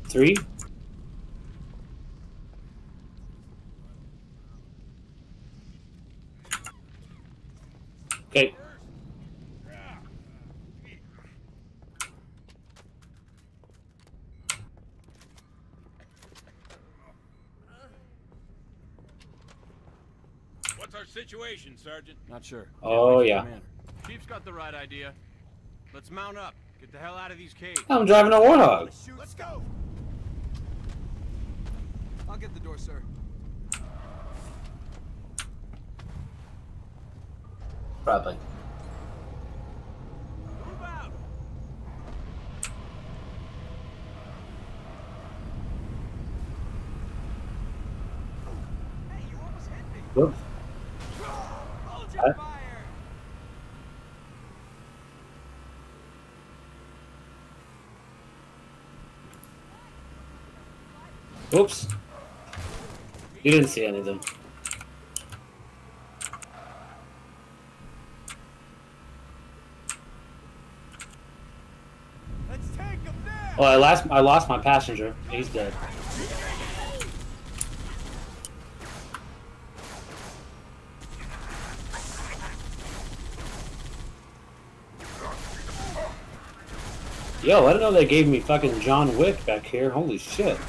3. Okay. What's our situation, Sergeant? Not sure. Oh, yeah. Chief's got the right idea. Let's mount up. Get the hell out of these caves. I'm driving a Warthog. Let's go! I'll get the door, sir. Probably. Move out! Hey, you almost hit me. Whoops. Hold your fire. Oops. You didn't see anything. Let's take him now. Well, I lost my passenger. He's dead. Yo, I didn't know they gave me fucking John Wick back here. Holy shit.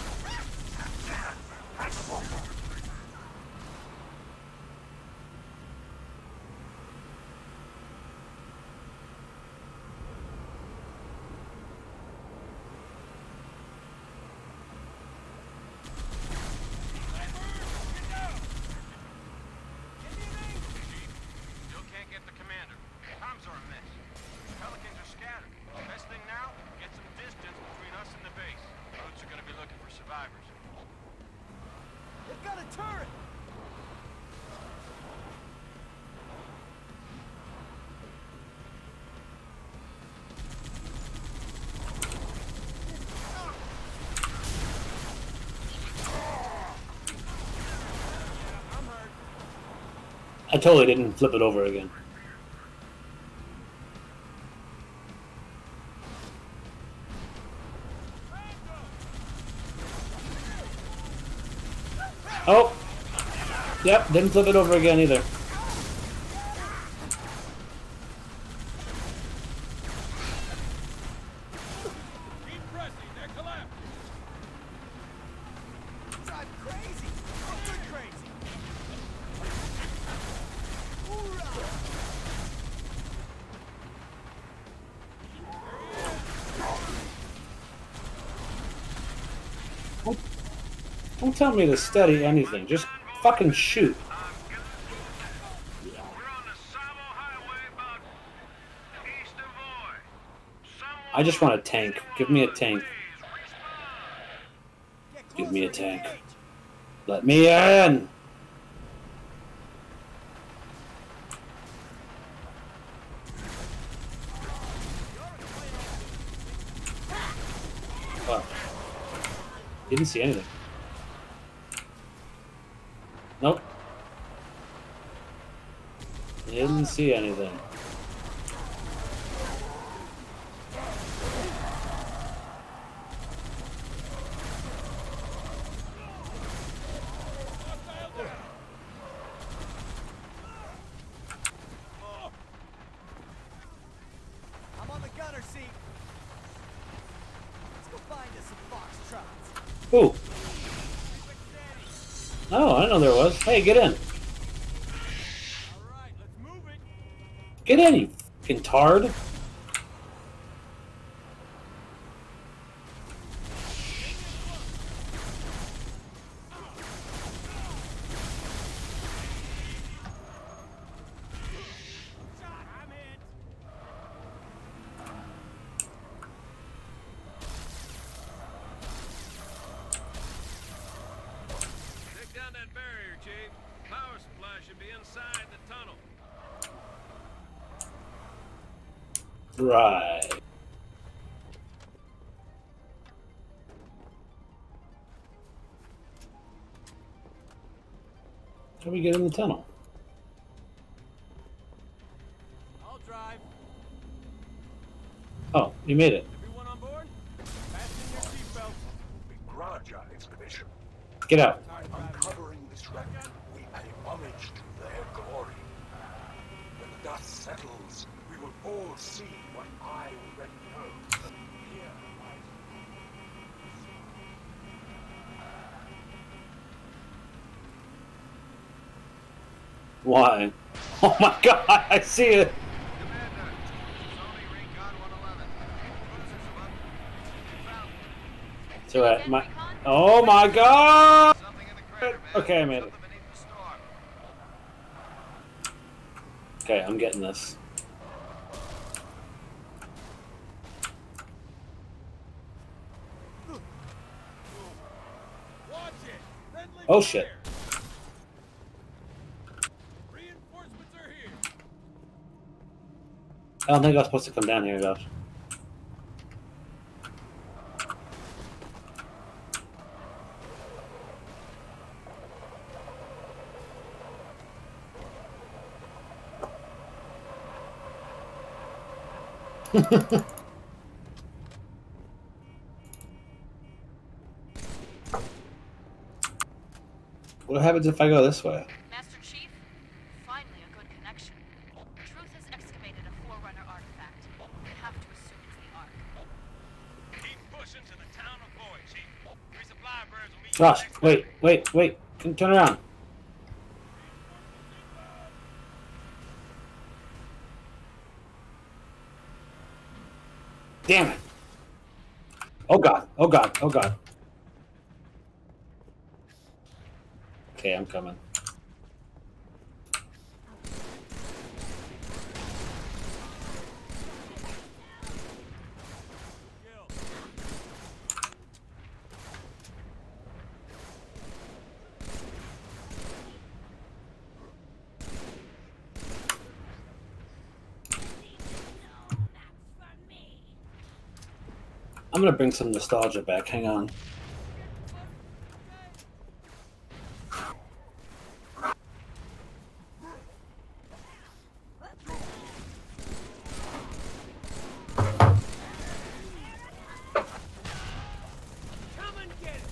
Still can't get the commander. Comms are a mess. Pelicans are scattered. Best thing now, get some distance between us and the base. Brutes are gonna be looking for survivors. They've got a turret. I'm hurt. I totally didn't flip it over again. Oh! Yep, didn't flip it over again either. Keep pressing, they're collapsing. Drive crazy. Oh, good crazy. Hoorah. Don't tell me to study anything. Just fucking shoot. We're on the Savo Highway about east of Voy. I just want a tank. Give me a tank. Get Give me a closer, tank. engage. Let me in! Fuck. Didn't see anything. Nope. Didn't see anything. I'm on the gunner seat. Let's go find us some foxtrots. Ooh. Oh, I didn't know there was. Hey, get in. All right, let's move it. Get in, you fucking tard. I'm in. Take down that barrier, Chief. Power supply should be inside the tunnel. Right. How do we get in the tunnel? I'll drive. Oh, you made it. Everyone on board? Fasten your seatbelts. We Get out. Uncovering this remnant, we pay homage to their glory. When the dust settles, we will all see what I already know. Here lies Why? Oh my god, I see it! Commander, Sony Recon 111. Cruisers are up. Found So my... Oh my god! something in the crater, man. Okay, I made it. Something beneath the storm. Okay, I'm getting this. Watch it! Friendly Oh shit. fire. Reinforcements are here. I don't think I was supposed to come down here, though. What happens if I go this way? Master Chief, finally a good connection. Truth has excavated a Forerunner artifact. We have to assume it's the Ark. Keep pushing to the town of Boyd, Chief. Resupply birds will meet you Gosh, next wait, time. wait, wait. Turn around. Damn it. Oh god, oh god, oh god. Okay, I'm coming. I'm gonna bring some nostalgia back. Hang on. Come and get it!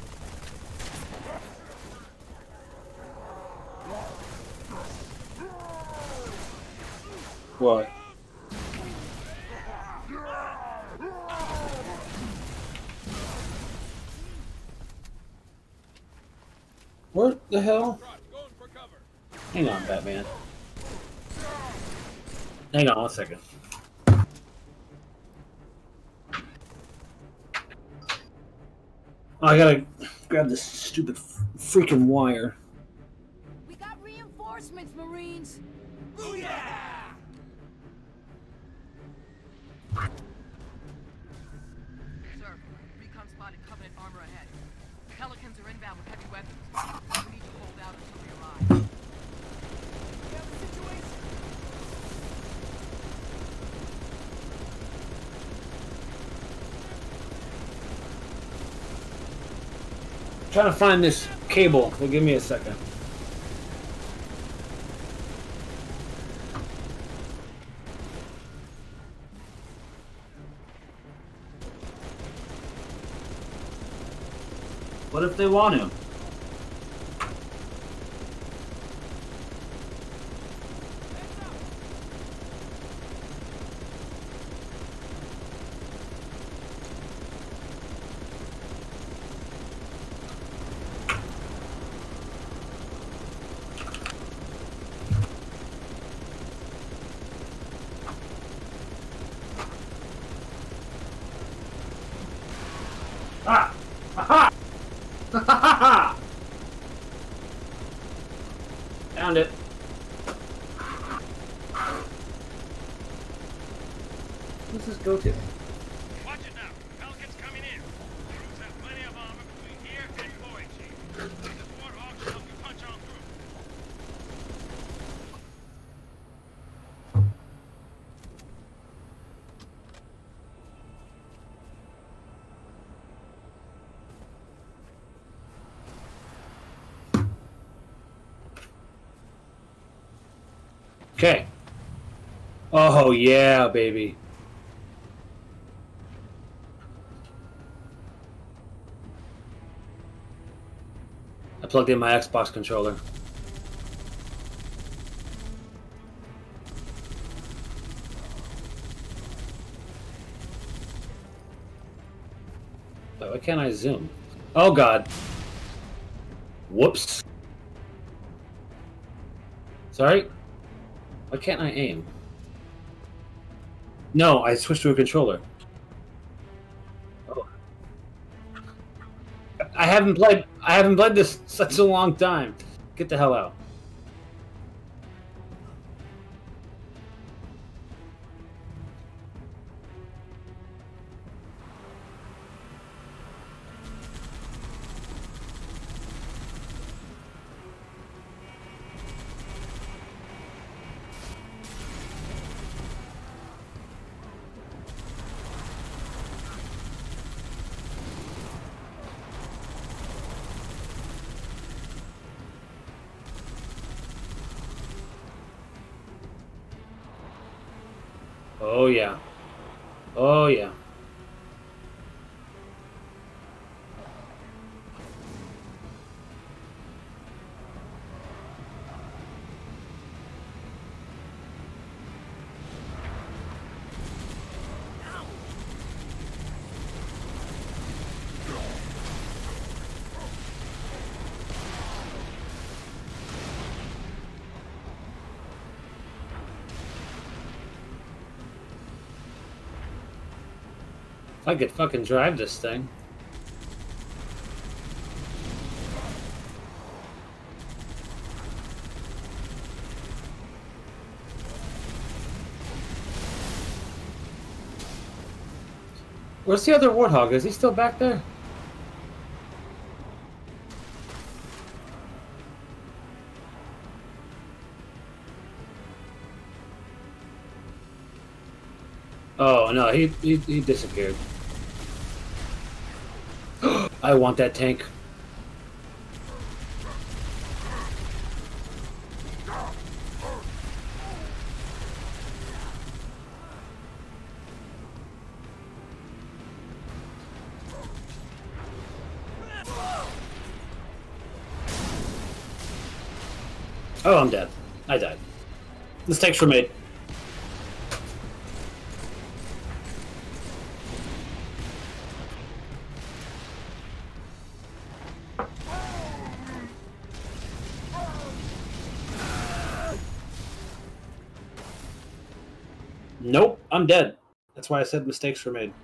What? Where the hell? Rock, going for cover. Hang on, Batman. Hang on 1 second. Oh, I gotta grab this stupid freaking wire. We got reinforcements, Marines! Sir, recon spotted Covenant armor ahead. Pelicans are inbound with heavy weapons. We need to hold out until we arrive. We have a situation! Trying to find this cable. So give me a second. What if they want him? Ah! Aha! Ha ha ha! Found it. What's this go to? Watch it now. Pelicans coming in. Troops have plenty of armor between here and Boyd, Chief. This Warthog should help you punch on through. Okay. Oh yeah, baby. I plugged in my Xbox controller. But why can't I zoom? Oh god. Whoops. Sorry? Why can't I aim? No, I switched to a controller. Oh. I haven't played this such a long time. Get the hell out. Oh yeah. Oh yeah. If I could fucking drive this thing. Where's the other Warthog? Is he still back there? Oh no, he disappeared. I want that tank. Oh, I'm dead. I died. Mistakes were made. Nope, I'm dead. That's why I said mistakes were made.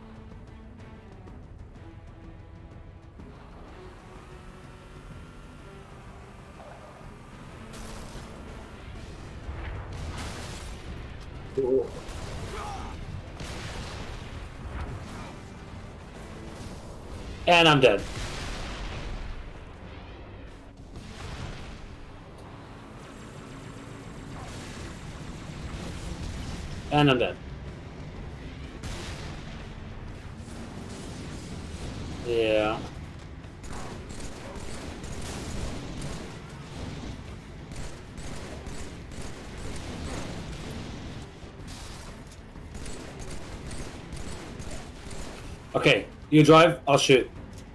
Cool. And I'm dead. And I'm dead. Yeah. Okay, you drive, I'll shoot.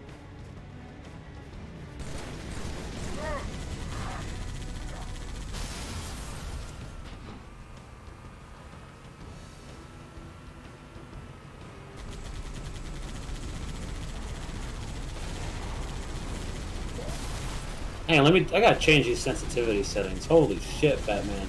Hang on, I gotta change these sensitivity settings. Holy shit, Batman.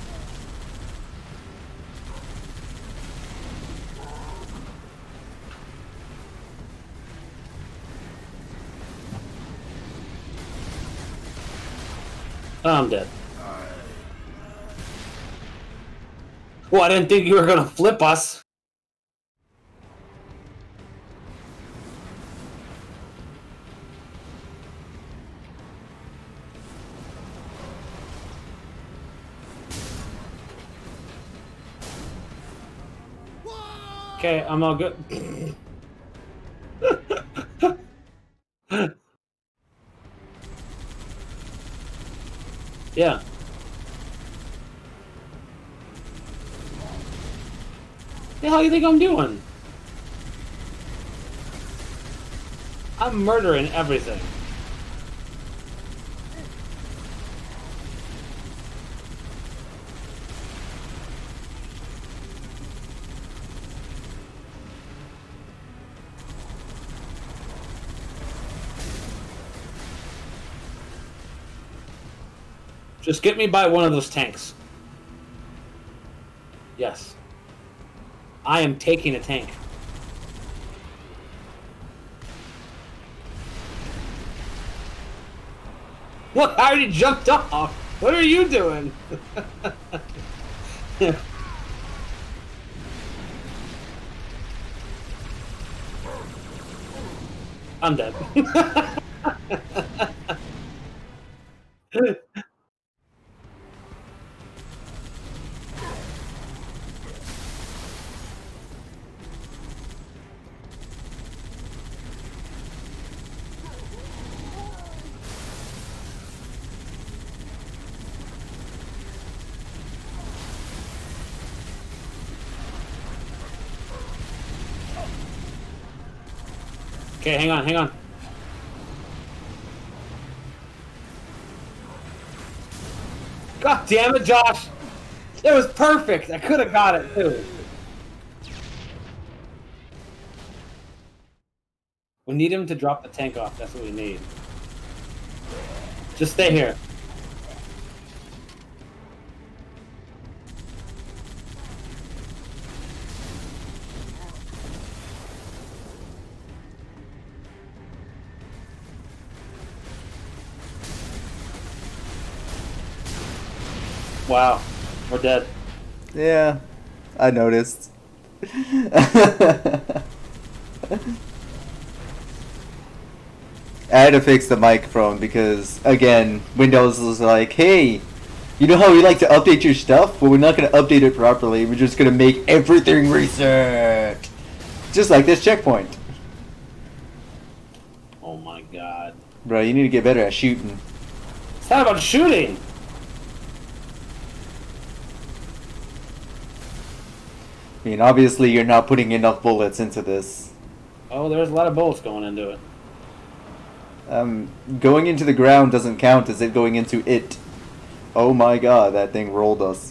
Oh, I'm dead. Well, I didn't think you were gonna flip us. Okay, I'm all good. Yeah. The hell you think I'm doing? I'm murdering everything. Just get me by one of those tanks. Yes. I am taking a tank. What? I already jumped off. What are you doing? I'm dead. Okay, hang on, hang on. God damn it, Josh! It was perfect! I could have got it, too. We need him to drop the tank off, that's what we need. Just stay here. Wow, we're dead. Yeah, I noticed. I had to fix the microphone because, again, Windows was like, hey, you know how we like to update your stuff? Well, we're not going to update it properly. We're just going to make everything reset. Just like this checkpoint. Oh my god. Bro, you need to get better at shooting. It's not about shooting! I mean, obviously you're not putting enough bullets into this. Oh, there's a lot of bullets going into it. Going into the ground doesn't count as it going into it. Oh my god, that thing rolled us.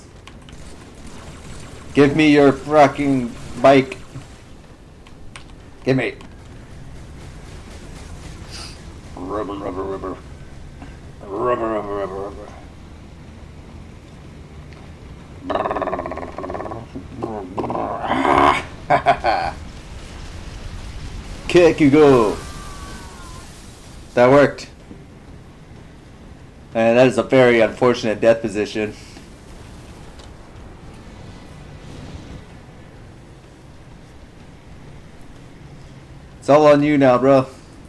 Give me your fucking bike. Give me. Rubber, rubber, rubber. Rubber, rubber, rubber, rubber. Kick you go. That worked. And that is a very unfortunate death position. It's all on you now, bro.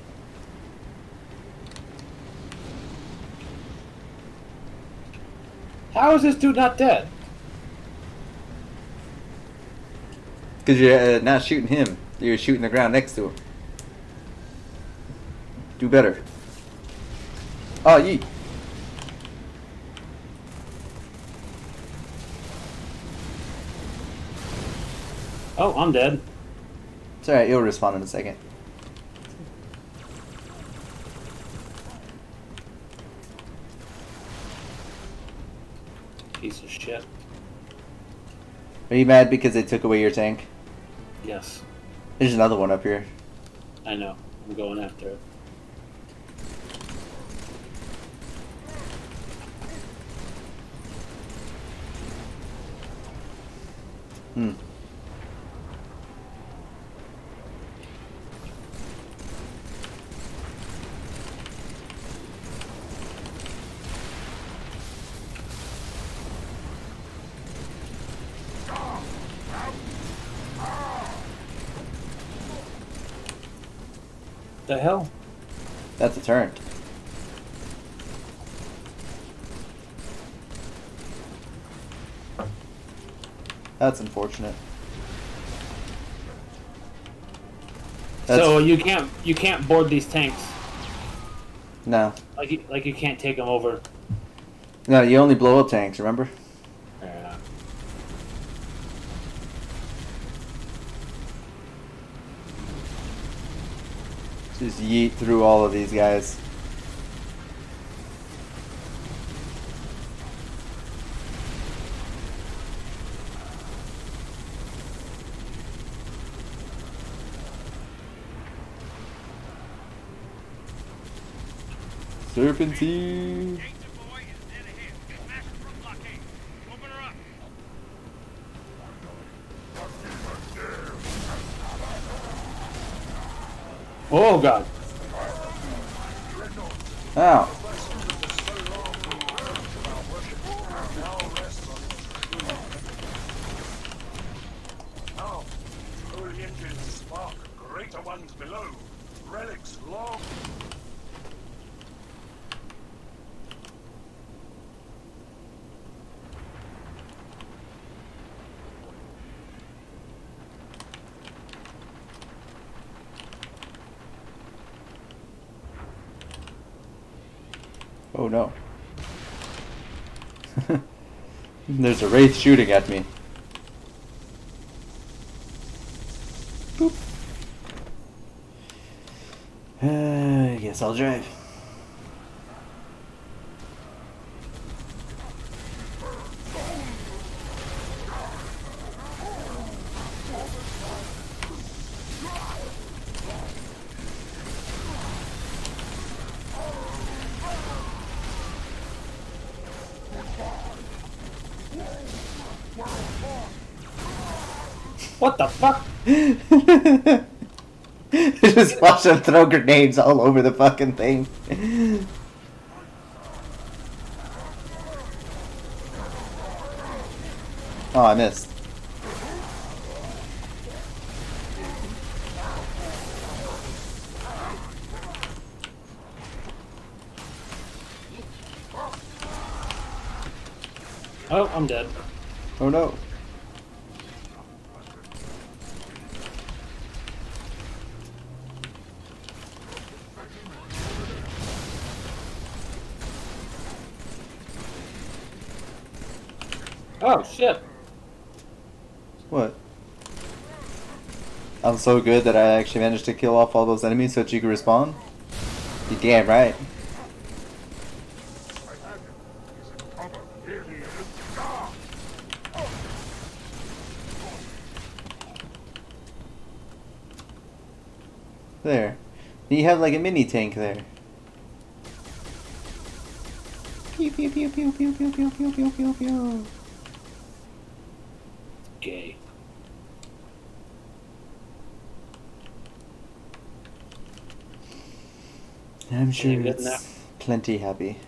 How is this dude not dead? Because you're not shooting him. You're shooting the ground next to him. Do better. Oh, yeet. Oh, I'm dead. It's alright, you'll respawn in a second. Piece of shit. Are you mad because they took away your tank? Yes. There's another one up here. I know. I'm going after it. Hmm. The hell? That's a turret. That's unfortunate. So you can't board these tanks. No. Like you can't take them over. No, you only blow up tanks, remember? Yeah. Just yeet through all of these guys. Serpentine. Danger boy is dead ahead. Oh god. Ow. Now, holy engines spark greater ones below. Relics long. Oh no. There's a wraith shooting at me. Boop. I guess I'll drive. What the fuck? Just watch them throw grenades all over the fucking thing. Oh, I missed. Oh, I'm dead. Oh no. Oh shit. What? I'm so good that I actually managed to kill off all those enemies so that you could respawn? You damn right. There. You have like a mini tank there. Pew pew pew pew pew pew pew pew pew pew pew. Gay. I'm sure Ain't getting it's that. plenty happy.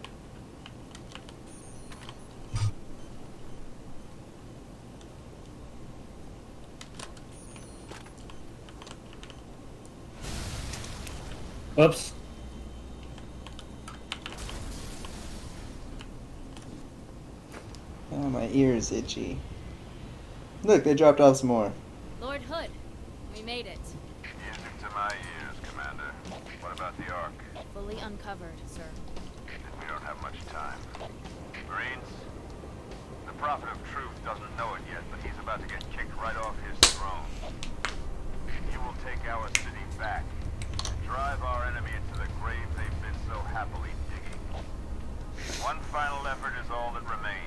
Oops. Oh, my ear is itchy. Look, they dropped off some more. Lord Hood, we made it. Music to my ears, Commander. What about the Ark? Fully uncovered, sir. Then we don't have much time. Marines, the Prophet of Truth doesn't know it yet, but he's about to get kicked right off his throne. He will take our city back and drive our enemy into the grave they've been so happily digging. One final effort is all that remains.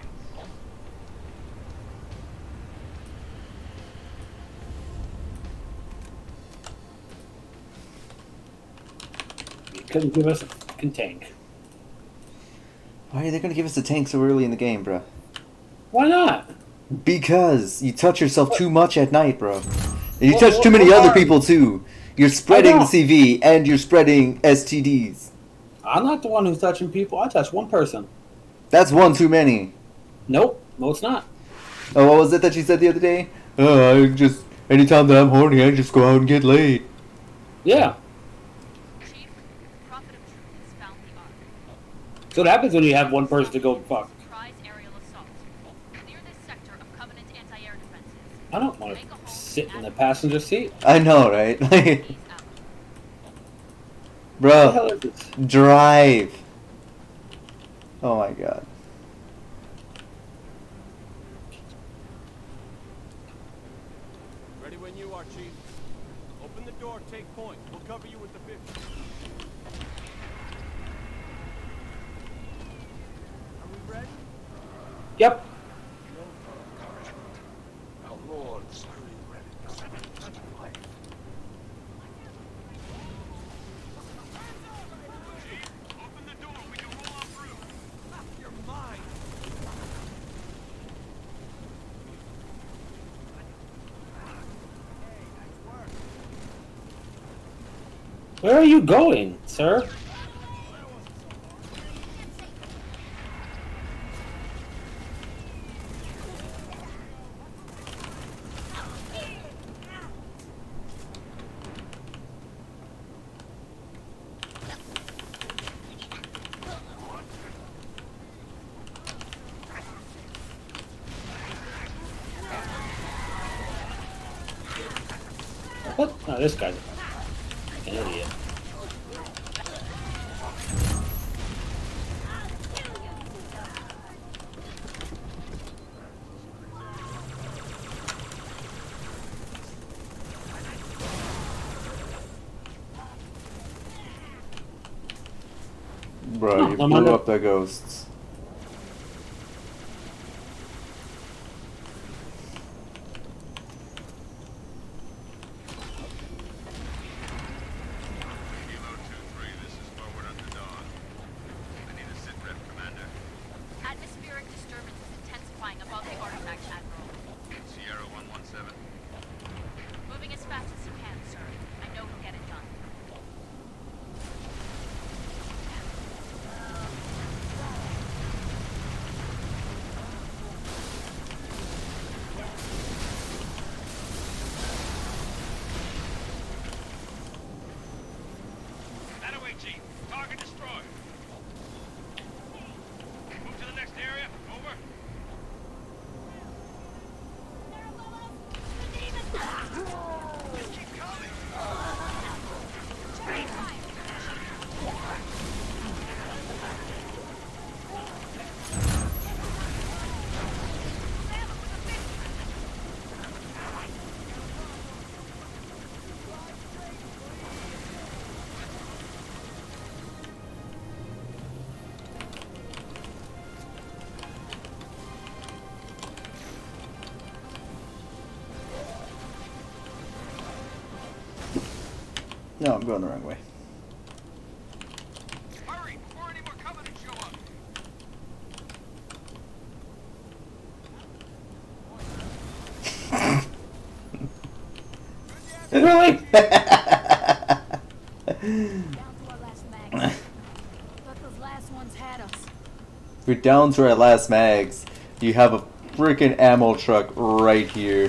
You couldn't give us a fucking tank. Why are they gonna give us a tank so early in the game, bro? Why not? Because you touch yourself too much at night, bro. And you Well, touch too many well, other why? people too. You're spreading I the know. CV and you're spreading STDs. I'm not the one who's touching people. I touched one person. That's one too many. Nope. No, it's not. Oh, what was it that you said the other day? Oh, I just anytime that I'm horny, I just go out and get laid. Yeah. Chief, the Prophet of Truth has found the Ark. So what happens when you have one person to go fuck? Surprise aerial assault. Clear this sector of Covenant anti-air defenses. I don't want to sit in the passenger seat. I know, right? Please out. What the hell Bro, is this? drive. Oh my god. Ready when you are, Chief. Open the door, take point. We'll cover you with the vision. Are we ready? Yep. Our Lord's holy relics bring to life. Open the door, we can roll on through. You're mine. Hey, nice work. Where are you going, sir? What? Oh, this guy's an idiot. Bro, you blew up the ghosts. Kilo 2-3, this is forward under dawn. I need a sit rep, Commander. Atmospheric disturbance is intensifying above the artifact, Admiral. Sierra 117. Moving as fast as you can, sir. I know you'll get it done. Attaway, Chief. Target destroyed. Move to the next area. Over. Just keep coming. No, I'm going the wrong way. Hurry before any more Covenant show up. Really? Down to our last mag. Thought those last ones had us. We're down to our last mags. You have a freaking ammo truck right here.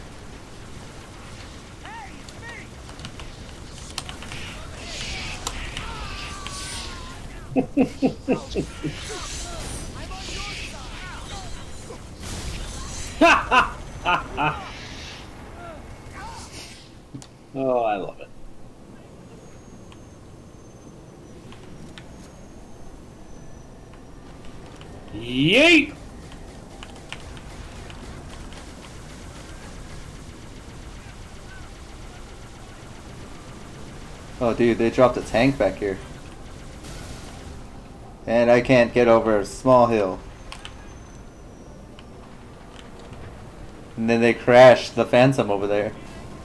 Oh, I love it. Yeet! Oh, dude, they dropped a tank back here. And I can't get over a small hill. And then they crashed the Phantom over there.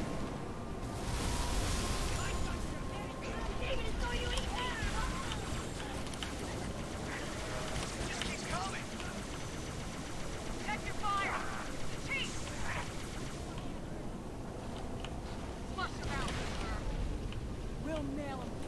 Just keep coming. Check your fire! Chief! Flush him out, sir. We'll nail him.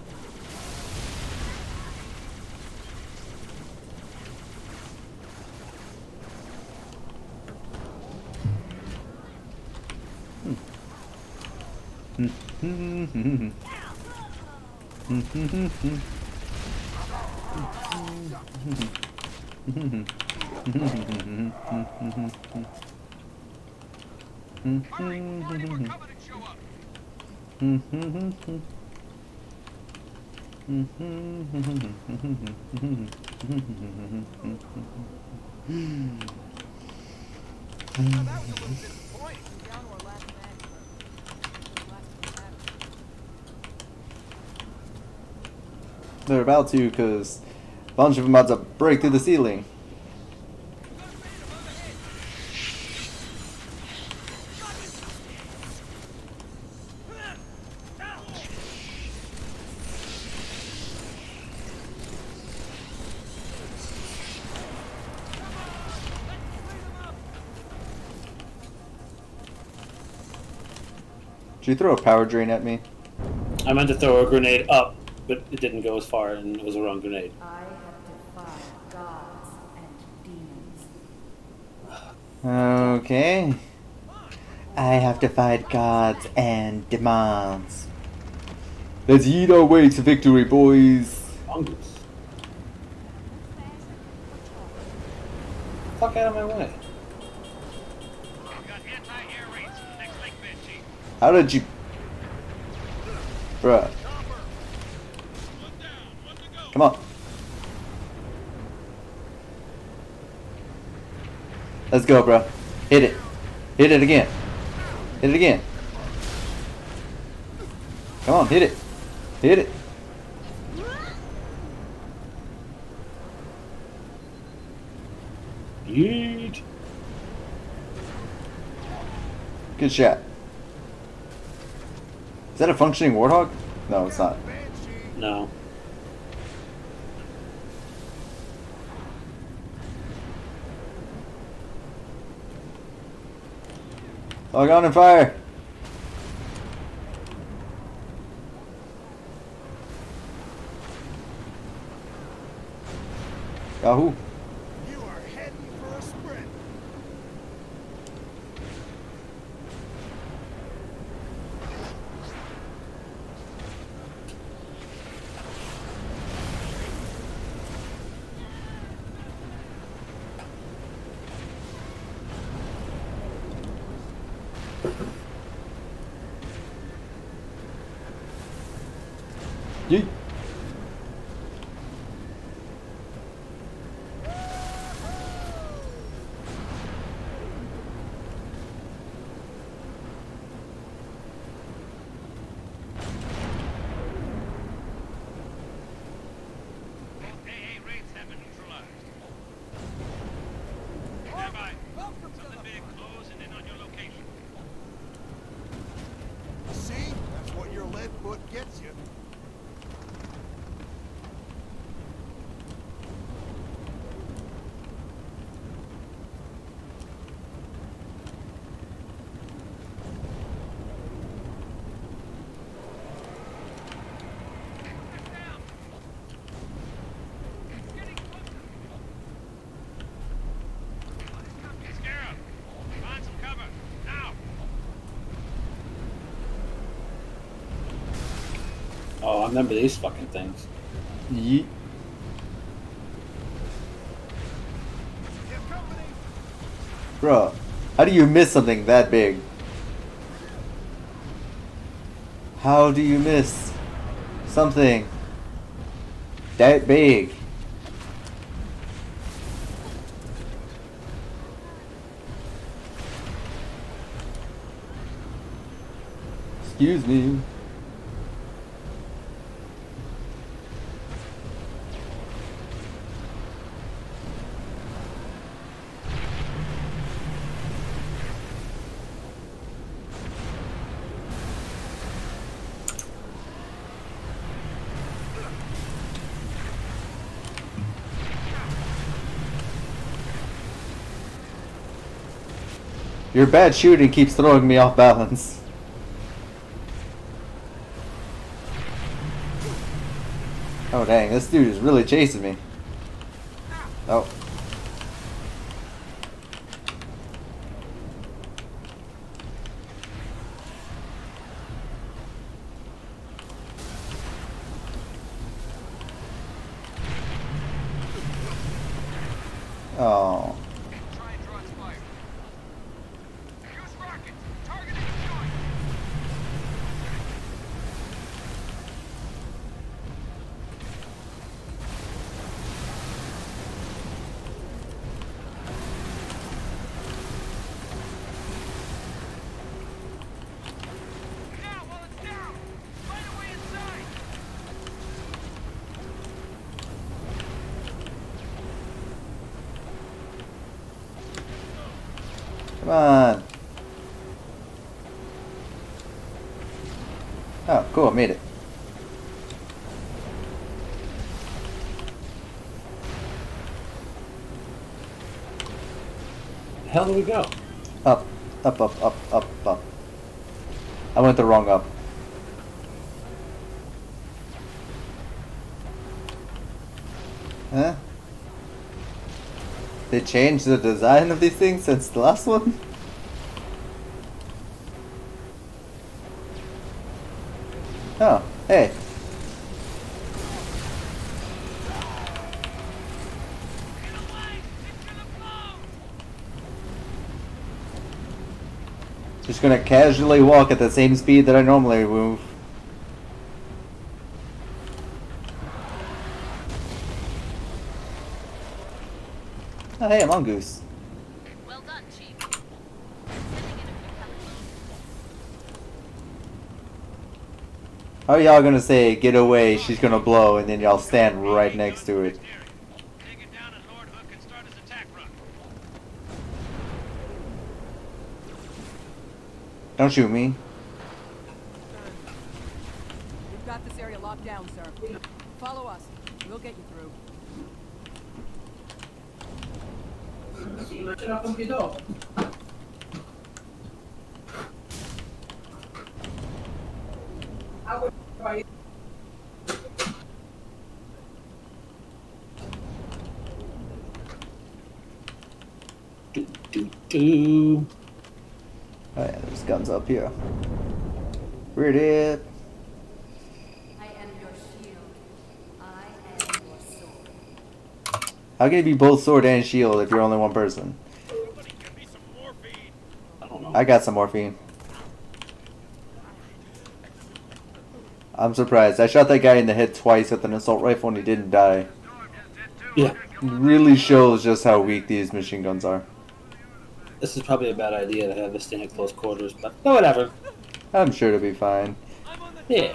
Hurry before any more Covenant show up. Now that was a little disappointing. Down to our last mag, sir. Those last ones had us. They're about to, because a bunch of them about to break through the ceiling. Did you throw a power drain at me? I meant to throw a grenade up, but it didn't go as far, and it was the wrong grenade. I have defied gods and demons. Okay. I have defied gods and demons. Let's eat our way to victory, boys. Mongoose. Fuck out of my way. Got anti-air raids from the next lake bed, Chief. How did you... Bruh. Come on. Let's go, bro. Hit it. Hit it again. Hit it again. Come on, hit it. Hit it. Yeet. Good shot. Is that a functioning warthog? No, it's not. No. Log on and fire. Yahoo. You are heading for a sprint. Yeet. AA raids have been neutralized. Stand by. Something big closing in on your location. See? That's what your lead foot gets you. Scarab, find some cover, now! Oh, I remember these fucking things. Yeet. Bro, how do you miss something that big? How do you miss something that big? Excuse me. Your bad shooting keeps throwing me off balance. Oh dang, this dude is really chasing me. Oh. Oh. Try and draw its fire. Use rockets, targeting the joint. Now, while it's down, find a way inside. Come on. Oh, cool, I made it. The hell do we go? Up, up, up, up, up, up. I went the wrong up. Huh? They changed the design of these things since the last one? Oh, hey. Just gonna casually walk at the same speed that I normally move. Oh, hey, a mongoose. Well done, Chief. Sending in a few pellets. How are y'all gonna say, get away, she's gonna blow, and then y'all stand right next to it? Take it down and Lord Hook can start his attack run. Don't shoot me. We've got this area locked down, sir. Follow us. We'll get you through. Do. Oh yeah, there's guns up here. Read it. I am your shield. I am your sword. How can you be both sword and shield if you're only one person? Somebody give me some morphine. I don't know. I got some morphine. I'm surprised. I shot that guy in the head twice with an assault rifle and he didn't die. Yeah, It really shows just how weak these machine guns are. this is probably a bad idea to have this thing at close quarters, but whatever. I'm sure it'll be fine. Yeah.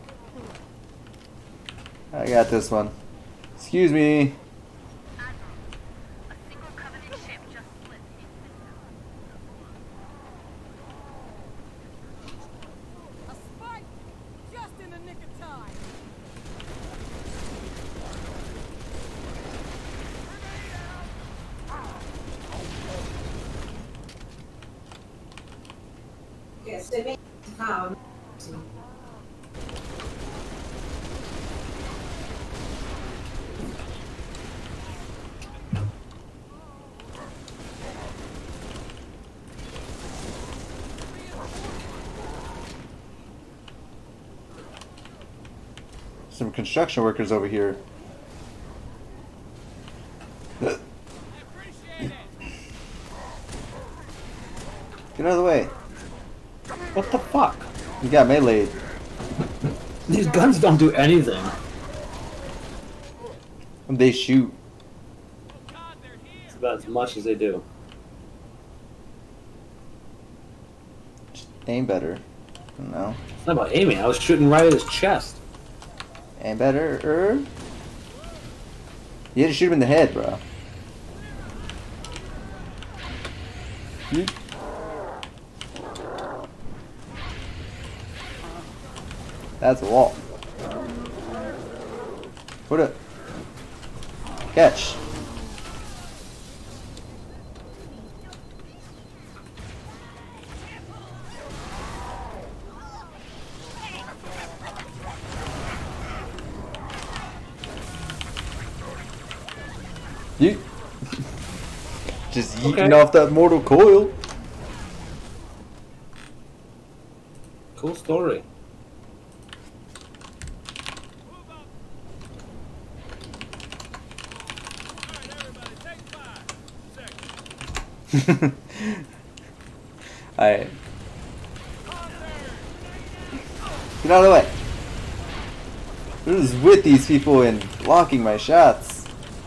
I got this one. Excuse me. Admiral, a single Covenant ship just split in A spike! Just in the nick of time. Yes, they make found. Some construction workers over here. Get out of the way. What the fuck? You got meleeed. These guns don't do anything. They shoot. It's about as much as they do. Just aim better. I don't know. It's not about aiming. I was shooting right at his chest. Aim better. You had to shoot him in the head, bro. Yeet. That's a wall. Put it. Catch. Yeet. Just yeeting Okay. off that mortal coil. Cool story. Alright. Get out of the way. What is with these people and blocking my shots?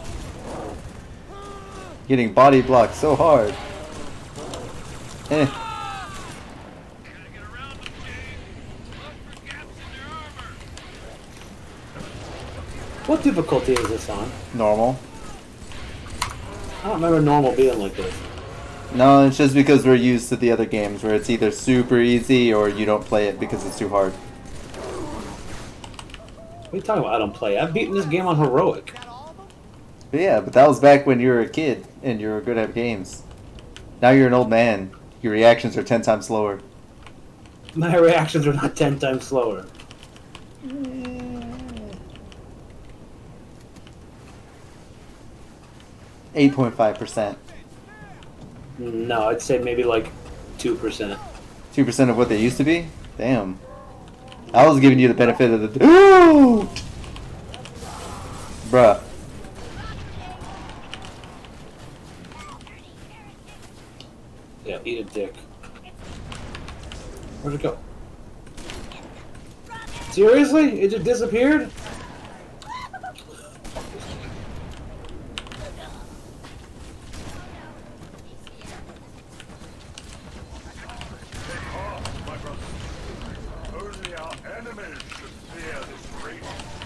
Getting body blocked so hard. Eh. Gotta get around them, Jay. Look for gaps in their armor. What difficulty is this on? Normal. I don't remember normal being like this. No, it's just because we're used to the other games where it's either super easy or you don't play it because it's too hard. What are you talking about? I don't play. I've beaten this game on heroic. But yeah, but that was back when you were a kid and you were good at games. Now you're an old man. Your reactions are 10 times slower. My reactions are not 10 times slower. 8.5%. No, I'd say maybe like 2%. 2% of what they used to be? Damn. I was giving you the benefit of the doubt. Bruh. Yeah, eat a dick. Where'd it go? Seriously? It just disappeared? My brother. Only our enemies should fear this raging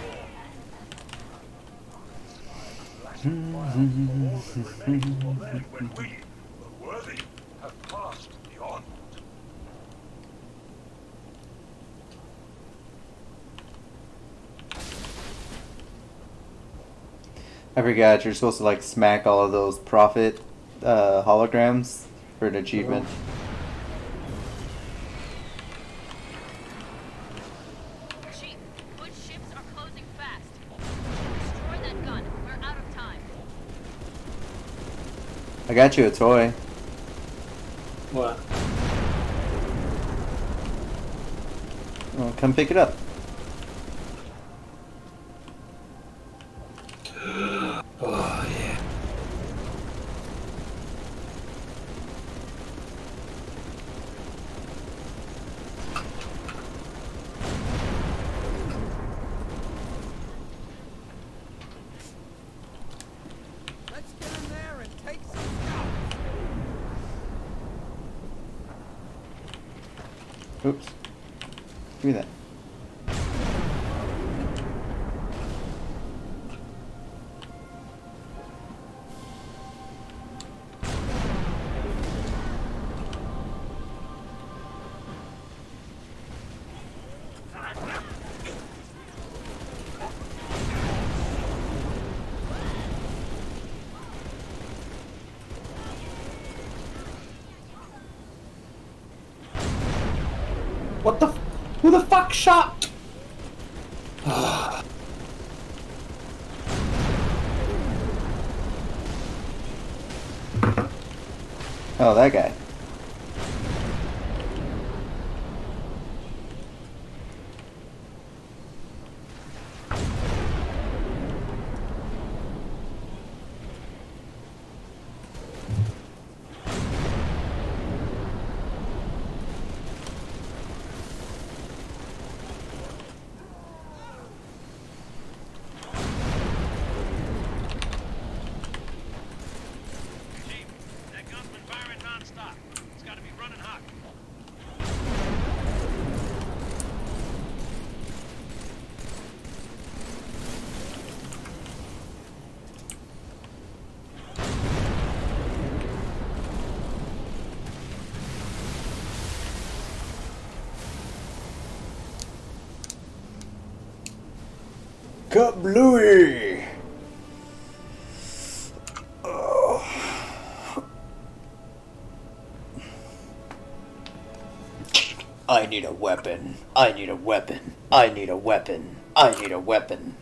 storm. Flashing fire for all that remains for men when we, the worthy, have passed beyond. I forgot you're supposed to like smack all of those prophet holograms for an achievement. Chief, Hood ships are closing fast. Destroy that gun. We're out of time. I got you a toy. What? Well, come pick it up. Oh, yeah. Let's get in there and take some scalps. Oops. Give me that. What the? Who the fuck shot? Oh, that guy. Chief, that gun's been firing non-stop. It's got to be running hot. Kablooey! I need a weapon. I need a weapon. I need a weapon. I need a weapon.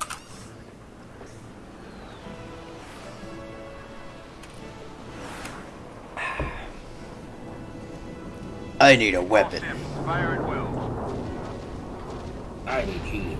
I need a All weapon. ships, fire at will. I need healing.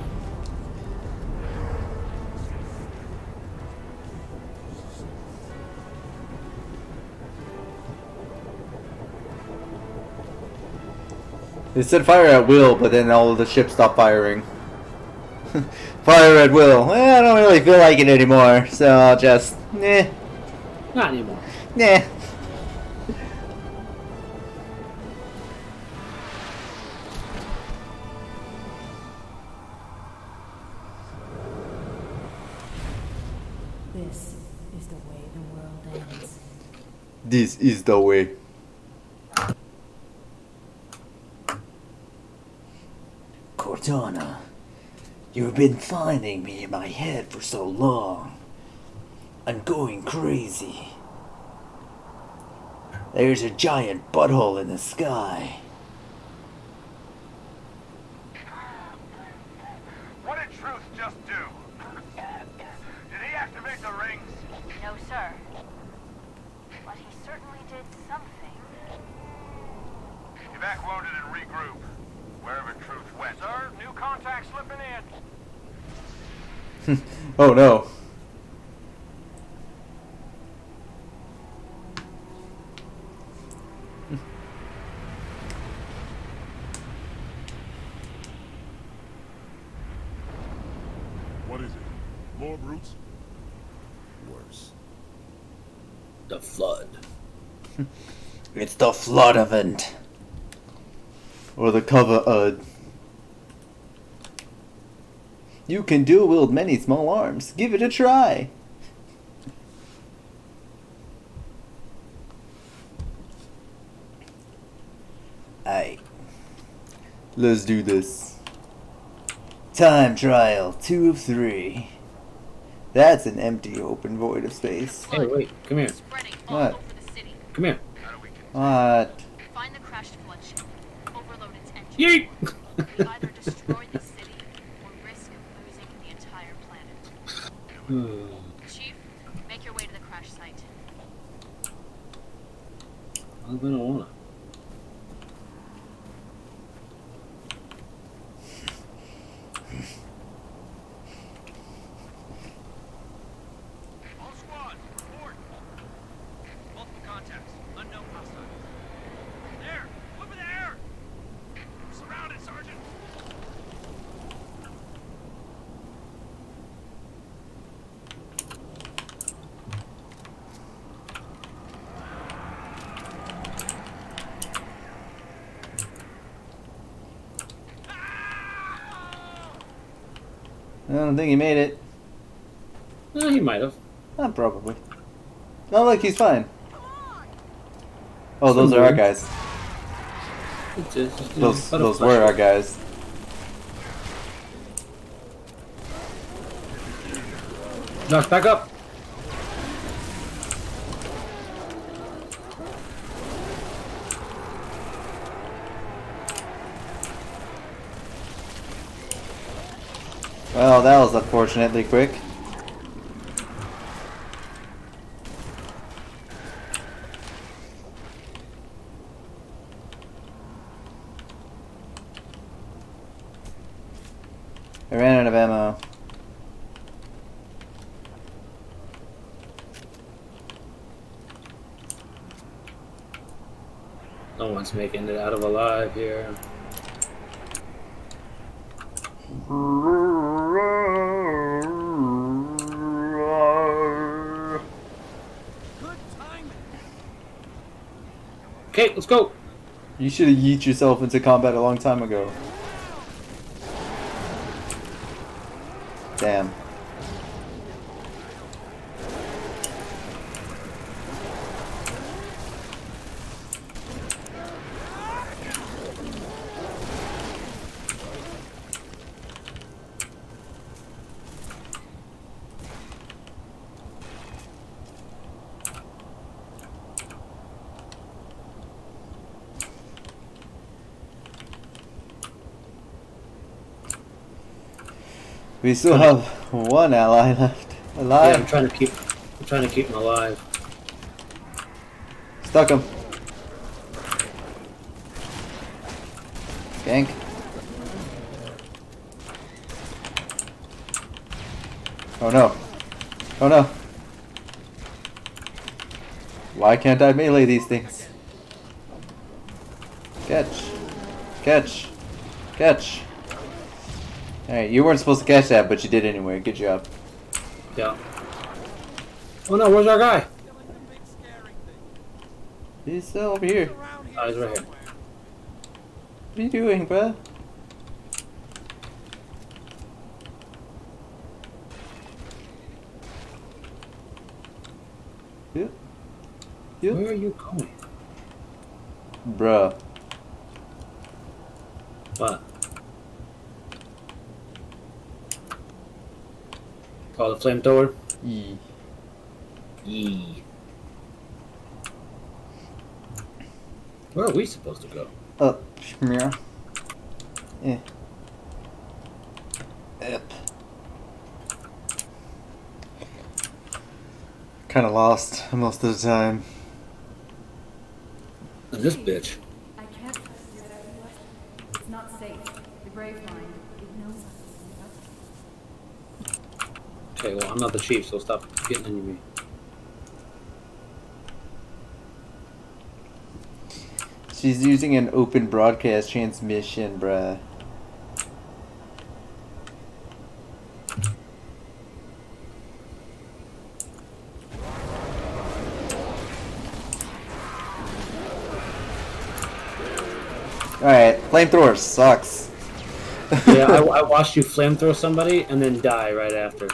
They said fire at will, but then all of the ships stopped firing. Fire at will. I don't really feel like it anymore, so I'll just... Not anymore. Nah. This is the way the world ends. This is the way. Cortana, you've been finding me in my head for so long. I'm going crazy. There's a giant butthole in the sky. What did Truth just do? Did he activate the rings? No, sir. But he certainly did something. Evac wounded and regroup. Wherever Truth went. Sir, new contact slipping in. Oh no. What is it? More brutes? Worse. The flood. It's the flood event. Or the cover You can dual wield many small arms. Give it a try. Aight. Let's do this. Time trial 2 of 3. That's an empty open void of space. Hey, wait, come here. Spreading all What? over the city. Come here. What? Find the crashed flood ship. Overload its engine. Yeet! We either destroy the city or risk losing the entire planet. Chief, make your way to the crash site. I'm gonna wanna. All squads, report. Multiple contacts. Unknown hostiles. There! Over there! We're surrounded, Sergeant! I don't think he made it. He might have. Probably. Oh look, he's fine. Oh, those are our guys. Those were our guys. Josh, back up. Well, that was unfortunately quick. I ran out of ammo. No one's making it out of alive here. Good timing. Okay, let's go. You should have yeet yourself into combat a long time ago. Damn. We still have one ally left alive. Yeah, I'm trying to keep him alive. Stuck him. Gank. Oh no. Oh no. Why can't I melee these things? Catch. Catch. Catch. Alright, you weren't supposed to catch that, but you did anyway. Good job. Yeah. Oh no, where's our guy? He's still over here. Oh, he's right here. What are you doing, bruh? Yep. Yep. Where are you going? Bruh. What? Oh, the flamethrower? Yee. Yee. Where are we supposed to go? Up. Shmear. Eh. Up. kind of lost most of the time. This bitch. I can't. It's not safe. The grave line. It knows us. Okay, well, I'm not the chief, so stop getting into me. She's using an open broadcast transmission, bruh. Alright, flamethrower sucks. Yeah, I watched you flamethrow somebody and then die right after.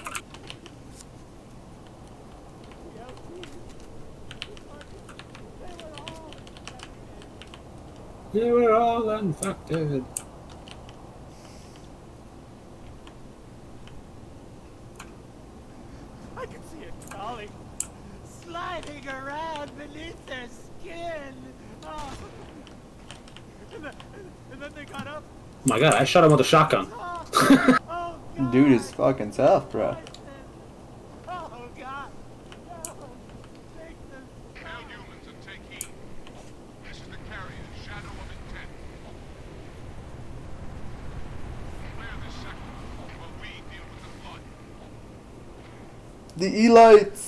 They were all infected. I can see it crawling, sliding around beneath their skin. Oh. And then they got up. Oh my god, I shot him with a shotgun. Oh, God. Dude is fucking tough, bro. Oh, God. No. Take them. Hail humans and take heed. This is the carrier, Shadow of Intent. Clear this sector while we deal with the flood. The Elites!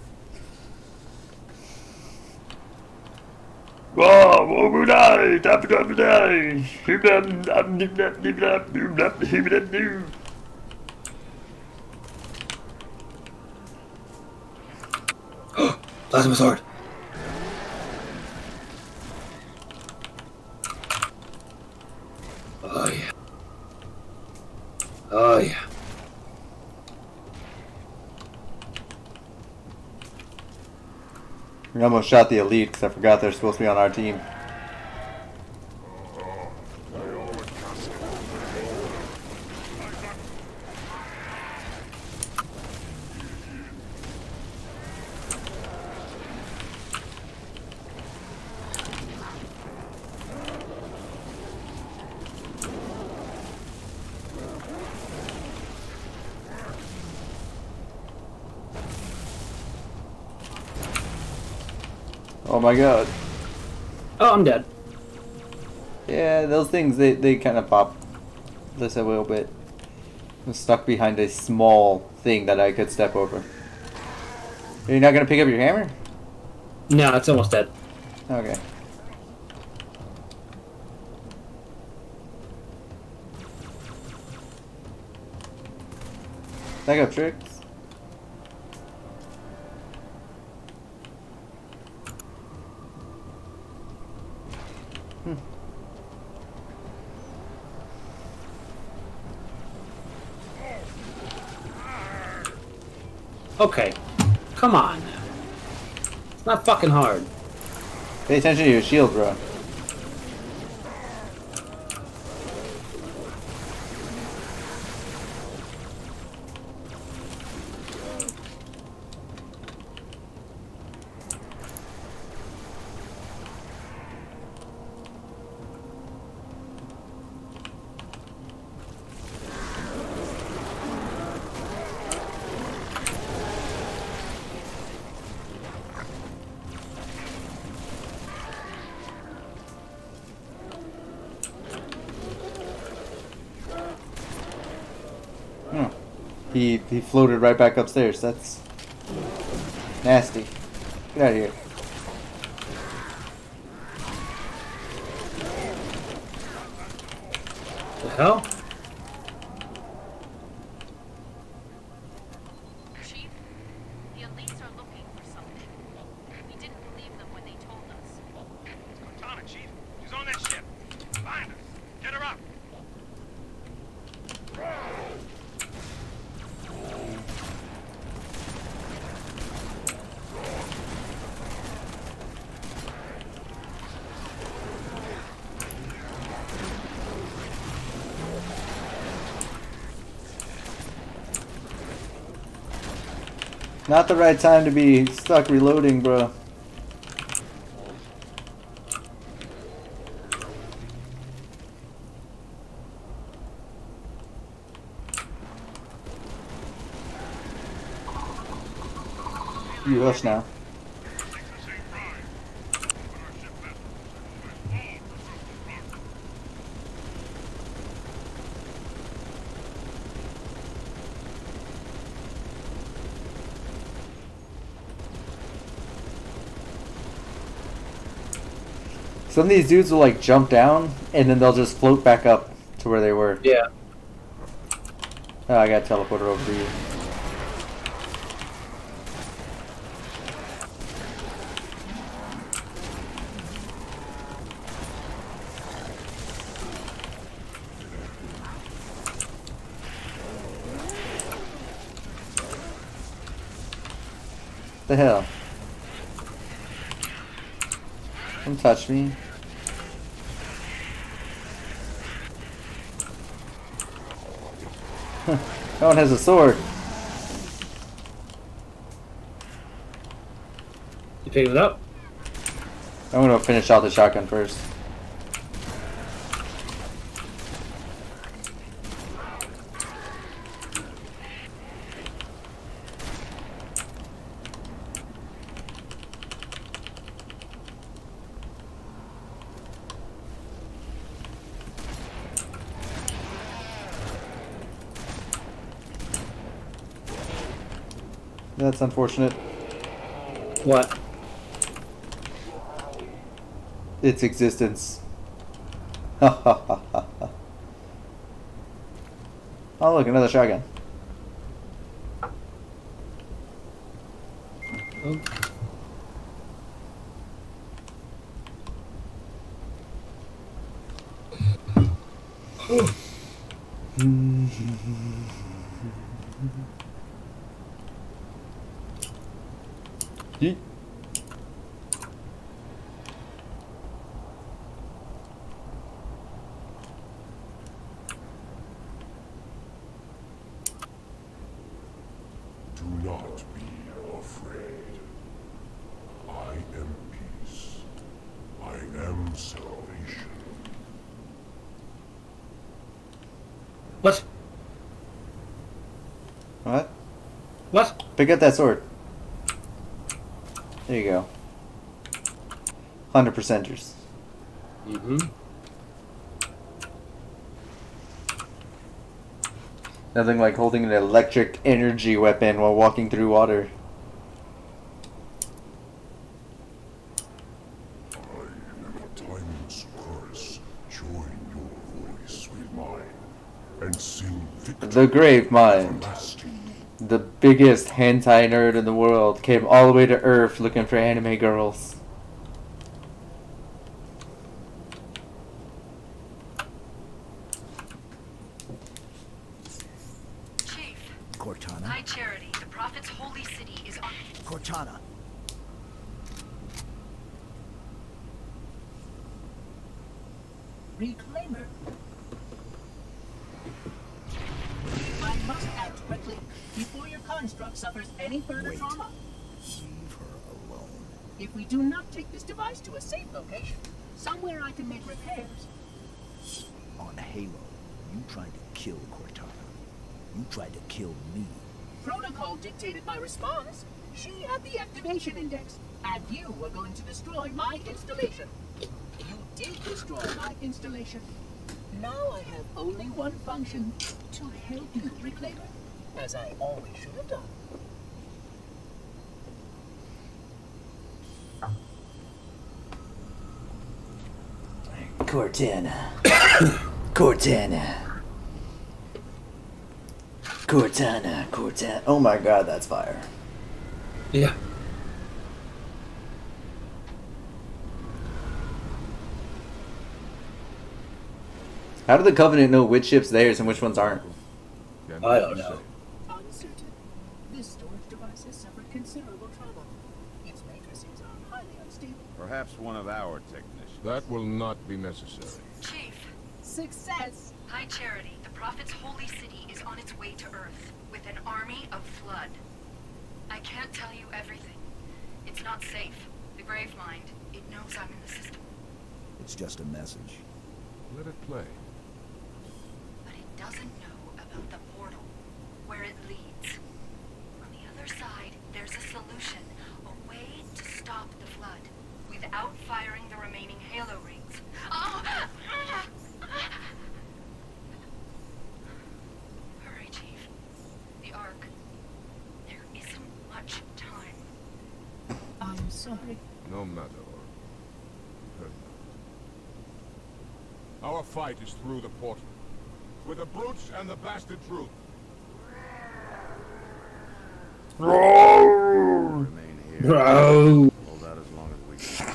Plasma sword. Oh yeah. Oh yeah. We almost shot the elite because I forgot they're supposed to be on our team. Oh my god. Oh, I'm dead. Yeah, those things, they kind of pop this a little bit. I'm stuck behind a small thing that I could step over. Are you not going to pick up your hammer? No, it's almost dead. Okay. Back up, Tricks. Okay. Come on. It's not fucking hard. Pay attention to your shield, bro. He floated right back upstairs. That's nasty. Get out of here. The hell? Chief, the elites are looking for something. We didn't believe them when they told us. Cortana, Chief. She's on that ship. Find her. Get her up. Not the right time to be stuck reloading, bro. You hush now. Some of these dudes will like jump down and then they'll just float back up to where they were. Yeah. Oh, I got teleported over to you. The hell? Don't touch me. No one has a sword. You picking it up? I'm gonna finish out the shotgun first. That's unfortunate. What? Its existence. Ha ha ha ha ha. Oh look, another shotgun. Yeet. Do not be afraid. I am peace. I am salvation. What? What? What? Pick up that sword. There you go. 100%ers. Mm-hmm. Nothing like holding an electric energy weapon while walking through water. I am a timeless chorus. Join your voice with mine and sing victory. The Grave Mind, everlasting. the biggest hentai nerd in the world, came all the way to Earth looking for anime girls. Chief, Cortana? High Charity, the Prophet's holy city is on... Cortana. Reclaimer. I must act quickly before your construct suffers any further trauma. Leave her alone. If we do not take this device to a safe location, somewhere I can make repairs. On Halo, you tried to kill Cortana. You tried to kill me. Protocol dictated my response. She had the activation index, and you were going to destroy my installation. You did destroy my installation. Now I have only one function, to help you reclaim it, as I always should have done. Cortana. Cortana. Cortana. Cortana. Oh my god, that's fire. Yeah. How do the Covenant know which ship's theirs and which ones aren't? I don't know. Uncertain. This storage device has suffered considerable trauma. Its matrices are highly unstable. Perhaps one of our technicians. That will not be necessary. Chief, Success! High Charity, the Prophet's holy city is on its way to Earth with an army of Flood. I can't tell you everything. It's not safe. The Grave Mind, it knows I'm in the system. It's just a message. Let it play. But it doesn't know about the portal, where it leads. On the other side, there's a solution sorry. No matter. Our fight is through the portal. With the brutes and the bastard truth. Remain here. Bro. Hold out as long as we can.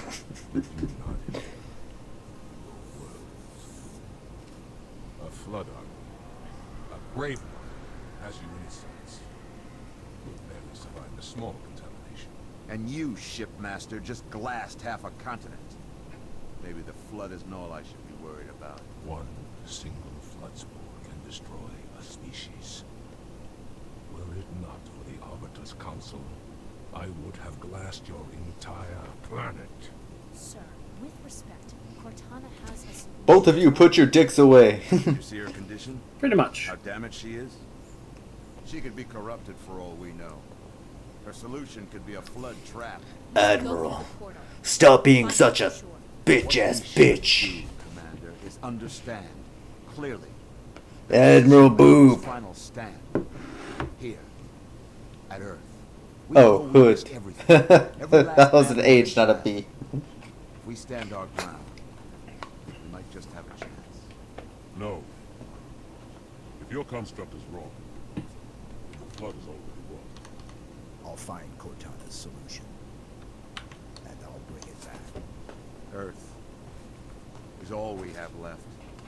A flood army. A brave one. Has you in its sights. Will barely survive the small contamination. And you, shipmaster, just glassed half a continent. Maybe the flood isn't all I should be worried about. One single flood spore can destroy a species. Were it not for the Arbiter's Council, I would have glassed your entire planet. Sir, with respect, Cortana has a solution. Both of you put your dicks away. You see her condition? Pretty much. How damaged she is? She could be corrupted for all we know. Her solution could be a flood trap. Admiral, stop being such a bitch-ass bitch. Commander, is understand clearly. Admiral Boob. Final stand here at Earth. We Oh, know we Hood. risk everything. Every last That was an man H, not a shall. B. If we stand our ground, we might just have a chance. No. If your construct is wrong, the flood is already wrong. I'll find Cortana's solution. And I'll bring it back. Earth is all we have left.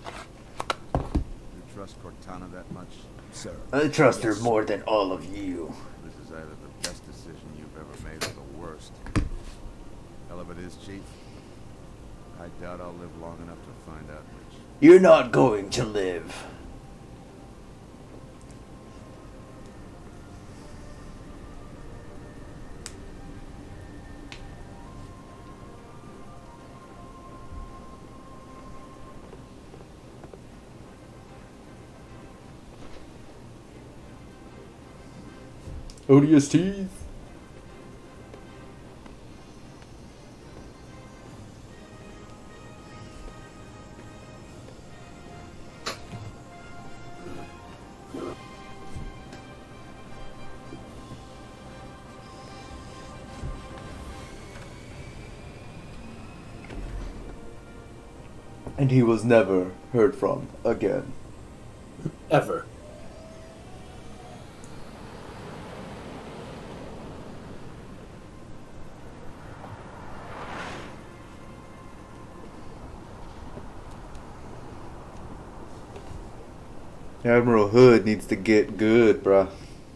You trust Cortana that much? Sir. I trust her more than all of you. This is either the best decision you've ever made or the worst. Hell of it is, Chief. I doubt I'll live long enough to find out which. You're not going to live. ODSTs. And he was never heard from again. Ever. Admiral Hood needs to get good, bruh.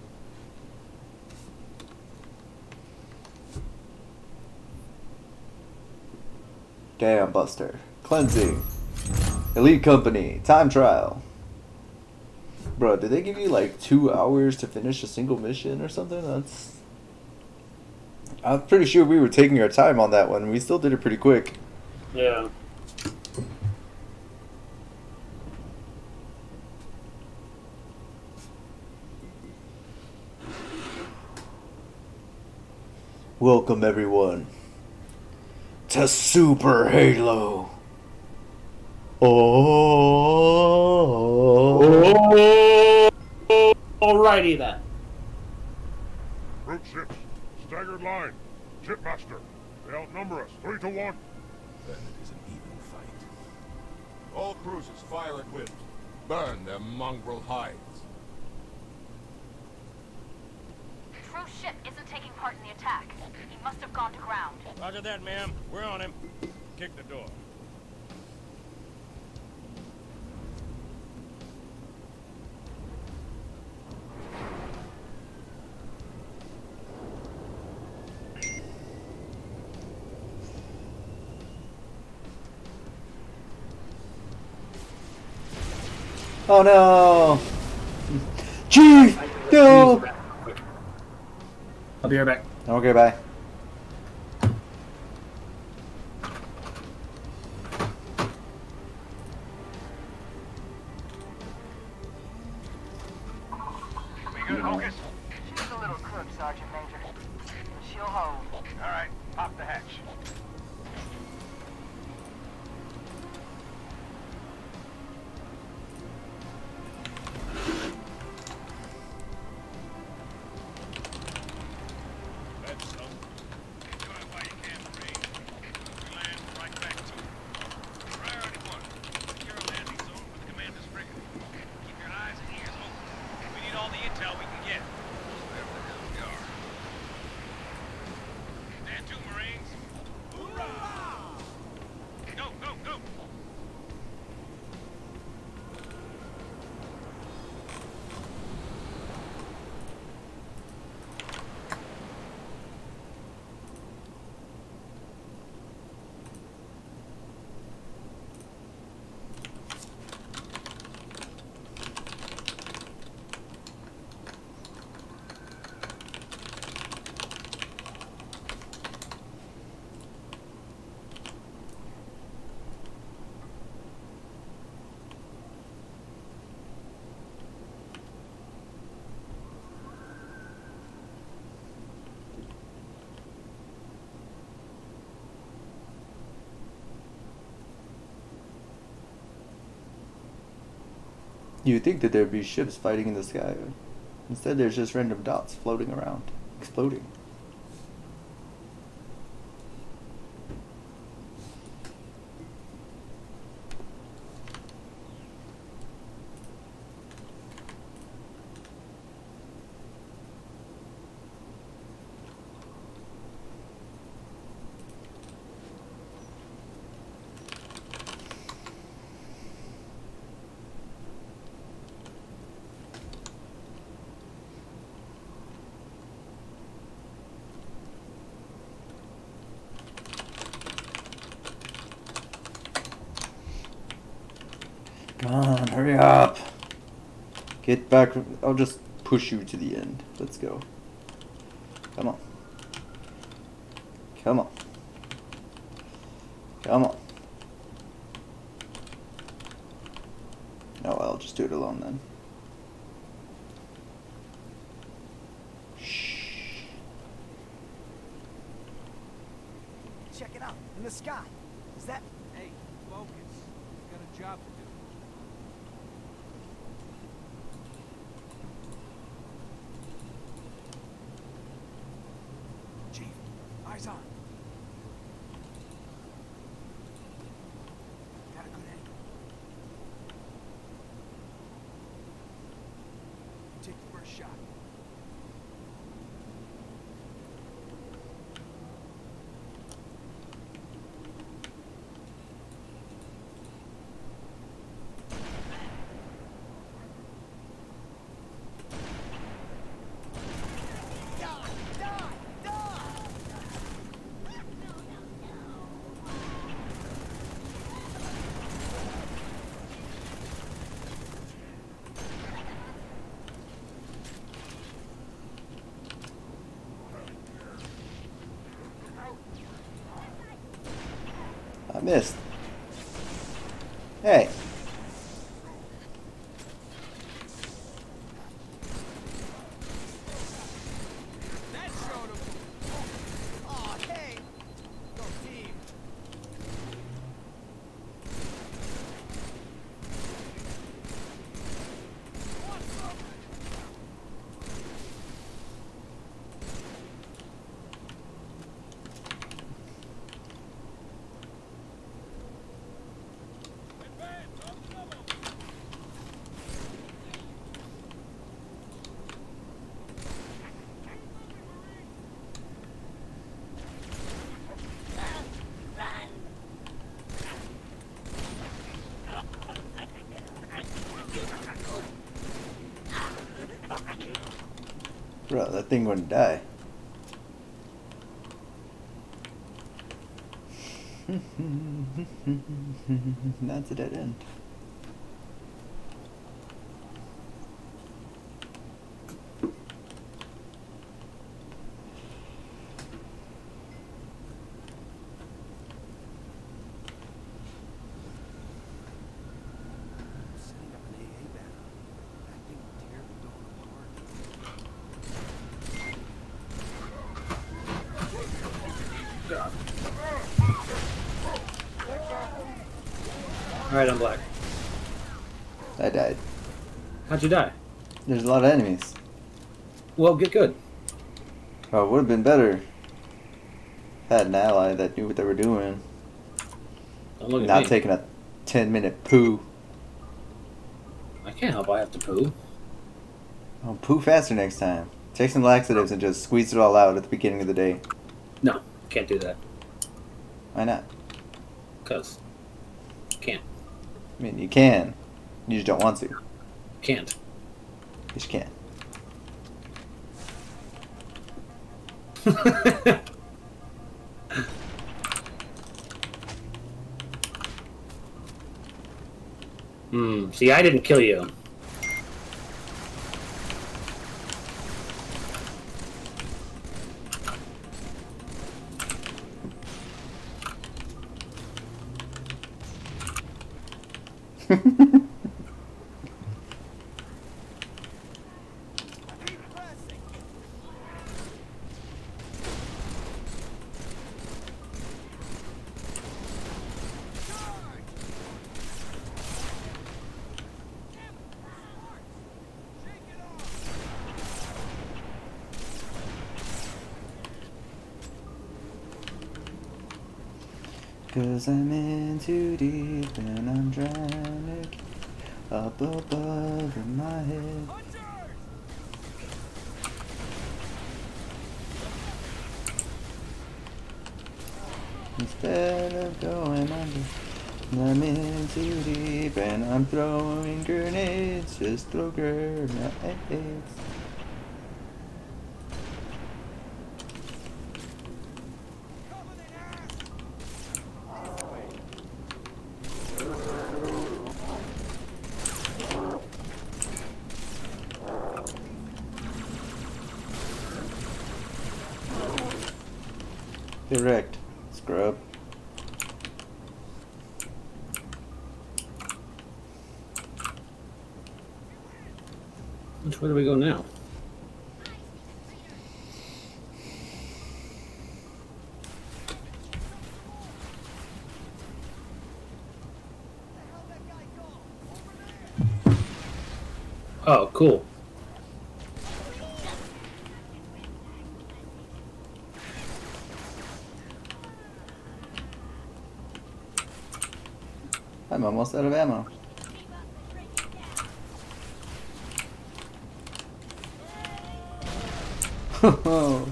Damn, Buster. Cleansing. Elite Company. Time trial. Bruh, did they give you like 2 hours to finish a single mission or something? That's... I'm pretty sure we were taking our time on that one. We still did it pretty quick. Yeah. Welcome everyone to Super Halo. Oh. Alrighty then. Brute ships, staggered line. Shipmaster, they outnumber us 3 to 1. Then it is an even fight. All cruisers fire at will. Burn their mongrel hides. True ship isn't taking part in the attack. He must have gone to ground. Roger that, ma'am. We're on him. Kick the door. Oh no! Chief! No! I'll be right back. Okay, bye. We good, Hocus? She's a little crook, Sergeant Major. But she'll hold. All right, pop the hatch. That's some. Enjoy it while you intel we can get. Wherever the hell we are. Stand to, Marines. Hoorah! Go, go, go! You'd think that there'd be ships fighting in the sky. Instead, there's just random dots floating around, exploding. Come on, hurry up. Get back. I'll just push you to the end. Let's go. Come on. Come on. Come on. No, I'll just do it alone then. Shh. Check it out, in the sky. Is that... Hey, focus. Got a job to do. Chief, eyes on. Got a good angle. Take the first shot. I missed. Hey. That showed him. Aw, hey. Go team. Bro, that thing wouldn't die. That's a dead end. Alright, I'm black. I died. How'd you die? There's a lot of enemies. Well, get good. Oh, it would have been better. Had an ally that knew what they were doing. Don't look at Not me. taking a 10-minute poo. I can't help I have to poo. Oh, poo faster next time. Take some laxatives and just squeeze it all out at the beginning of the day. No, can't do that. Why not? Because can't. I mean, you can. You just don't want to. Can't. Yes, you can. See, I didn't kill you. Cause I'm in too deep and I'm trying to keep up above in my head. Instead of going under, I'm in too deep and I'm throwing grenades. Just throw grenades. Direct, scrub. Which way do we go now? Oh, cool. I'm almost out of ammo. Oh.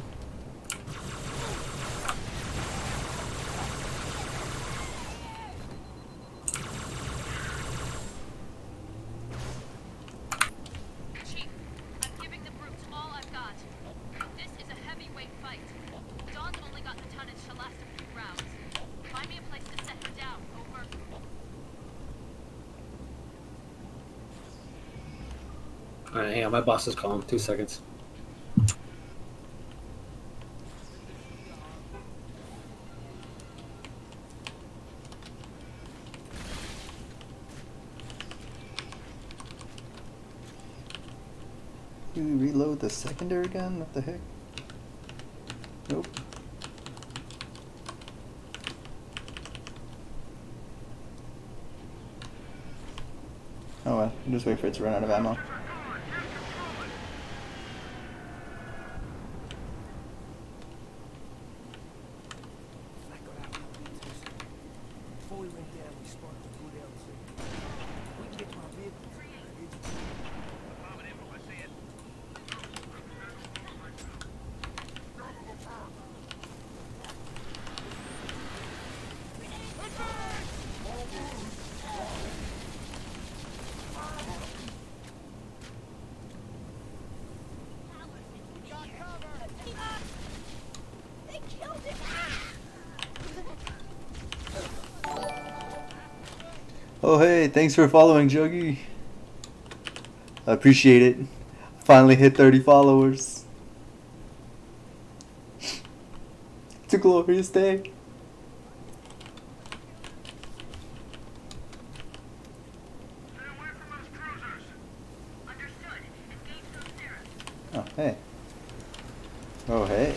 Chief, I'm giving the brutes all I've got. This is a heavyweight fight. Dawn's only got the tonnage to last a few rounds. Find me a place to set him down. Over. Alright, hang on, my boss is calling. 2 seconds. Do we reload the secondary gun? What the heck? Nope. Oh well, just wait for it to run out of ammo. Before we went down, we sparked a good LC. We can get to our vehicles. Oh hey, thanks for following, Juggy. I appreciate it. Finally hit 30 followers. It's a glorious day. Oh hey. Oh hey.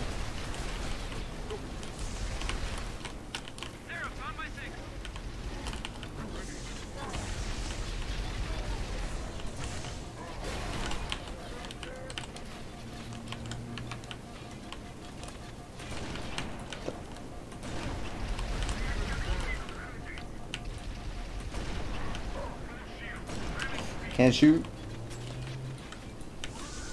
Can't shoot.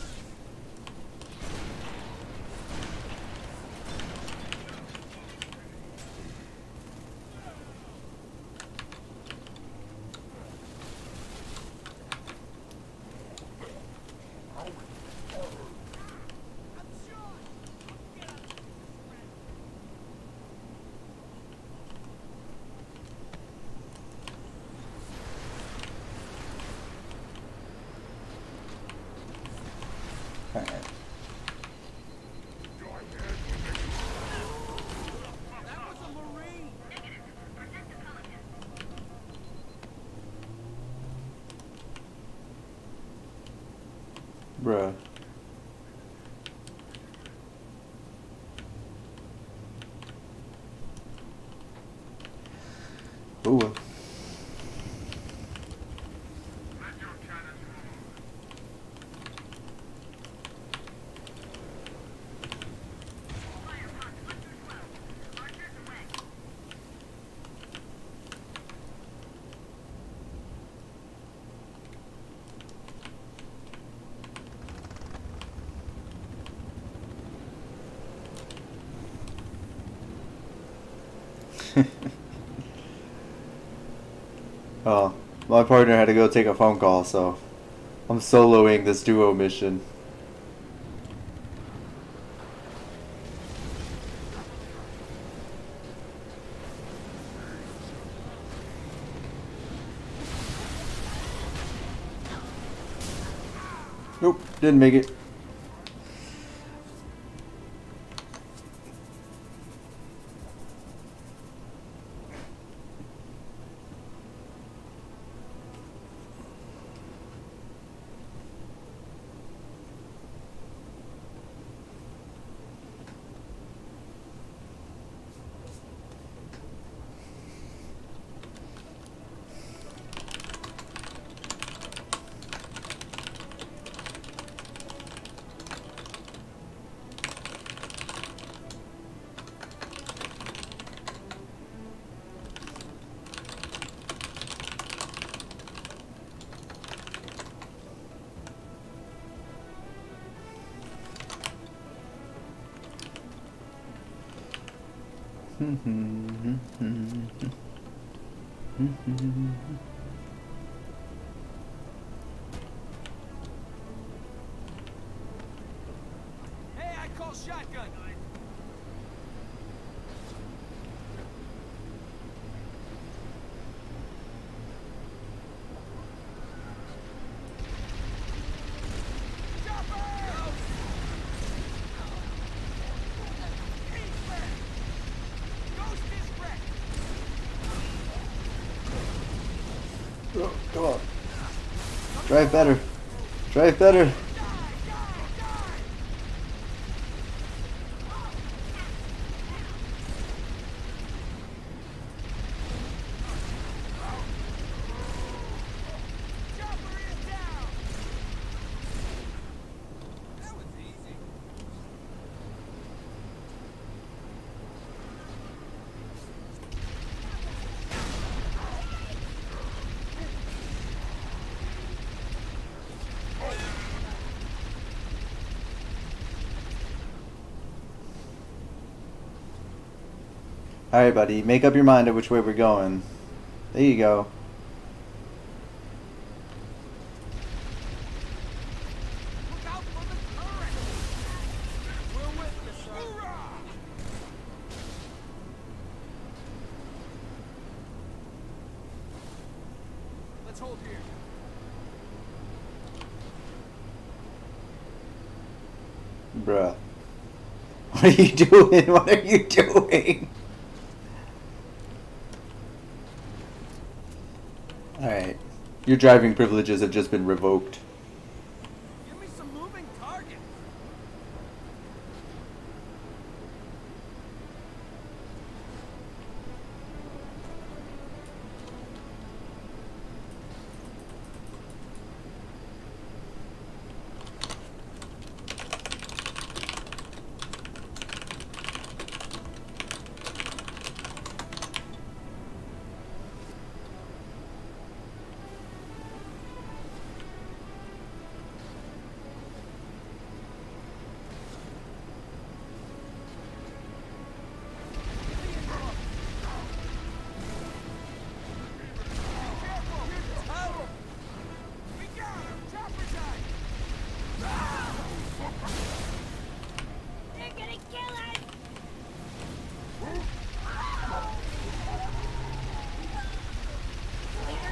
Alright. That was a Marine! Bruh. Ooh. Oh, my partner had to go take a phone call, so I'm soloing this duo mission. Nope, didn't make it. Hey, I call shotgun! Oh, come on. Drive better. Drive better. Alright, buddy. Make up your mind of which way we're going. There you go. Let's hold here. Bruh. What are you doing? What are you doing? Alright. Your driving privileges have just been revoked. Give me some moving targets.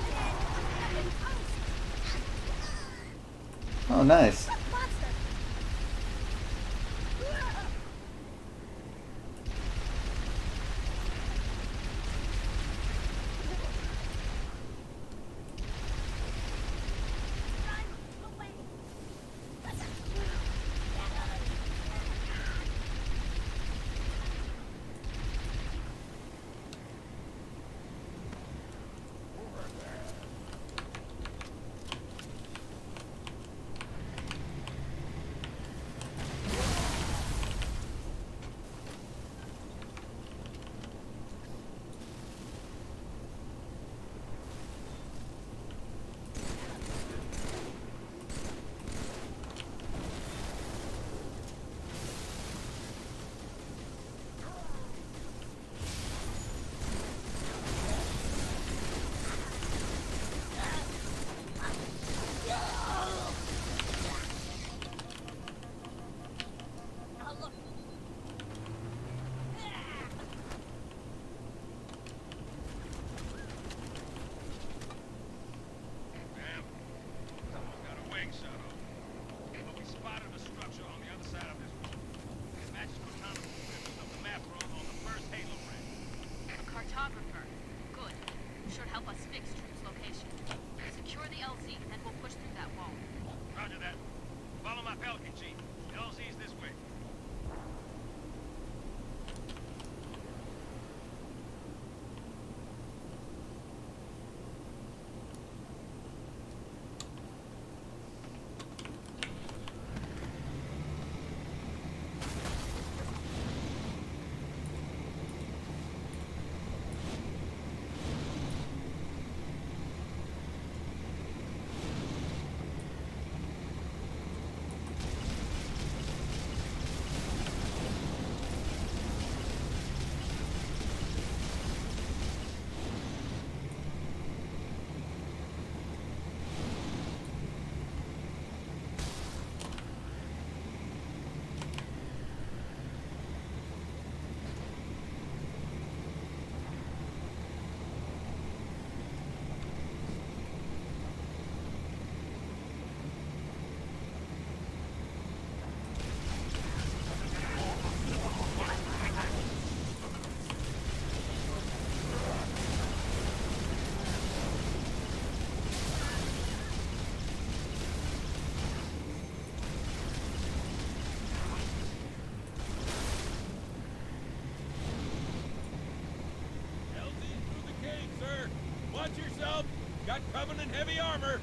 Oh, nice. coming in heavy armor.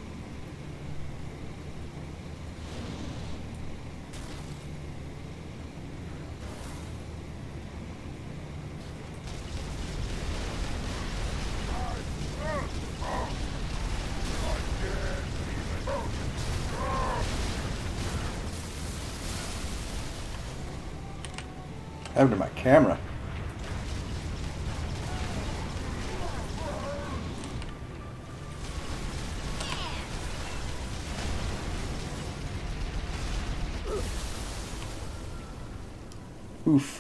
What happened to my camera? Oof.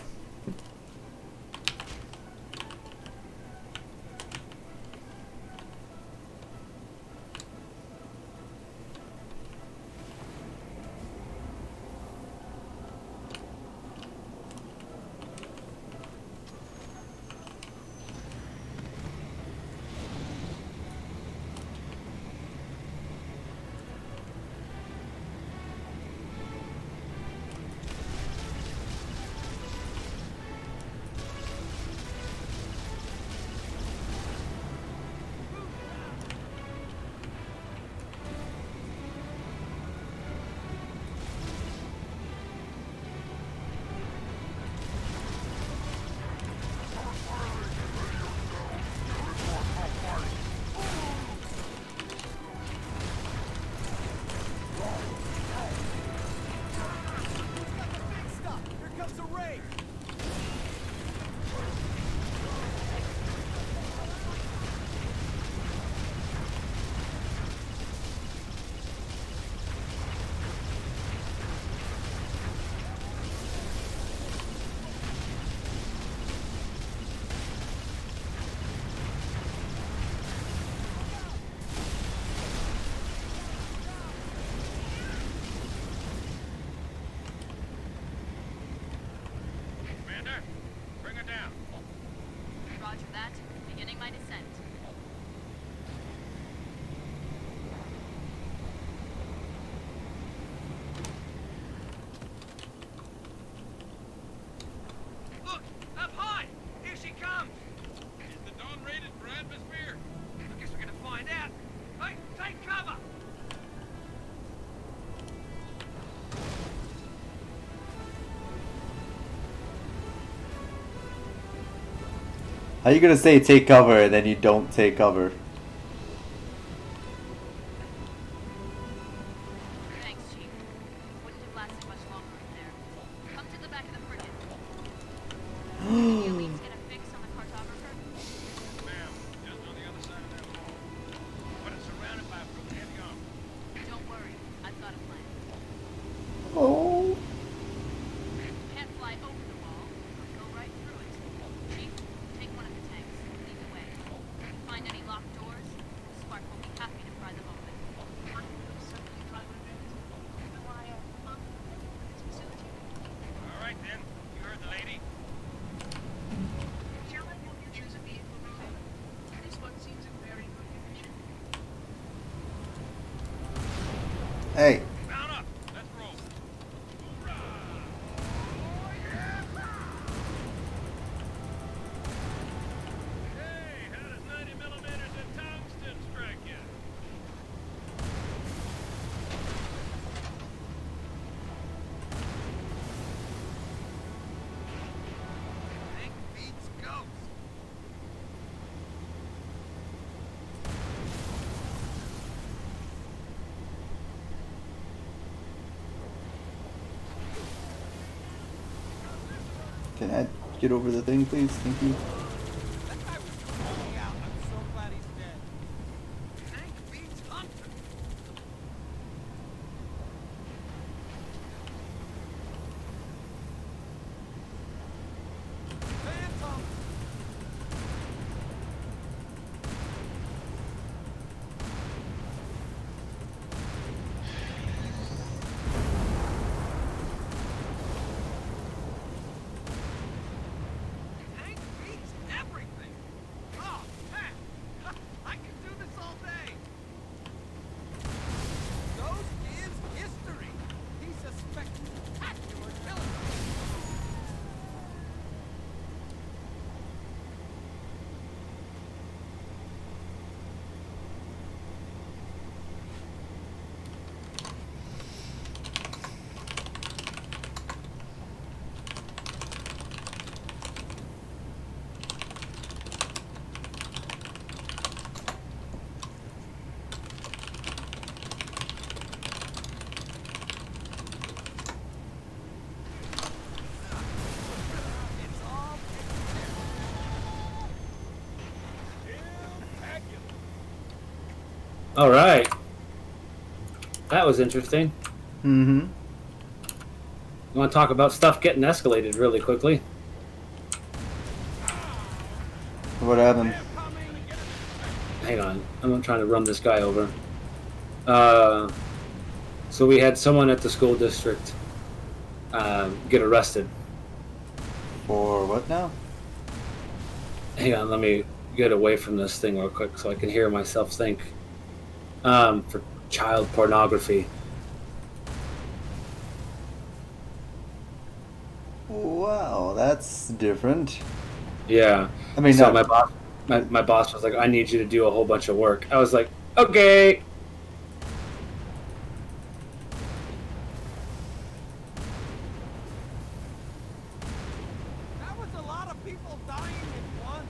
Bring her down. Roger that. Beginning my descent. Look! Up high! Here she comes! Is the Dawn rated for atmosphere? I guess we're gonna find out. Hey, take cover! How you gonna say take cover and then you don't take cover? Thanks, Chief. Wouldn't have lasted much longer in there. Come to the back of the frigate. Did you at least get a fix on the cartographer? Ma'am, just on the other side of that wall. But it's surrounded by brute heavy armor. Don't worry. I've got a plan. Oh. Can't fly over the wall, but go right through it. Chief, take one of the tanks. Lead the way. Find any locked doors? Spark will be happy to pry them open. All right then, you heard the lady. Shall I help you choose a vehicle, Rosanna? This one seems in very good condition. Hey. Mount up. Let's roll. Hey, how does 90 millimeters of tungsten strike you? Tank beats ghost. Can I get over the thing, please? Thank you. I'm so glad he's dead. Tank beats hunter. Phantom! Tank beats All right. That was interesting. Mm-hmm. You want to talk about stuff getting escalated really quickly? What happened? Hang on. I'm trying to run this guy over. So we had someone at the school district get arrested. For what now? Hang on, let me get away from this thing real quick so I can hear myself think. For child pornography. Wow, that's different. Yeah. I mean, so no. my boss was like, I need you to do a whole bunch of work. I was like, okay. That was a lot of people dying at once.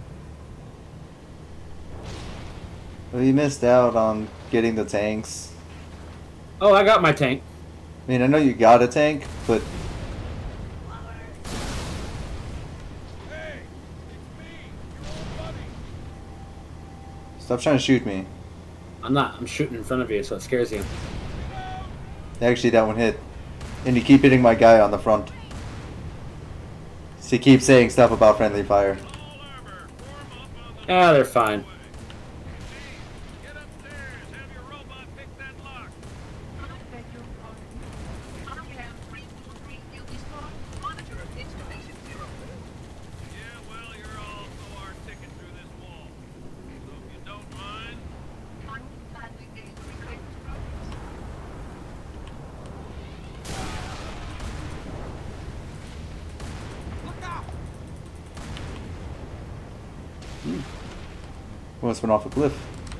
Well, you missed out on getting the tanks. Oh, I got my tank. I mean, I know you got a tank, but... Stop trying to shoot me. I'm not. I'm shooting in front of you, so it scares you. Actually, that one hit. And you keep hitting my guy on the front. So you keep saying stuff about friendly fire. Ah, they're fine. Almost went off a cliff.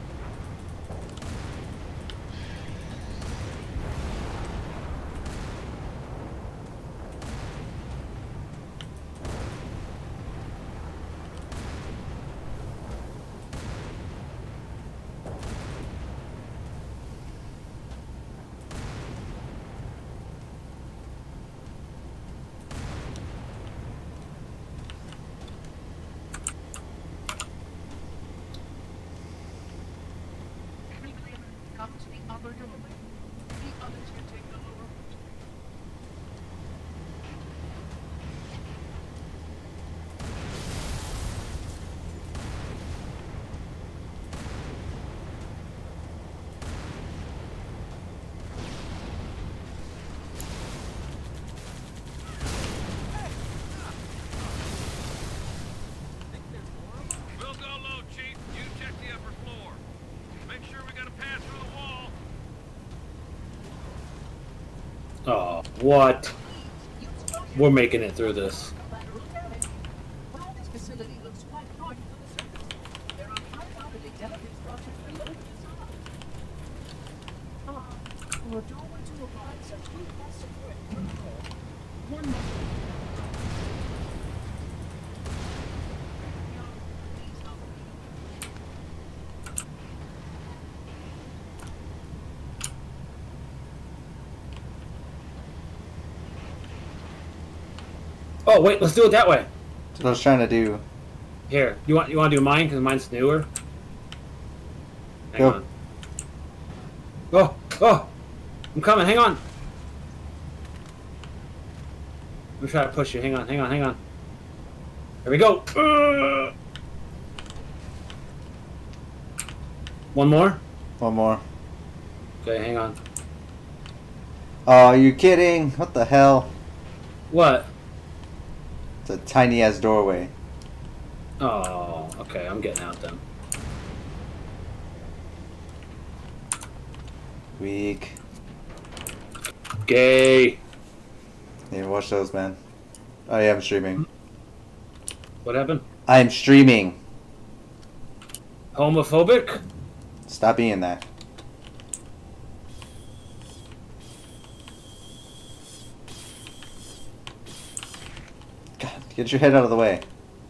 We'll go low, Chief. You check the upper floor. Make sure we got a path through the wall. Oh, what? We're making it through this. While this facility looks quite hardy for the surface, there are undoubtedly delicate structures below the facade. For a doorway to provide such reinforced security protocol, one must... Oh wait, let's do it that way. That's what I was trying to do. Here, you want to do mine because mine's newer. Hang Go. on. Oh, I'm coming. Hang on. Let me try to push you. Hang on. Here we go. One more. One more. Okay, hang on. Oh, are you kidding? What the hell? What? It's a tiny ass doorway. Oh, okay. I'm getting out then. Weak. Gay. Yeah, watch those, man. I am streaming. What happened? I am streaming. Homophobic? Stop being that. God, get your head out of the way.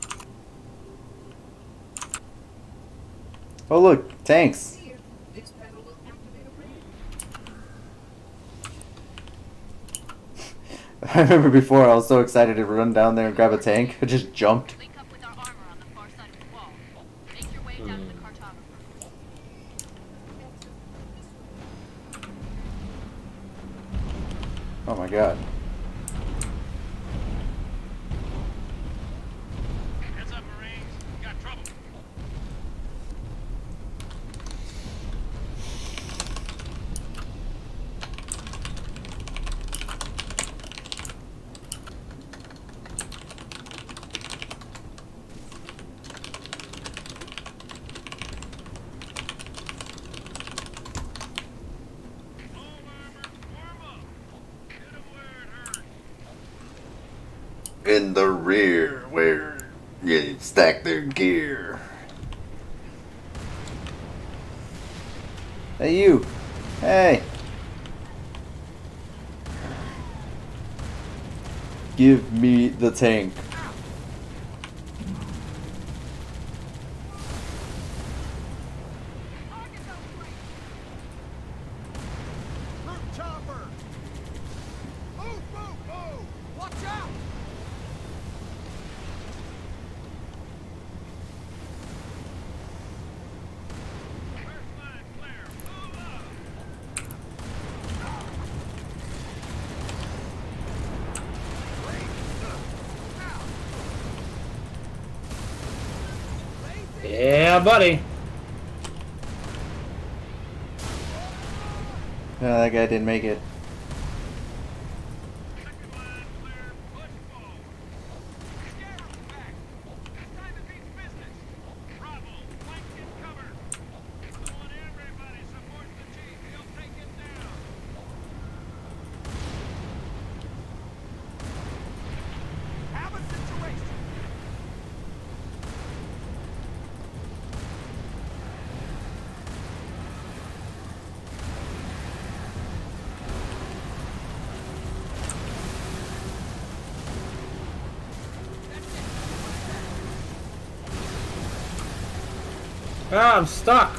Oh look, tanks. I remember before I was so excited to run down there and grab a tank. I just jumped. god. Heads up, Marines. We got trouble. In the rear, where you stack their gear. Hey, you. Hey. Give me the tank. Chopper! Move, move, move! Watch out! Yeah, buddy. No, that guy didn't make it. Ah, I'm stuck.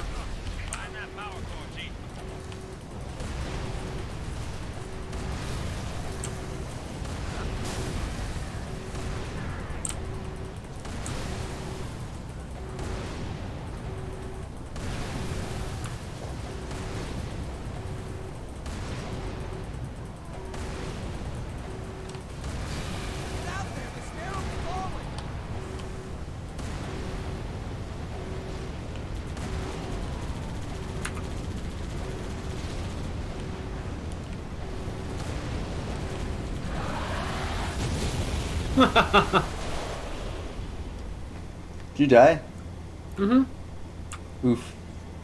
Did you die? Mm-hmm. Oof.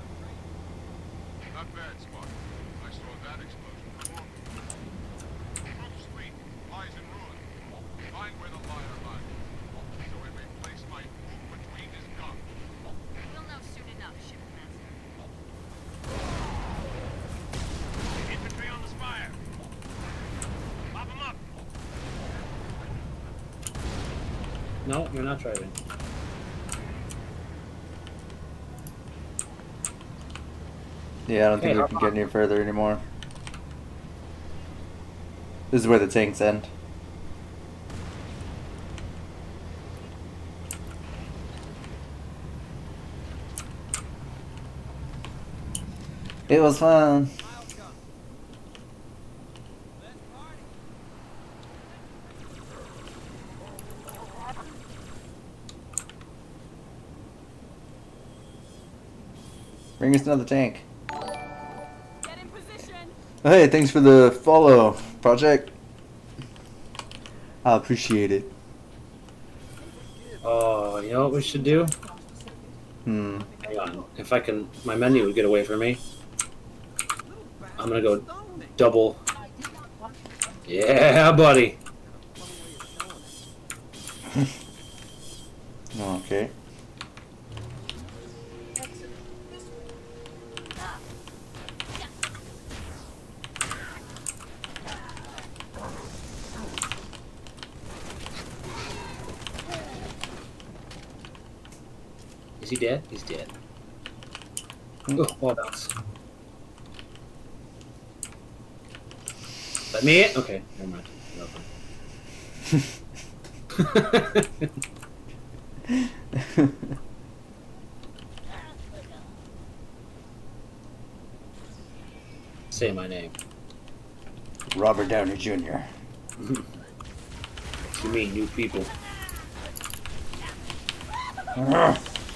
Not bad, Spot. I saw that explosion before me. Group's fleet lies in ruin. Find where the liar lies, so we may place my boot between his gums. We'll know soon enough, Shipmaster. Infantry on the spire. Pop them up. No, you're not driving. Yeah, I don't think we can get any further anymore. This is where the tanks end. It was fun. Bring us another tank. Get in position. Hey, thanks for the follow, Project. I appreciate it. Oh, you know what we should do? Hang on. If I can, my menu would get away from me. I'm gonna go double. Yeah, buddy. Okay. Is he dead? He's dead. Oh, wall bounce. Is that me? Okay, never mind. Say my name. Robert Downey Jr. You mean new people? Huh.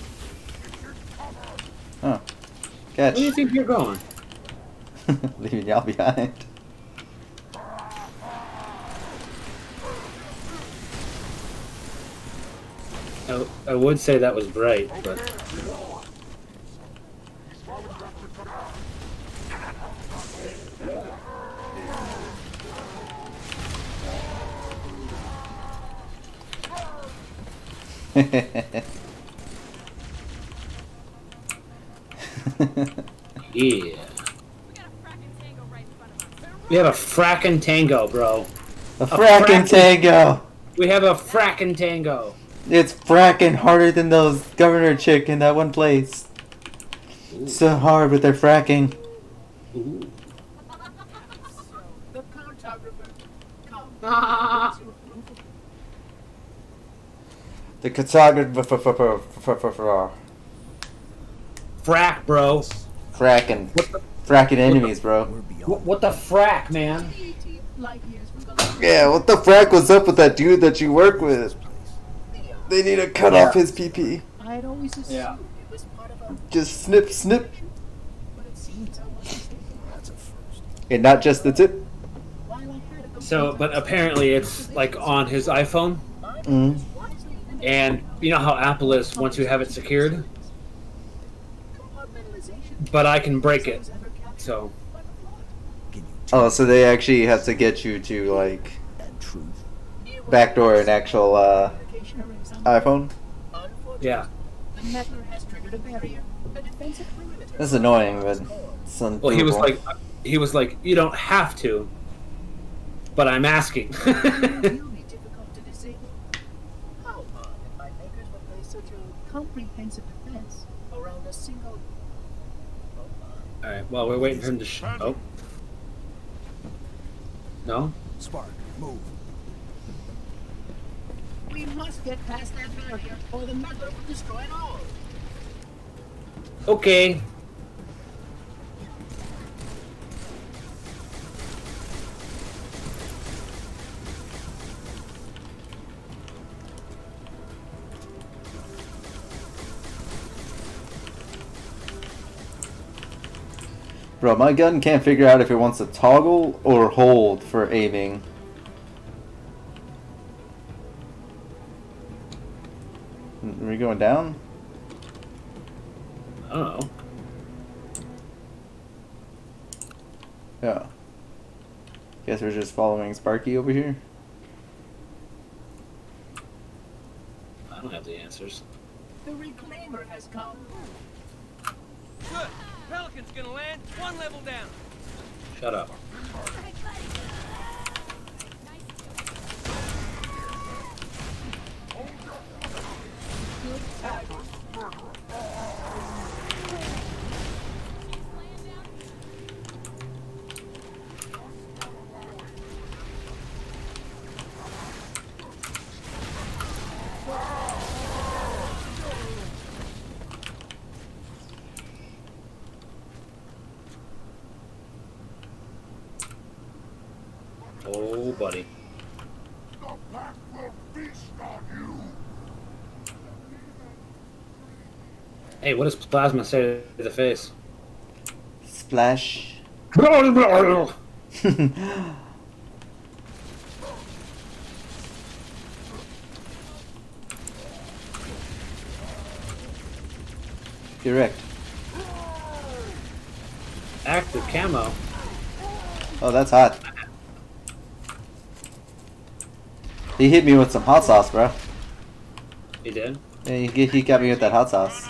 Catch. Where do you think you're going? Leaving y'all behind. I would say that was bright, but... Yeah. We have a frackin' tango, bro. A frackin' tango! We have a frackin' tango. It's frackin' harder than those governor chick in that one place. Ooh. So hard with their fracking. Ooh. The cartographer. The cartographer. Frack, bro. Fracking. Fracking enemies, bro. What the frack, man? Yeah, what the frack was up with that dude that you work with? They need to cut off his PP. I'd always assumed Yeah. it was part of a... Just snip, snip. But it seems I wasn't. That's a first. And not just the tip. So, but apparently it's like on his iPhone. Mm. And you know how Apple is once you have it secured? But I can break it. So. Oh, so they actually have to get you to, like, backdoor an actual, iPhone? Yeah. That's annoying, but it's undoable. Well, he was like, you don't have to, but I'm asking. Comprehensive defense around a single. All right. Well, we're waiting for him to. Oh. No. Spark, move. We must get past that barrier, or the Meddler will destroy it all. Okay. Bro, my gun can't figure out if it wants to toggle or hold for aiming. Are we going down? I don't know. Yeah. Guess we're just following Sparky over here. I don't have the answers. The Reclaimer has come. Good. Pelican's gonna land one level down. Shut up. Oh, buddy. Hey, what does plasma say to the face? Splash. Direct. Active camo. Oh, that's hot. He hit me with some hot sauce, bro. He did? Yeah, he got me with that hot sauce.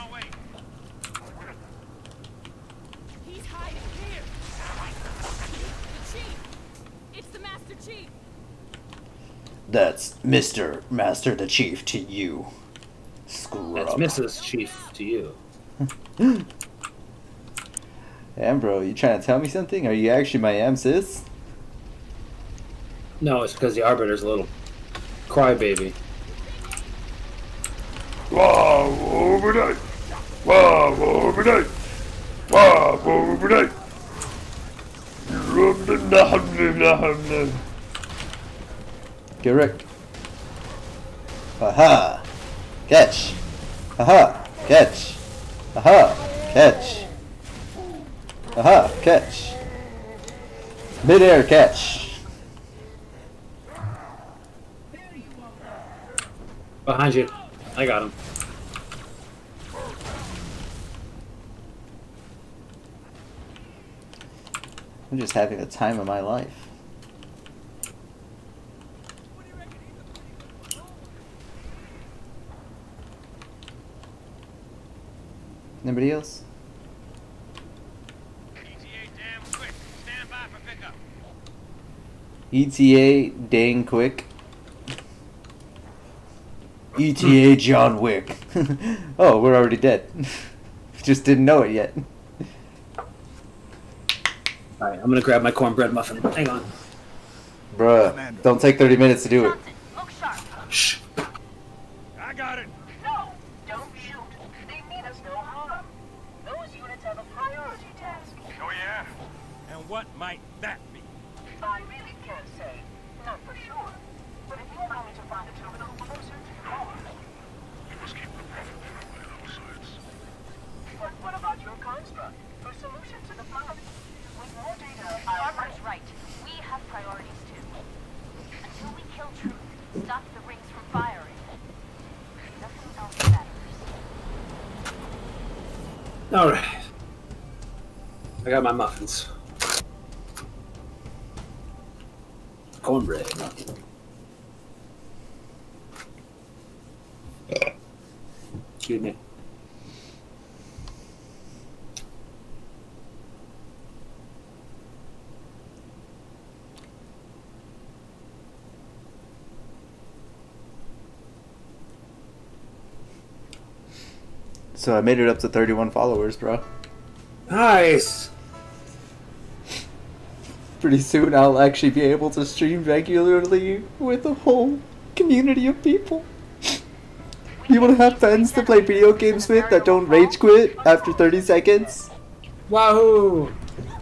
He's hiding here. The Chief. It's the Master Chief. That's Mr. Master the Chief to you. Scrub. That's Mrs. Chief to you. Damn, bro, you trying to tell me something? Are you actually my sis? No, it's because the Arbiter's a little crybaby. Wow, overnight. Wow, overnight. Wow, overnight. Get wrecked. Aha! Catch! Aha! Catch! Aha! Catch! Aha! Catch! Mid-air catch! Behind you. I got him. I'm just having the time of my life. Anybody else? ETA damn quick. Stand by for pickup. ETA dang quick. ETA John Wick. Oh, we're already dead. Just didn't know it yet. Alright, I'm gonna grab my cornbread muffin. Hang on. Bruh, don't take 30 minutes to do it. Shh. I got it. No, don't shoot. They mean us no harm. Those units have a priority task. Oh, yeah? And what might that be? I really can't say. Not for sure. But if you allow me to find a terminal closer to your home. We must keep the Prophet from my all sides. But what about your construct? For solution to the flood? With more data, Armor's right. We have priorities too. Until we kill Truth, stop the rings from firing. Nothing else matters. Alright. I got my muffins. Cornbread. Excuse me. So I made it up to 31 followers, bro. Nice! Pretty soon I'll actually be able to stream regularly with a whole community of people. You want to have friends to play video games with that don't rage quit after 30 seconds? Wahoo!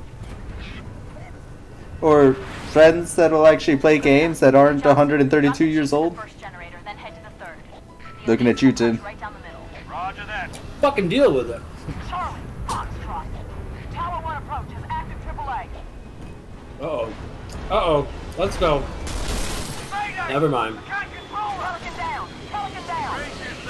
Or friends that will actually play games that aren't 132 years old? Looking at you, Tim. Roger that. Fucking deal with it. Charlie, Foxtrot. Tower 1 approach has active AAA. Uh-oh. Uh-oh. Let's go. Never mind. Pelican down. Pelican down.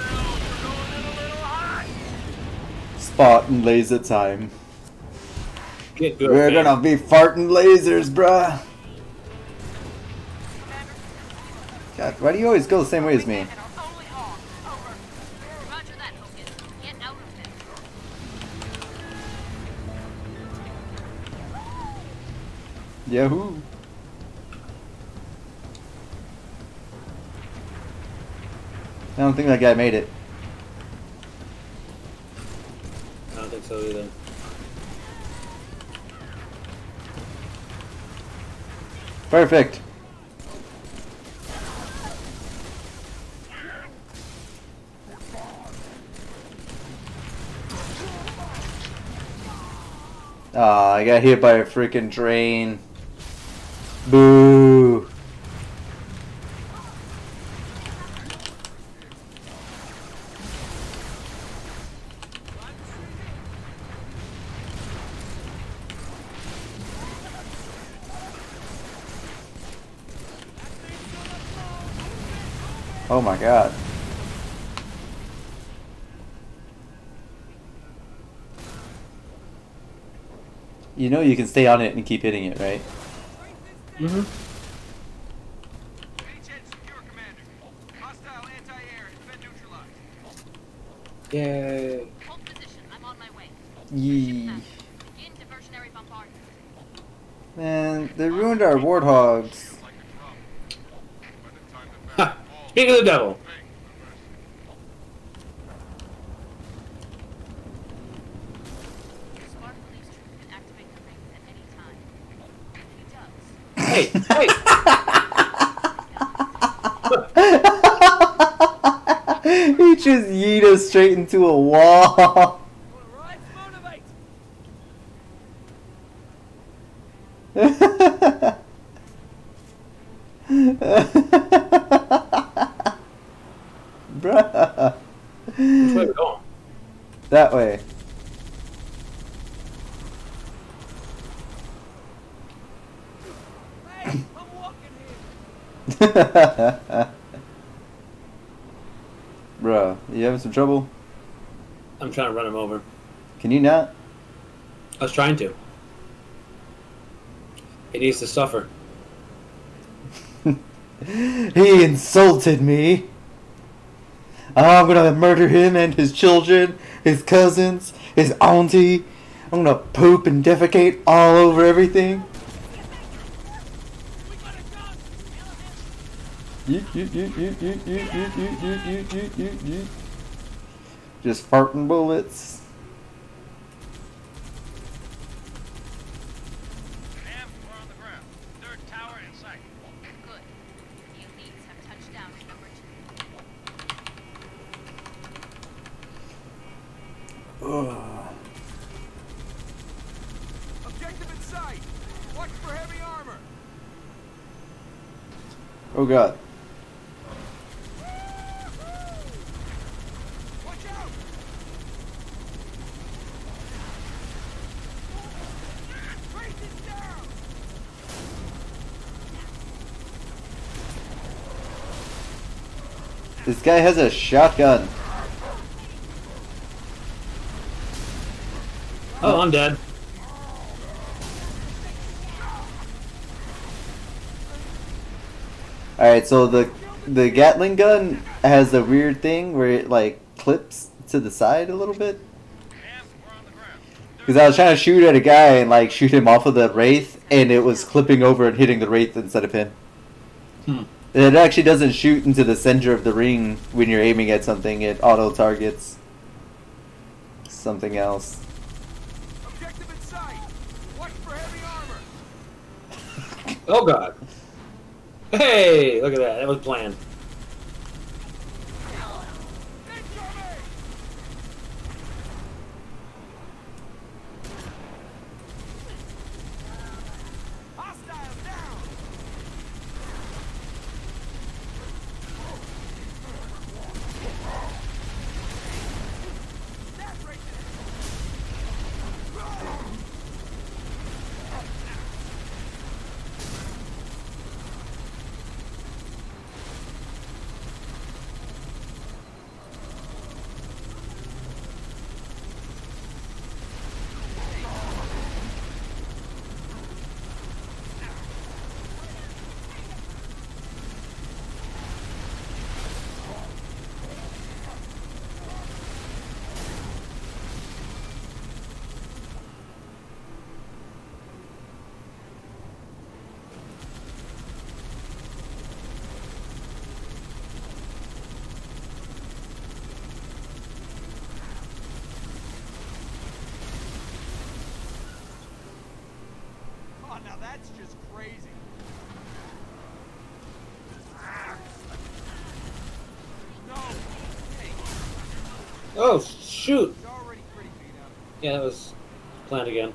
Spot and laser time. Get good, We're man. gonna be farting lasers, bruh. God, why do you always go the same way as me? Yahoo! I don't think that guy made it. I don't think so either. Perfect. Aw, I got hit by a freaking train. Boo. Oh my god. You know you can stay on it and keep hitting it, right? Mm-hmm. Yay. Hold position. I'm on my way. Yee. Begin diversionary bombardment. Man, they ruined our warthogs. Ha! Speak of the devil. Spark believes Truth can activate the rings at any time. He He does. He just yeet us straight into a wall. That way. Hey, I'm walking here. Bro, you having some trouble? I'm trying to run him over. Can you not? I was trying to. He needs to suffer. He insulted me. I'm gonna murder him and his children, his cousins, his auntie. I'm gonna poop and defecate all over everything. Just farting bullets. Ma'am, we're on the ground. Third tower in sight. Good. The elites have touched down at number 2. Objective in sight. Watch for heavy armor. Oh god. Watch out. Race is down. This guy has a shotgun. Oh, I'm dead. Alright, so the Gatling gun has a weird thing where it like clips to the side a little bit. Because I was trying to shoot at a guy and like shoot him off of the Wraith, and it was clipping over and hitting the Wraith instead of him. It actually doesn't shoot into the center of the ring when you're aiming at something. It auto targets something else. Objective in sight. Watch for heavy armor. Oh god. Hey, look at that. That was planned. Hostiles down. That's right. Oh, now that's just crazy. No. Hey, Oh, shoot. he's already pretty beat up. Yeah, that was planned again.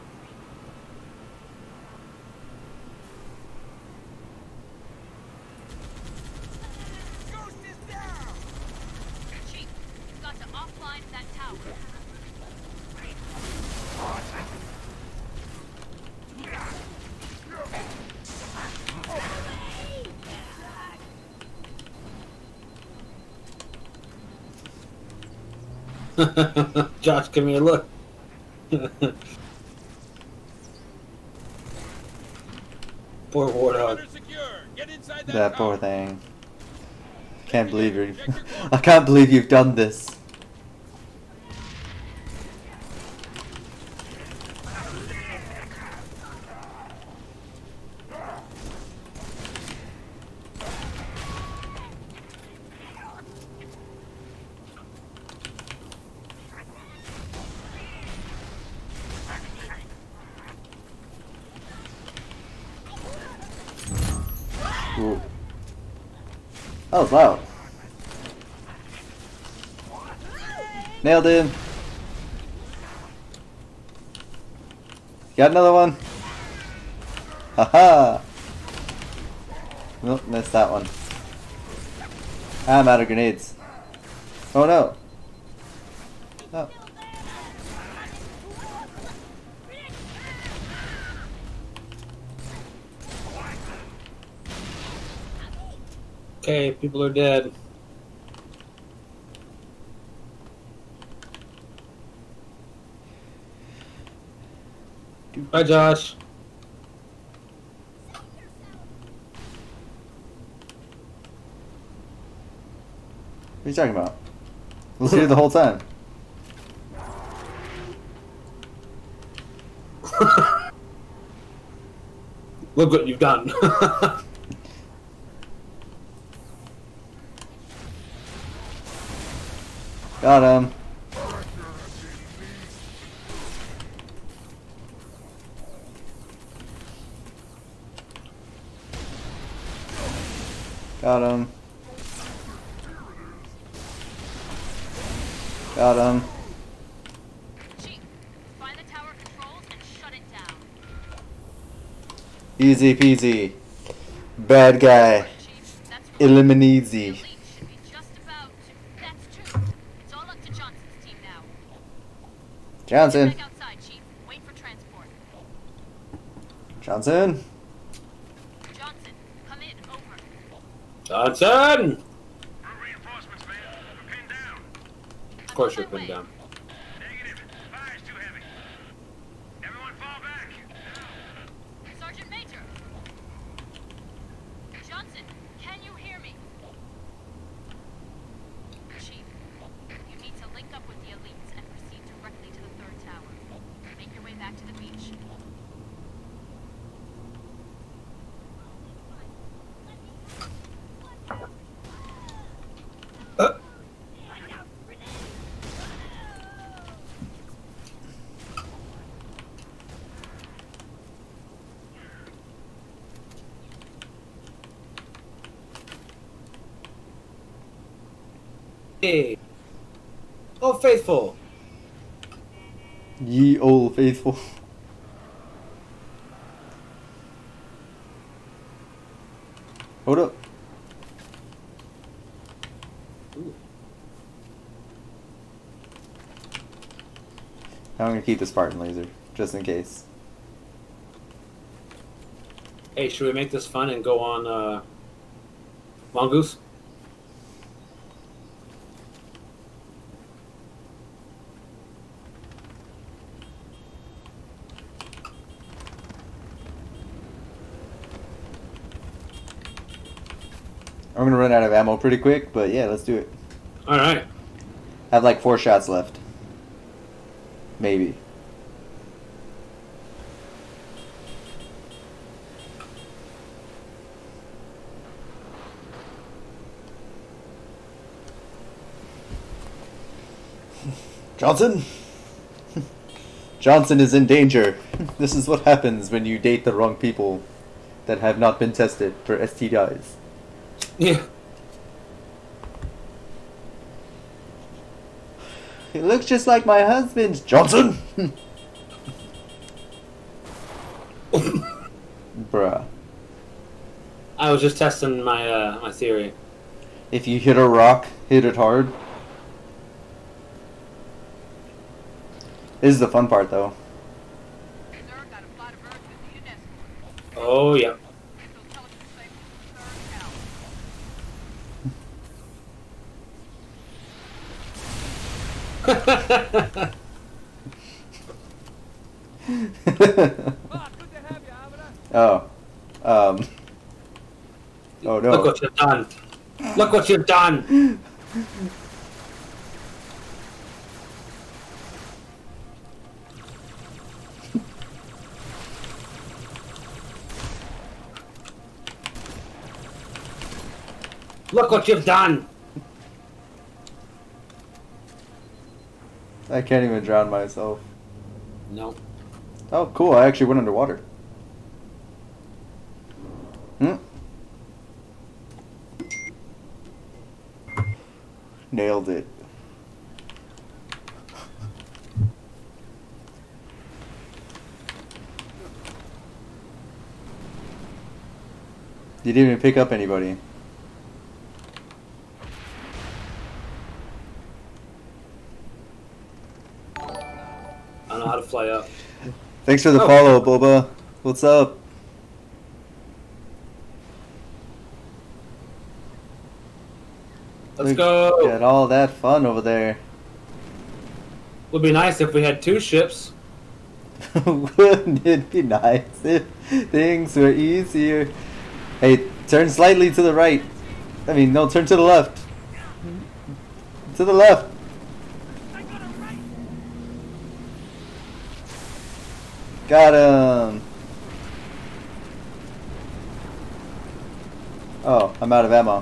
Ghost is down. Chief, you've got to offline that tower. Josh, give me a look. Poor Warthog. Get inside That poor thing. Can't believe you. I can't believe you've done this. Ooh. That was loud. Nailed him. Got another one. Haha. Nope, missed that one. I'm out of grenades. Oh no. Oh. Okay, people are dead. Bye, Josh. What are you talking about? Was here the whole time. Look what you've done. Got him. Got him. Got him. Chief, find the tower controls and shut it down. Easy peasy. Bad guy. Eliminate. Johnson. Back outside, Chief. Wait for transport. Johnson. Johnson, come in. Over. Johnson! Of course you're pinned down. Sergeant Major! Johnson, can you hear me? Chief, you need to link up with the elites and proceed directly to the third tower. Make your way back to the beach. Hey. Oh, faithful. Ye old faithful. Hold up. Ooh. I'm gonna keep the Spartan laser, just in case. Hey, should we make this fun and go on Mongoose? I'm gonna run out of ammo pretty quick, but yeah, let's do it. Alright. I have like 4 shots left. Maybe. Johnson? Johnson is in danger. This is what happens when you date the wrong people that have not been tested for STIs. Yeah. It looks just like my husband's. Johnson! Bruh. I was just testing my my theory. If you hit a rock, hit it hard. This is the fun part, though. Oh, yeah. Oh. Oh no. Look what you've done. Look what you've done. Look what you've done. I can't even drown myself. No. Oh, cool. I actually went underwater. Nailed it. You didn't even pick up anybody. I know how to fly up. Thanks for the follow, Boba. What's up? Let's go. Got all that fun over there. Would be nice if we had 2 ships. Wouldn't it be nice if things were easier? Hey, turn slightly to the right. I mean, no, turn to the left. To the left. Got him. Oh, I'm out of ammo.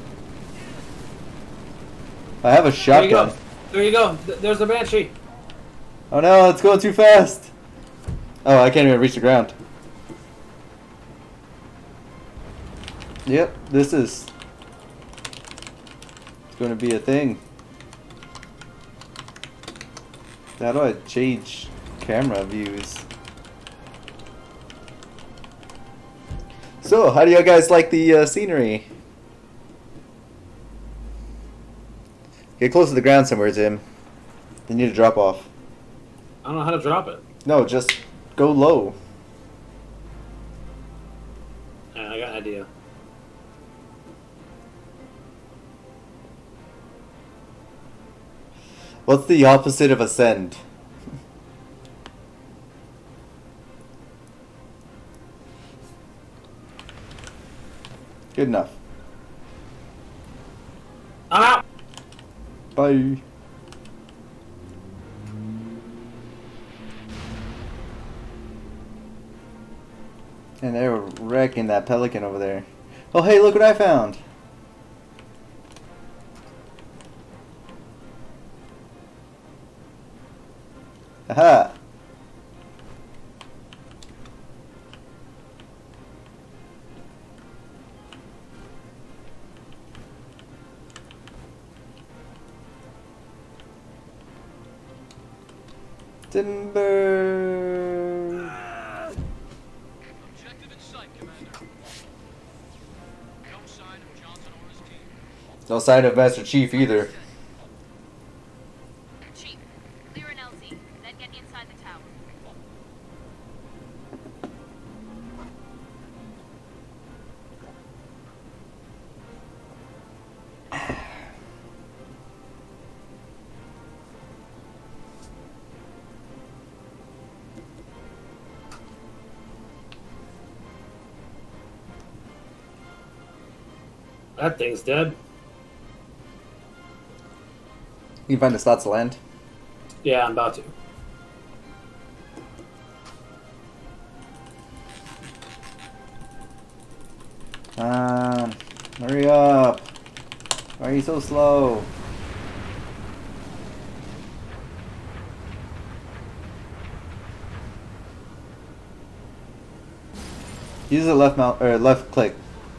I have a shotgun. There you go. There's the Banshee. Oh no, it's going too fast. Oh, I can't even reach the ground. Yep, this is going to be a thing. How do I change camera views? So, how do you guys like the scenery? Get close to the ground somewhere, Tim. You need to drop off. I don't know how to drop it. No, just go low. I got an idea. What's the opposite of ascend? Good enough. I'm out. Bye. And they were wrecking that pelican over there. Oh, hey, look what I found. Aha. Timber. Objective in sight, Commander. No sign of Johnson or his team. No sign of Master Chief either. Chief, clear an LZ, then get inside the tower. That thing's dead. You can find the slots to land. Yeah, I'm about to. Hurry up. Why are you so slow? Use the left mouse or left click.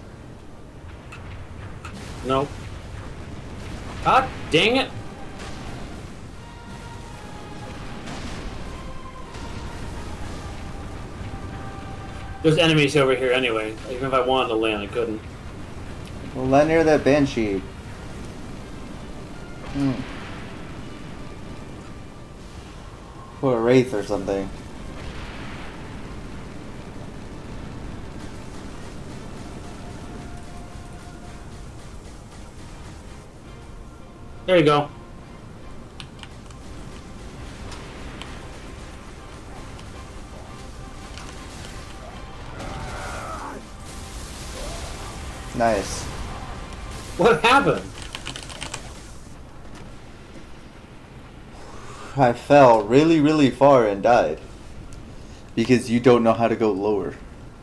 Nope. God dang it! There's enemies over here anyway. Even if I wanted to land, I couldn't. Well, land near that Banshee. Or a Wraith or something. There you go. Nice. What happened? I fell really, really far and died. Because you don't know how to go lower.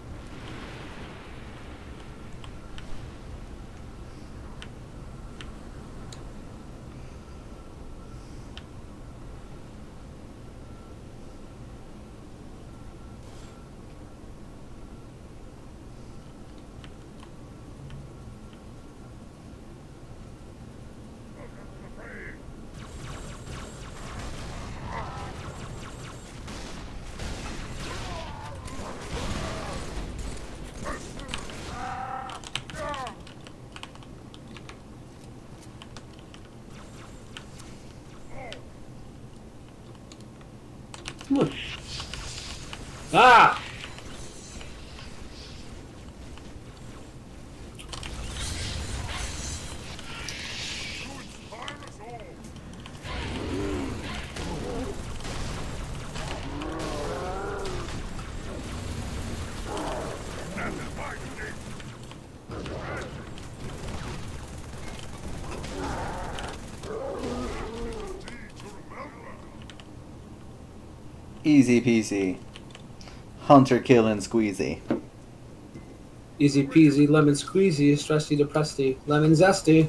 Ah! Easy peasy. Hunter killing squeezy. Easy peasy, lemon squeezy, stressy depressy, lemon zesty.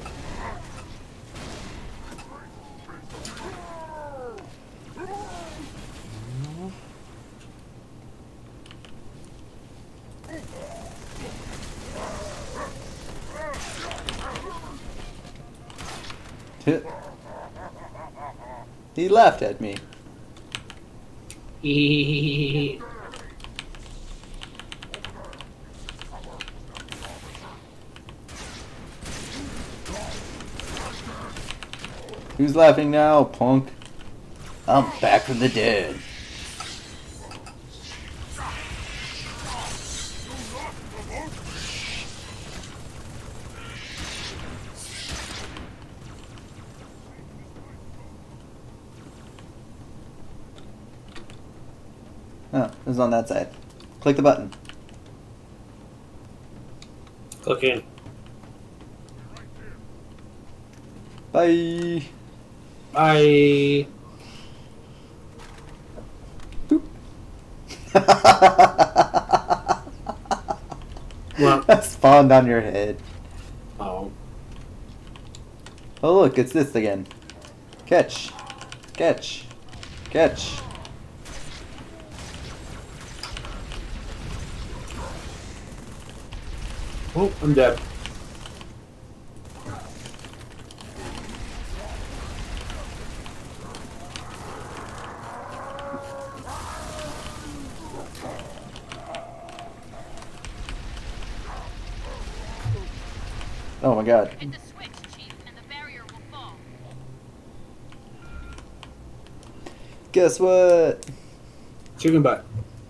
He laughed at me. Who's laughing now, punk? I'm back from the dead. Oh, it was on that side. Click the button. Click in. Bye. Bye. Boop. What? That spawned on your head. Oh. Oh look, it's this again. Catch. Catch. Catch. Oh, I'm dead. Oh my god. Hit the switch, Chief, and the barrier will fall. Guess what? Chicken butt.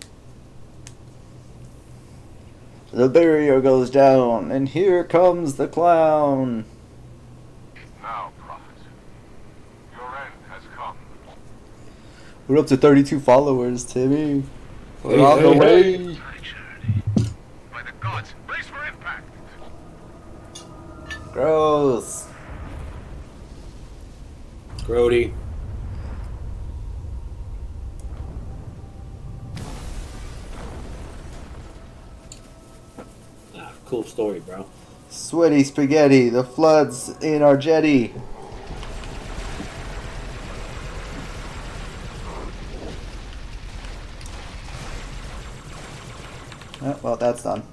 The barrier goes down, and here comes the clown. Now, Prophet, your end has come. We're up to 32 followers, Timmy. We're Hey, on the hey, way. By the gods, brace for impact! Gross. Grody. Ah, cool story, bro. Sweaty spaghetti. The flood's in our jetty. Oh, well, that's done.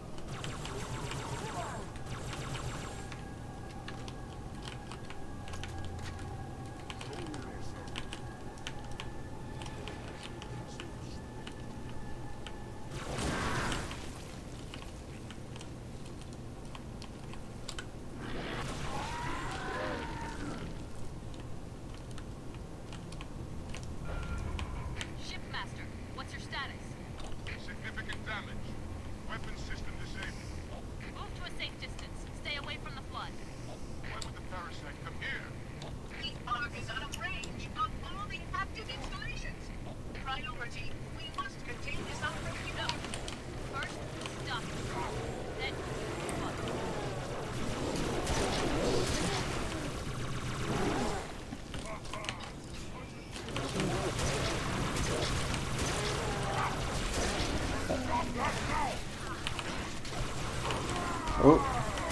Shipmaster, what's your status? Significant damage. Weapon system disabled. Move to a safe distance. Stay away from the flood. Why would the parasite come here? The Ark is out of range of all the active installations. Priority, we must contain this operation. No. First, stop it. Then, flood. Oh.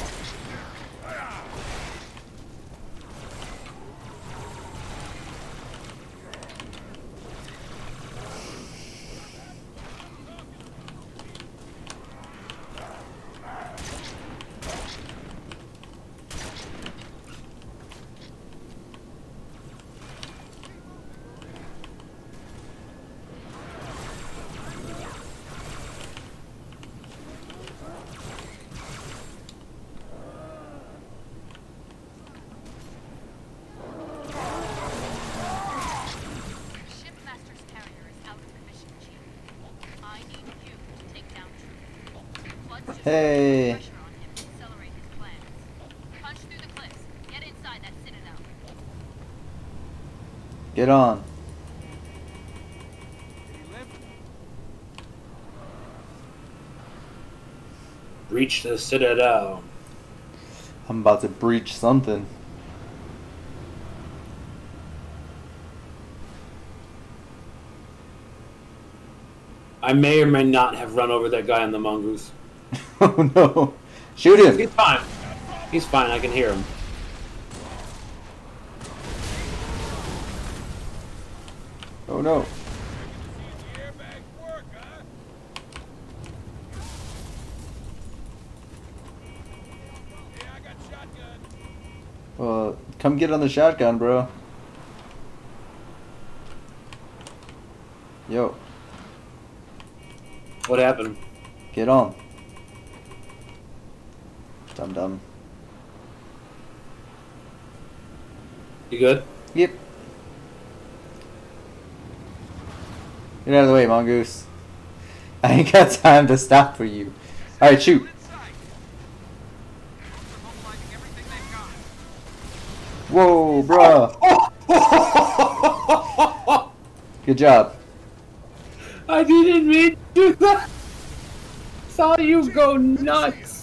Shipmaster's carrier is out of commission, Chief. I need you to take down Truth. Flood's just Hey. pressure on him to accelerate his plans. Punch through the cliffs. Get inside that citadel. Get on. Reach the citadel. I'm about to breach something. I may or may not have run over that guy on the mongoose. Oh no. Shoot him! He's fine. He's fine, I can hear him. Oh no. Well, come get on the shotgun, bro. Yo. What happened? Get on. Dum-dum. You good? Yep. Get out of the way, mongoose. I ain't got time to stop for you. Alright, shoot. Whoa, bruh. Good job. I didn't mean to do that. Saw you go nuts.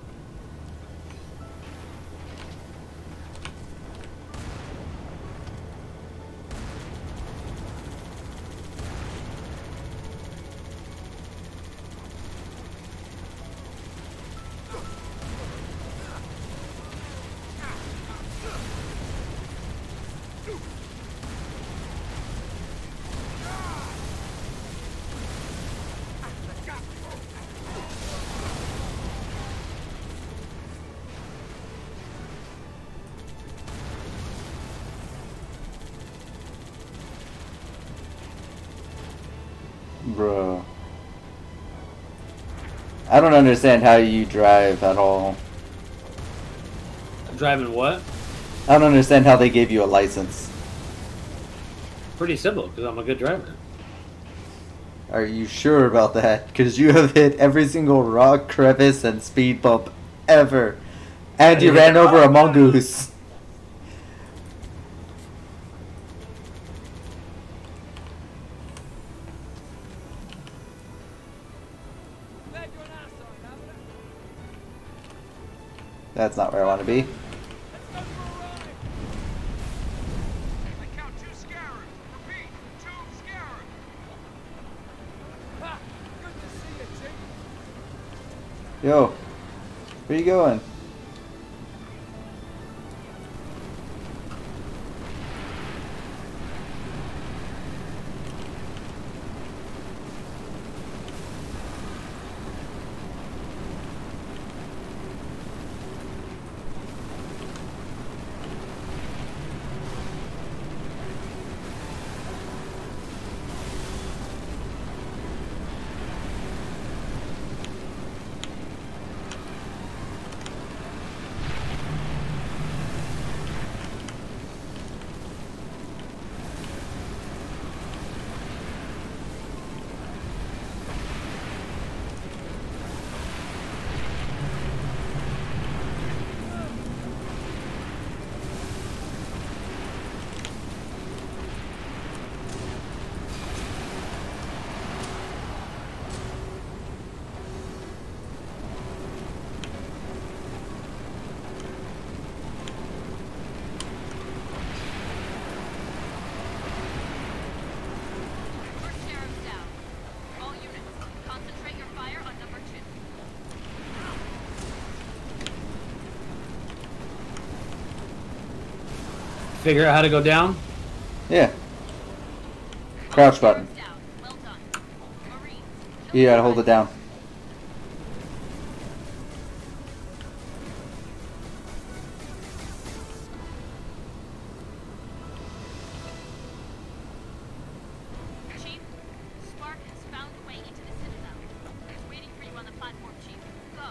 Bro. I don't understand how you drive at all. Driving what? I don't understand how they gave you a license. Pretty simple, because I'm a good driver. Are you sure about that? Because you have hit every single rock, crevice, and speed bump ever. And you ran over a mongoose. That's not where I want to be. Yo, where you going? Figure out how to go down? Yeah. Crouch button. You gotta hold it down. Chief, Spark has found the way into the Citadel. He's waiting for you on the platform, Chief. Go.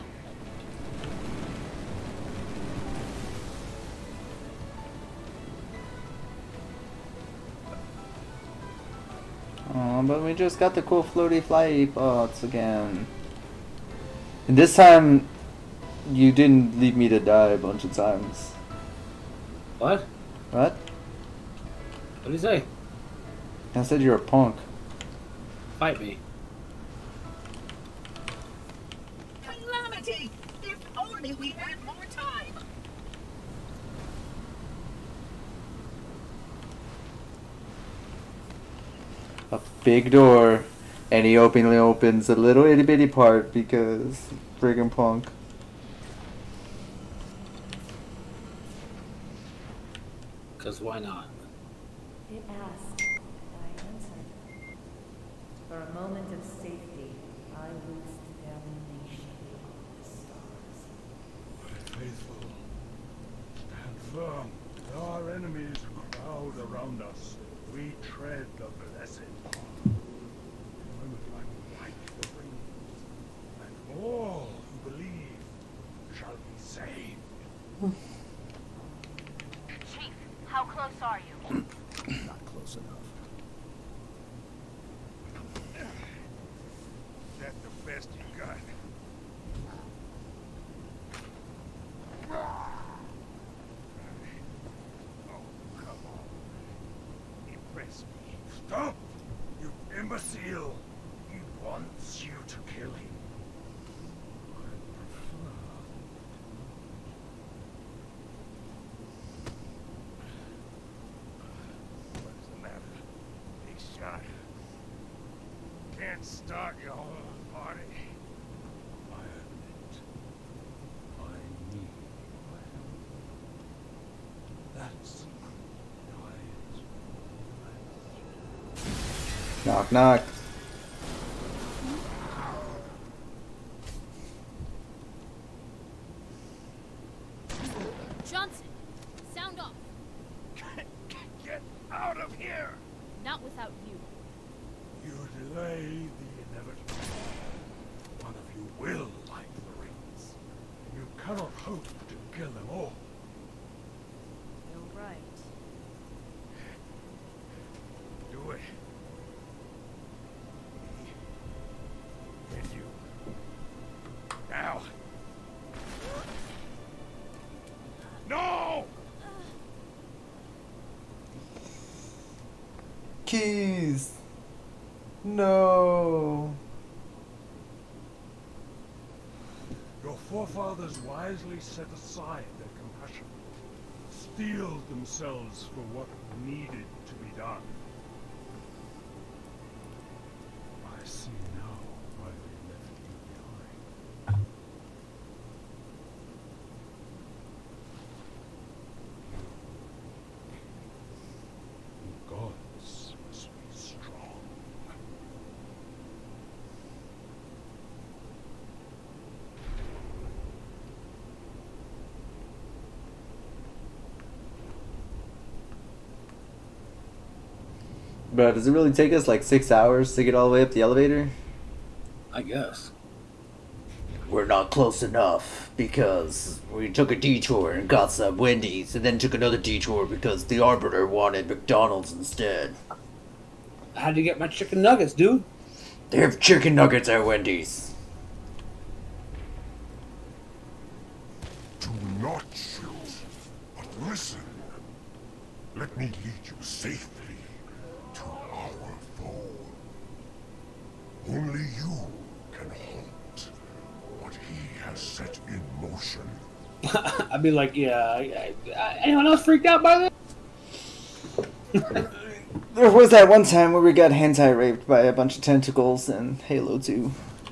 Oh, but we just got the cool floaty fly bots again. And this time, you didn't leave me to die a bunch of times. What? What? What did he say? I said you're a punk. Fight me. Calamity! If only we had more time! A big door And he openly opens a little itty bitty part because friggin' punk. Because why not? It asked, I answered. For a moment of safety, I loosed damnation on the stars. Faithful, stand firm. Our enemies crowd around us. We tread the blessed path. I would like the rings, and all who believe shall be saved. Chief, how close are you? Not close enough. Is that the best you got? Oh, come on. Impress me. Stop! You imbecile! He wants you to kill him. What's the matter? Big shot. Can't start your whole party. I admit, I need my help. That's Knock knock. Johnson, sound off. Get out of here! Not without you. You delay the inevitable. One of you will like the rings. You cannot hope to kill them all. You're right. Do it. And you. Now. No! Keys. No. Your forefathers wisely set aside their compassion, steeled themselves for what needed to be done. I see now why they left you behind. You gods must be strong. Bro, does it really take us like 6 hours to get all the way up the elevator? I guess. We're not close enough because we took a detour and got some Wendy's and then took another detour because the Arbiter wanted McDonald's instead. I had to get my chicken nuggets, dude. They have chicken nuggets at Wendy's. Do not shoot, but listen. Let me lead you safely to our foe. Only you can halt what he has set in motion. I'd be like, yeah. Anyone else freaked out by this? There was that one time where we got hentai raped by a bunch of tentacles in Halo 2.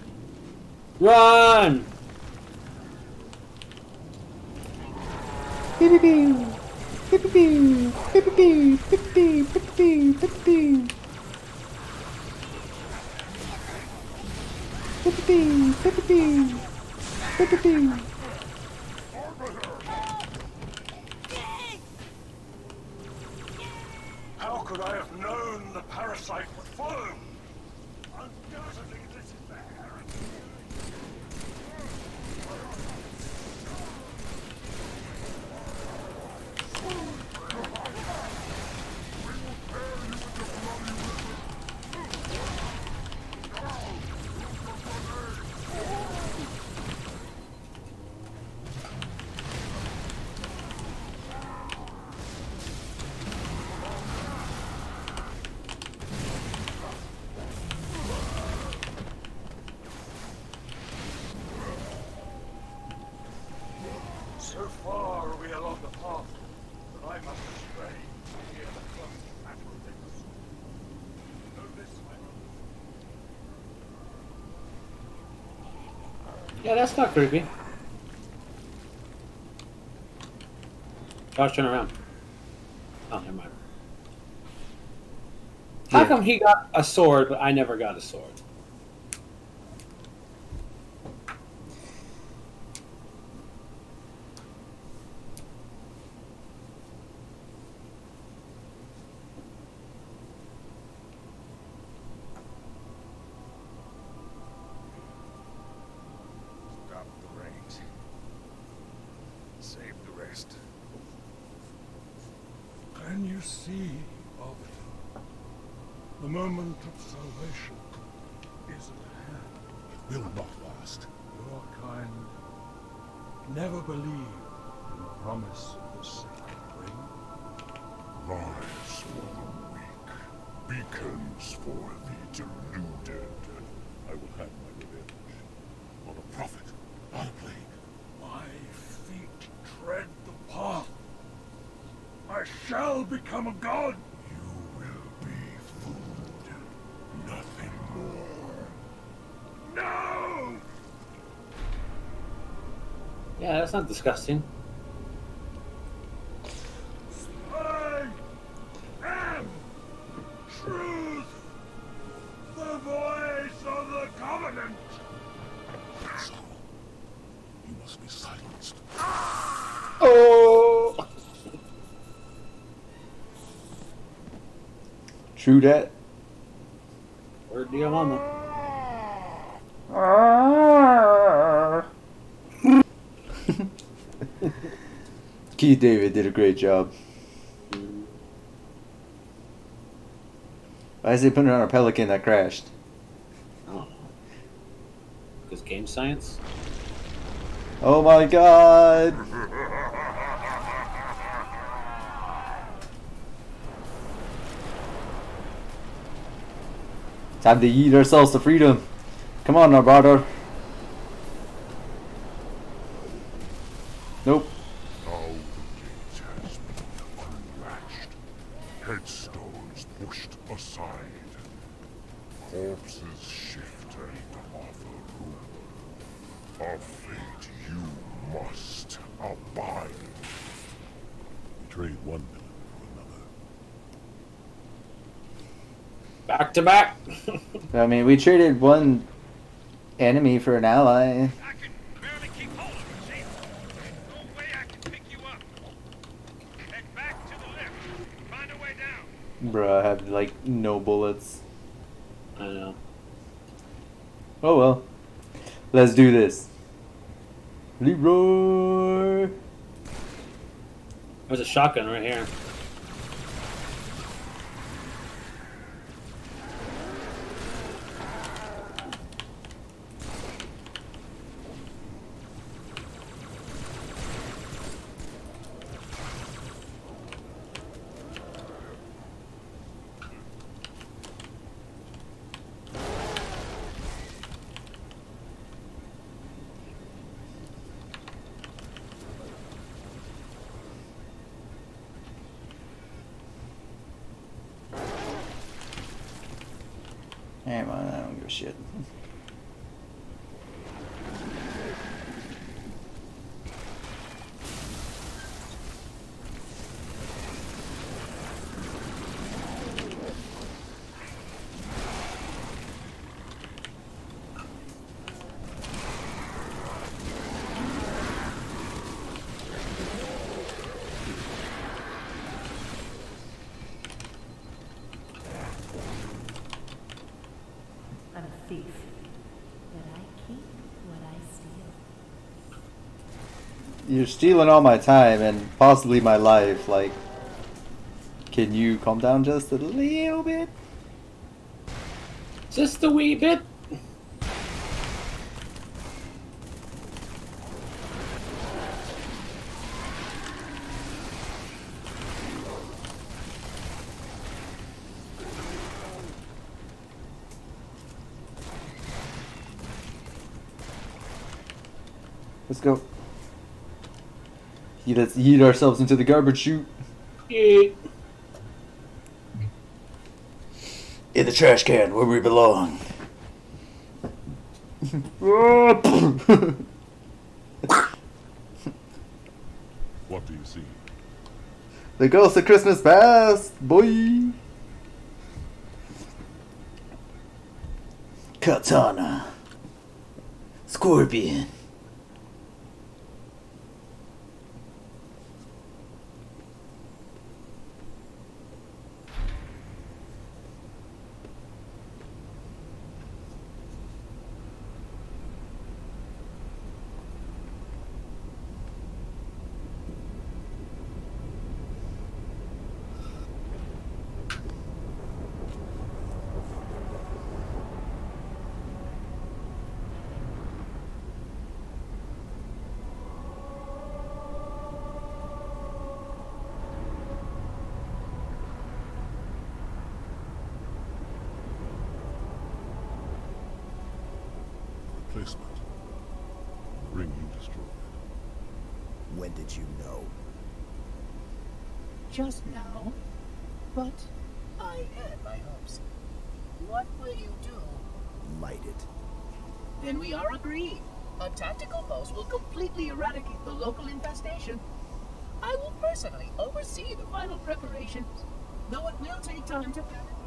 Run! Beep beep beep beep beep beep beep beep beep beep beep beep. Beep beep beep beep beep beep. How could I have known the parasite would follow? Undoubtedly, this is the heretic. Yeah, that's not creepy. Josh, turn around. Oh, never mind. How come he got a sword, but I never got a sword? Stop the rains. Save the rest. Can you see, Arbiter? The moment of salvation is at hand. It will not last. Your kind never believed in the promise of the sacred ring. Lies for the weak, beacons for the deluded. I will have my revenge. On a prophet, not a plague. My feet tread the path. I shall become a god. You will be food. Nothing more. No! Yeah, that's not disgusting. I am truth. The voice of the covenant. So, you must be silenced. Oh! True that. Word to your mama. Keith David did a great job. Why is he putting on a Pelican that crashed? Oh. Because game science? Oh my god! Time to eat ourselves to freedom. Come on now, brother. Nope. Now the gate has been unlatched. Headstones pushed aside. Corpses shift and offer room. A fate you must abide. We trade one villain for another. Back to back. I mean, we traded one enemy for an ally. Bruh, I have like no bullets. I know. Oh well. Let's do this. Leroy! There's a shotgun right here. Hey man, I don't give a shit. I'm a thief, but I keep what I steal. You're stealing all my time and possibly my life. Like, can you calm down just a little bit? Just a wee bit. Let's go. Let's eat ourselves into the garbage chute. Eat. In the trash can where we belong. What do you see? The ghost of Christmas past, boy. Katana. Scorpion. Replacement. Ring you destroyed. When did you know? Just now. But I had my hopes. What will you do? Light it. Then we are agreed. A tactical post will completely eradicate the local infestation. I will personally oversee the final preparations, though it will take time to...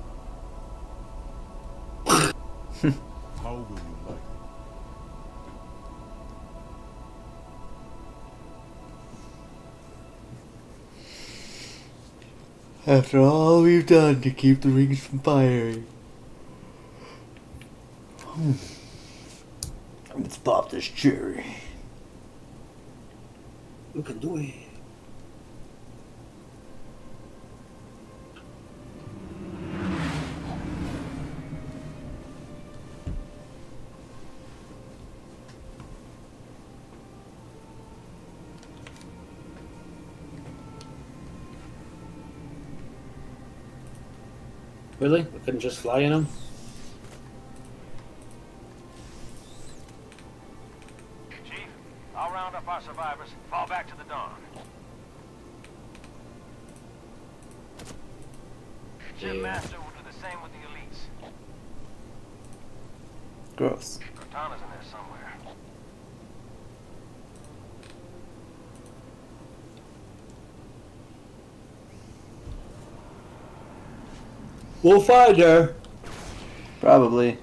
How will you light it? After all we've done to keep the rings from firing. Let's pop this cherry. We can do it. Really? We couldn't just fly in them? Chief, I'll round up our survivors, fall back to the Dawn. Ship Master will do the same with the elites. Gross. Cortana's in there somewhere. We'll find her. Probably.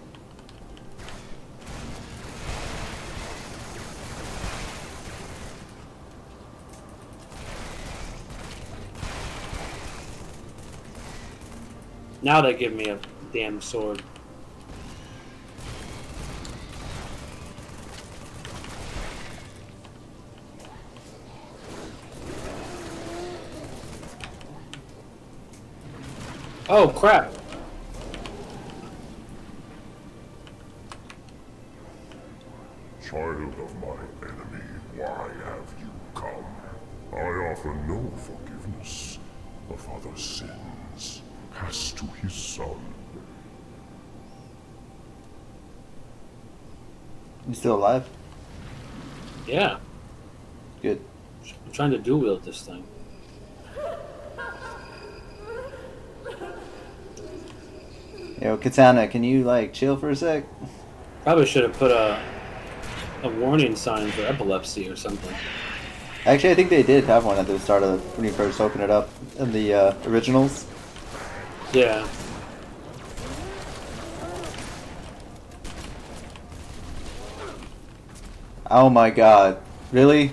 Now they give me a damn sword. Oh crap. Child of my enemy, why have you come? I offer no forgiveness. A father's sins pass to his son. You still alive? Yeah. Good. I'm trying to dual wield this thing. Yo, Katana, can you like chill for a sec? Probably should have put a warning sign for epilepsy or something. Actually, I think they did have one at the start of when you first opened it up in the originals. Yeah. Oh my god. Really?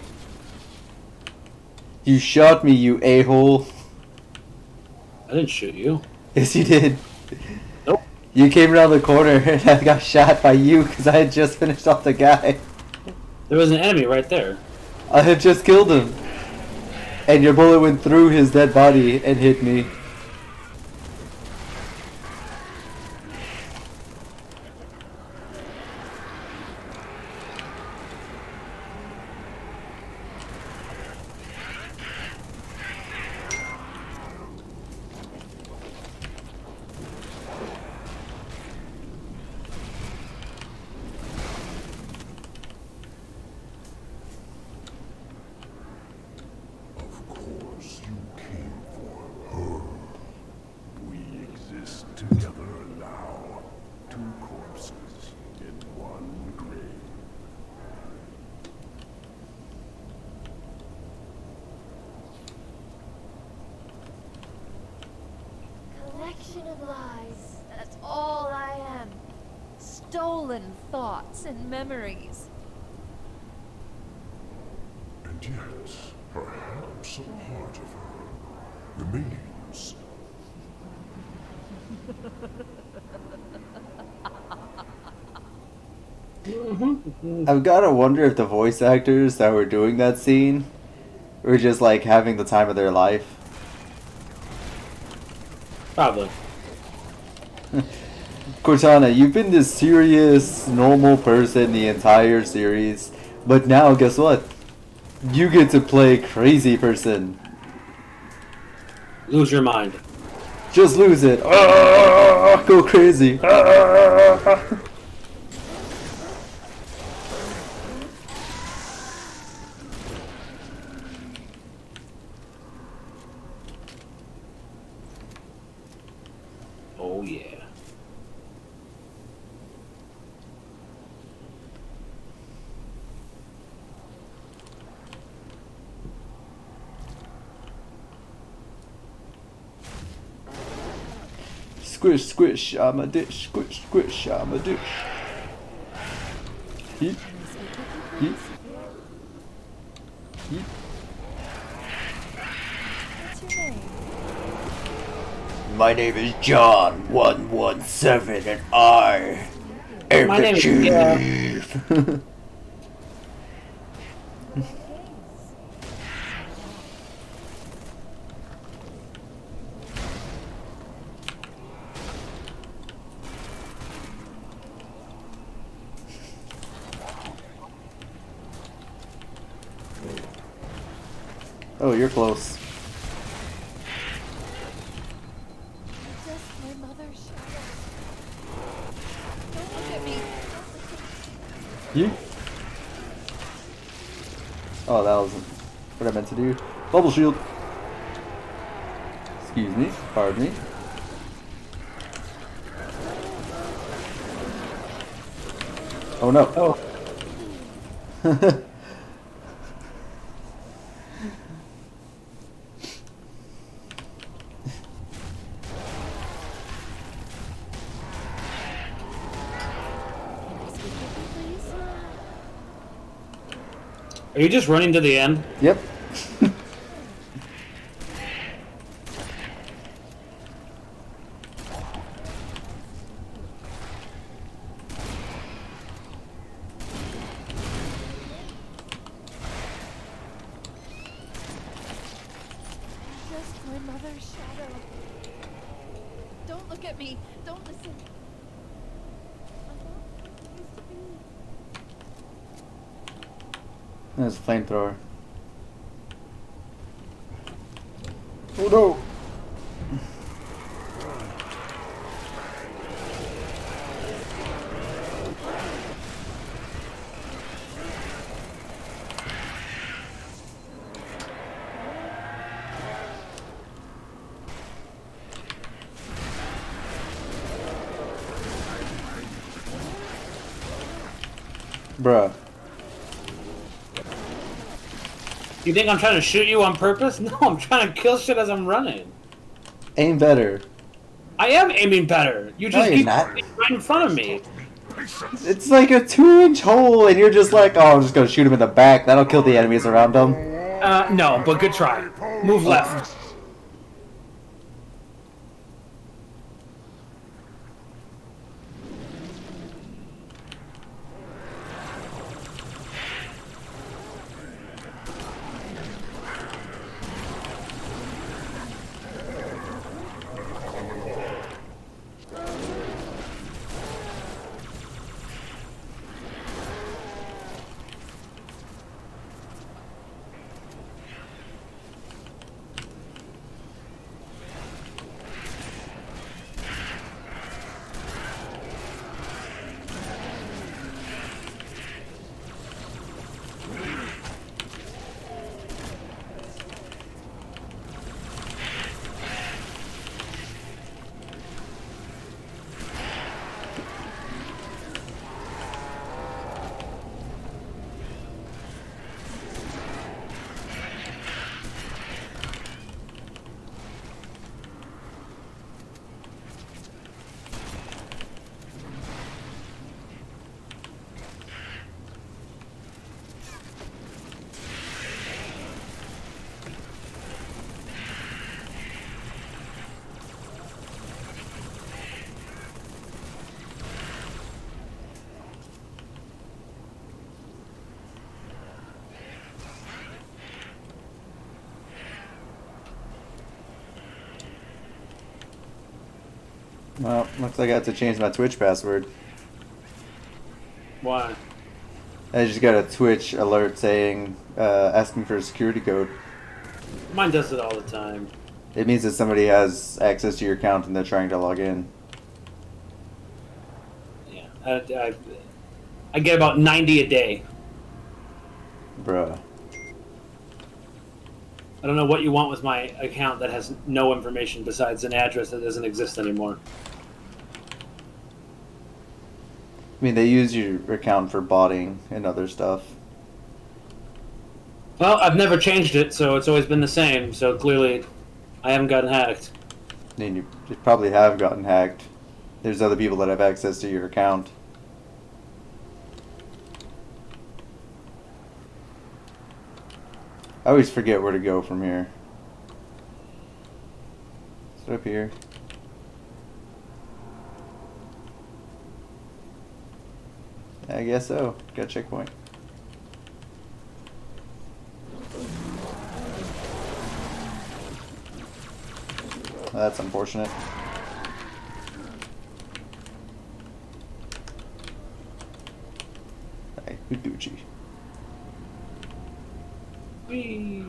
You shot me, you a-hole. I didn't shoot you. Yes, you did. Nope. You came around the corner and I got shot by you because I had just finished off the guy. There was an enemy right there. I had just killed him. And your bullet went through his dead body and hit me. Of course, you came for her. stolen thoughts and memories. And yet, perhaps at the heart of her remains. I've gotta wonder if the voice actors that were doing that scene were just like having the time of their life. Probably. Cortana, you've been this serious, normal person the entire series, but now guess what? You get to play crazy person. Lose your mind. Just lose it. Ah, go crazy. Ah. Oh yeah. Squish, squish, I'm a dish. Squish, squish, I'm a dish. Yeet. Yeet. Yeet. What's your name? My name is John 117 and I am My the name is chief. Oh, you're close. Just my mother's shadow. Don't look at me. You? Oh, that wasn't what I meant to do. Bubble shield. Excuse me. Pardon me. Oh no. Oh. Are you just running to the end? Yep. Just my mother's shadow. Don't look at me. Don't listen. I'm not who I used to be. There's a flamethrower. Oh no! Bruh. You think I'm trying to shoot you on purpose? No, I'm trying to kill shit as I'm running. Aim better. I am aiming better. You just No, you're keep not. right in front of me. It's like a 2-inch hole and you're just like, oh, I'm just gonna shoot him in the back. That'll kill the enemies around him. No, but good try. Move left. Well, looks like I have to change my Twitch password. Why? I just got a Twitch alert saying, asking for a security code. Mine does it all the time. It means that somebody has access to your account and they're trying to log in. Yeah, I get about 90 a day. Bruh. I don't know what you want with my account that has no information besides an address that doesn't exist anymore. I mean, they use your account for botting and other stuff. Well, I've never changed it, so it's always been the same, so clearly I haven't gotten hacked. I mean, you probably have gotten hacked. There's other people that have access to your account. I always forget where to go from here. Is it up here? I guess so. Got a checkpoint. That's unfortunate. Hey, Gucci. Whee!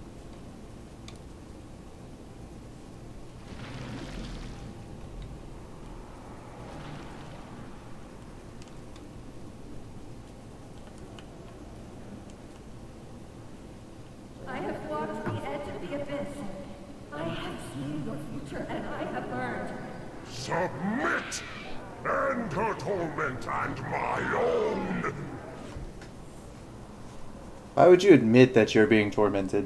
I have walked the edge of the abyss. I have seen your future, and I have learned. Submit! End her torment and my own! Why would you admit that you're being tormented?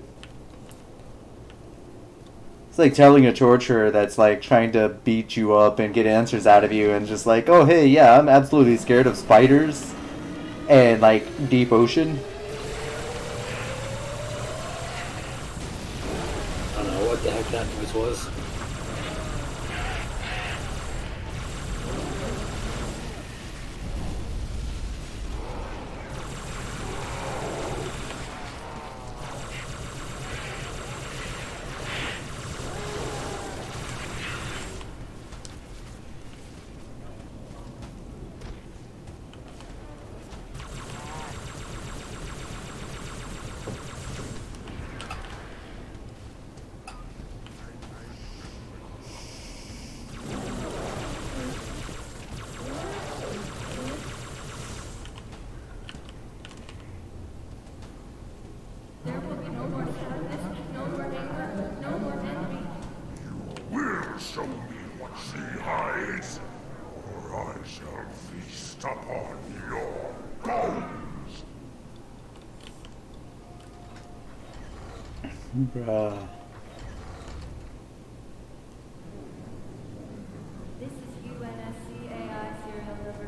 It's like telling a torturer that's like trying to beat you up and get answers out of you and just like, oh hey, yeah, I'm absolutely scared of spiders and like deep ocean. I don't know what the heck that noise was. There will be no more sadness, no more anger, no more envy. Will show me what she hides, or I shall feast upon your bones. Bruh. This is UNSC AI serial number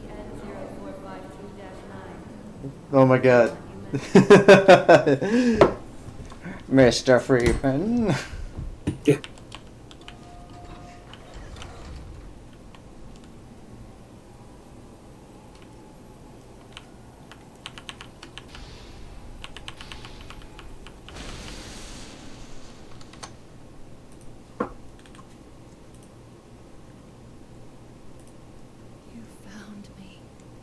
CTN0452-9. Oh my god. Mr. Freeman. Yeah. You found me.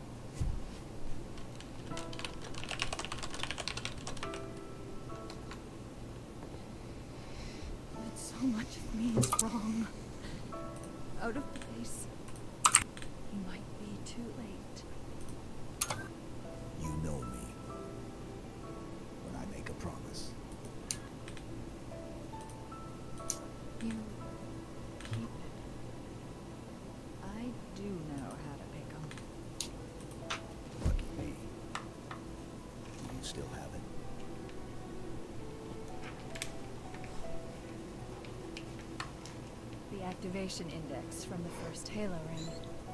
But so much of me is wrong. Out of place. You might be too late. You know me. When I make a promise. You keep it. I do know how to pick 'em. Lucky me. Do you still have it? The activation index from the first Halo ring.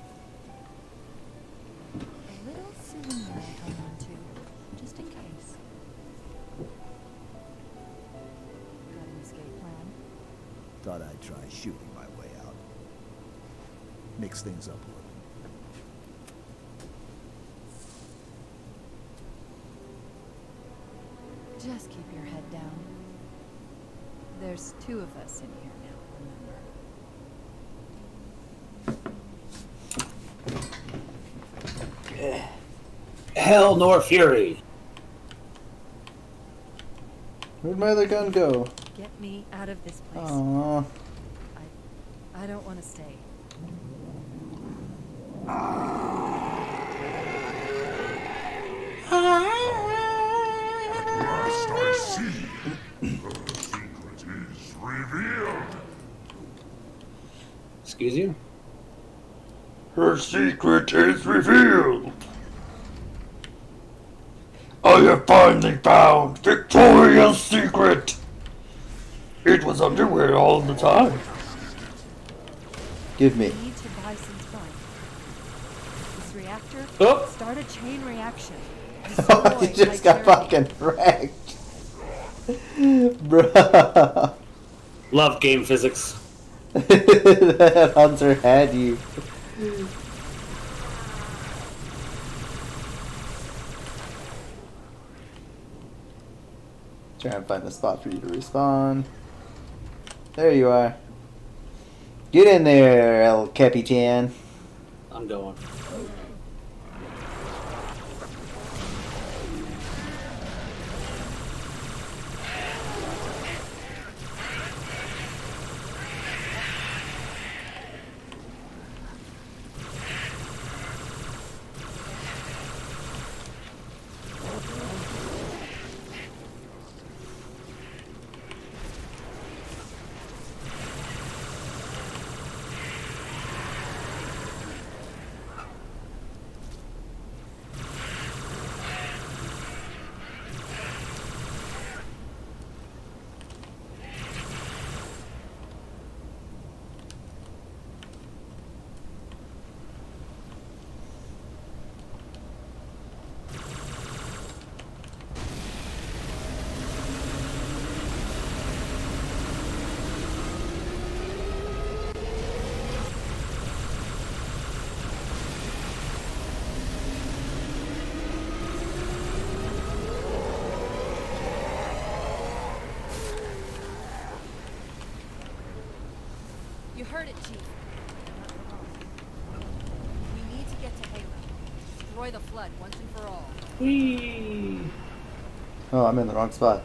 A little souvenir I hung on to, just in case. Got an escape plan? Thought I'd try shooting my way out. Mix things up a little. Just keep your head down. There's two of us in here now, remember? hell nor fury. Where'd my other gun go? Get me out of this place. Aww. I don't want to stay. Last I see, the secret is revealed. Excuse you? Her secret is revealed. I have finally found Victoria's secret. It was underwear all the time. Give me. I need to buy some time. This reactor Oh. start a chain reaction. Oh, you just got fucking wrecked. Bruh. Love game physics. That Hunter had you. Try and find a spot for you to respawn. There you are. Get in there, El Capitan. I'm going. You heard it, Chief. We need to get to Halo. Destroy the Flood once and for all. Whee! Oh, I'm in the wrong spot.